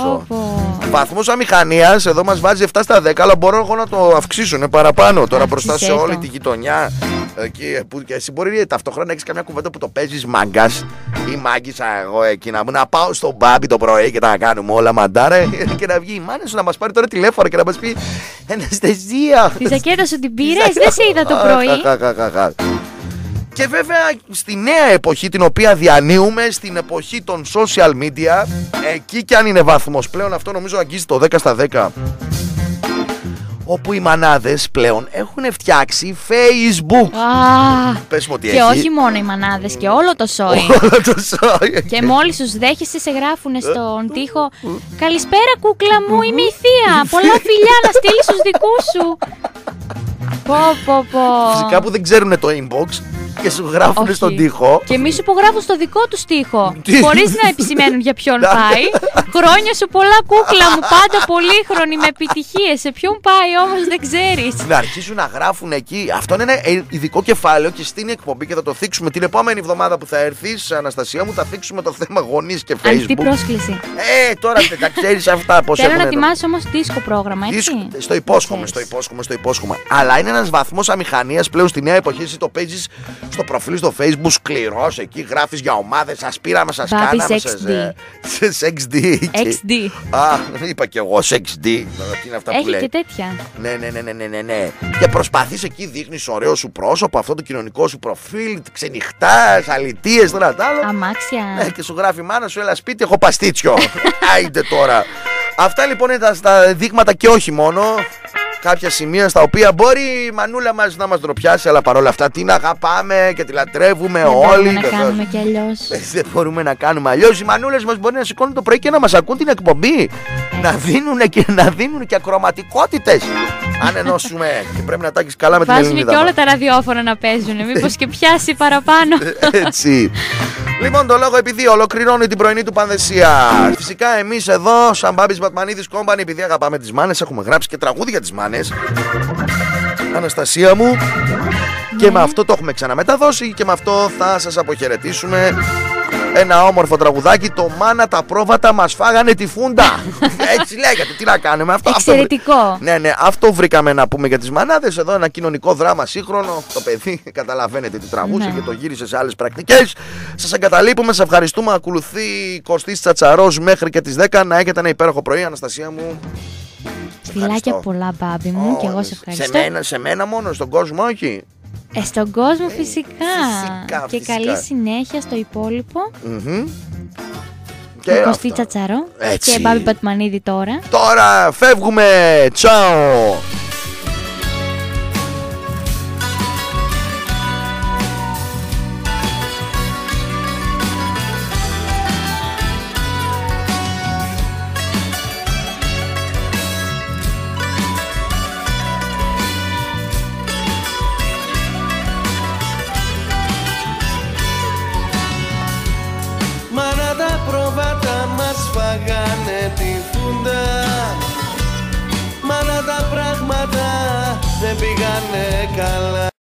Βαθμός αμηχανίας εδώ μας βάζει 7 στα 10, αλλά μπορώ εγώ να το αυξήσουν παραπάνω τώρα μπροστά σε όλη τη γειτονιά. Εκεί, που και εσύ μπορεί ταυτόχρονα να έχεις καμιά κουβέντα που το παίζεις μάγκας ή μάγκησα εγώ εκεί να πάω στον μπάμπι το πρωί και να κάνουμε όλα μαντάρα και να βγει η μάνα σου να μας πάρει τώρα τηλέφωνο και να μας πει Αναστασία, τη ζακέτα σου την πήρες, δεν σε είδα το πρωί. Και βέβαια στη νέα εποχή την οποία διανύουμε, στην εποχή των social media, εκεί κι αν είναι βαθμός πλέον, αυτό νομίζω αγγίζει το 10 στα 10, όπου οι μανάδες πλέον έχουν φτιάξει Facebook. Πες μου ότι και έχει. όχι μόνο οι μανάδες, και όλο το σόι. Και μόλις τους δέχεσαι σε γράφουνε στον τοίχο καλησπέρα κούκλα μου, είμαι η θεία, πολλά φιλιά να στείλεις στους δικούς σου. Φυσικά που δεν ξέρουν το inbox και σου γράφουν στον τοίχο. Και μη σου υπογράφουν στο δικό του τοίχο. Χωρίς να επισημαίνουν για ποιον πάει. Χρόνια σου πολλά κούκλα μου, πάντα πολύχρονη με επιτυχίες. Σε ποιον πάει όμως δεν ξέρεις. Να αρχίσουν να γράφουν εκεί. Αυτό είναι ένα ειδικό κεφάλαιο και στην εκπομπή και θα το θίξουμε την επόμενη εβδομάδα που θα έρθεις, Αναστασία μου, θα θίξουμε το θέμα γονείς και Facebook. Ανοιχτή πρόσκληση. Τώρα δεν τα ξέρεις αυτά. Θέλω να ετοιμάσεις όμως δίσκο πρόγραμμα, έτσι. Στο υπόσχομαι. Αλλά είναι ένας βαθμός αμηχανίας πλέον στη νέα εποχή. Εσύ το παίζεις στο προφίλ στο Facebook, σκληρός, εκεί γράφεις για ομάδες, σας πήραμε, σας κάναμε, XD. Είπα και εγώ XD. Είναι αυτά που λέει. Έχει και τέτοια. Ναι. Και προσπαθείς εκεί, δείχνεις ωραίο σου πρόσωπο, αυτό το κοινωνικό σου προφίλ, ξενυχτάς, αλητίες, τώρα τ' άλλο. Αμάξια. Και σου γράφει μάνα σου, έλα σπίτι, έχω παστίτσιο. Άιντε τώρα. Αυτά λοιπόν είναι τα δείγματα και όχι μόνο. Κάποια σημεία στα οποία μπορεί η μανούλα μας να μας ντροπιάσει, αλλά παρόλα αυτά την αγαπάμε και τη λατρεύουμε όλοι. Δεν μπορούμε να κάνουμε κι αλλιώς. Δεν μπορούμε να κάνουμε αλλιώς. Οι μανούλες μας μπορεί να σηκώνουν το πρωί και να μας ακούν την εκπομπή. Να δίνουν και ακροματικότητες. Αν ενώσουμε και πρέπει να τα έχεις καλά με την Ελληνίδα. Βάζουν και όλα τα ραδιόφωνα να παίζουν. Μήπως και πιάσει παραπάνω. Έτσι. Λοιπόν, το λόγο επειδή ολοκληρώνει την πρωινή του Πανδεσία. Φυσικά εμείς εδώ, σαν Μπάμπης Μπατμανίδης Company, επειδή αγαπάμε τις μάνες, έχουμε γράψει και τραγούδια για τις μάνες. Αναστασία μου. Και με αυτό το έχουμε ξαναμεταδώσει και με αυτό θα σας αποχαιρετήσουμε. Ένα όμορφο τραγουδάκι, το «Μάνα τα πρόβατα μας φάγανε τη φούντα». Έτσι λέγεται, τι να κάνουμε αυτό. Εξαιρετικό. Ναι, αυτό βρήκαμε να πούμε για τις μανάδες. Εδώ ένα κοινωνικό δράμα σύγχρονο. Το παιδί, καταλαβαίνετε τι τραβούσε και το γύρισε σε άλλες πρακτικές. Σας εγκαταλείπουμε, σας ευχαριστούμε. Ακολουθεί Κωστής Τσατσαρός μέχρι και τις 10. Να έχετε ένα υπέροχο πρωί, Αναστασία μου. Φιλάκια πολλά, Μπάμπη μου, και εγώ σε ευχαριστώ. Σε μένα μόνο, στον κόσμο όχι. Στον κόσμο φυσικά. Και καλή συνέχεια στο υπόλοιπο. Και Κωστή Τσατσαρό και Μπάμπη Πατμανίδη τώρα. Τώρα φεύγουμε. Τσάω. Φάγανε τη φούντα, μάνα τα πράγματα δεν πήγανε καλά.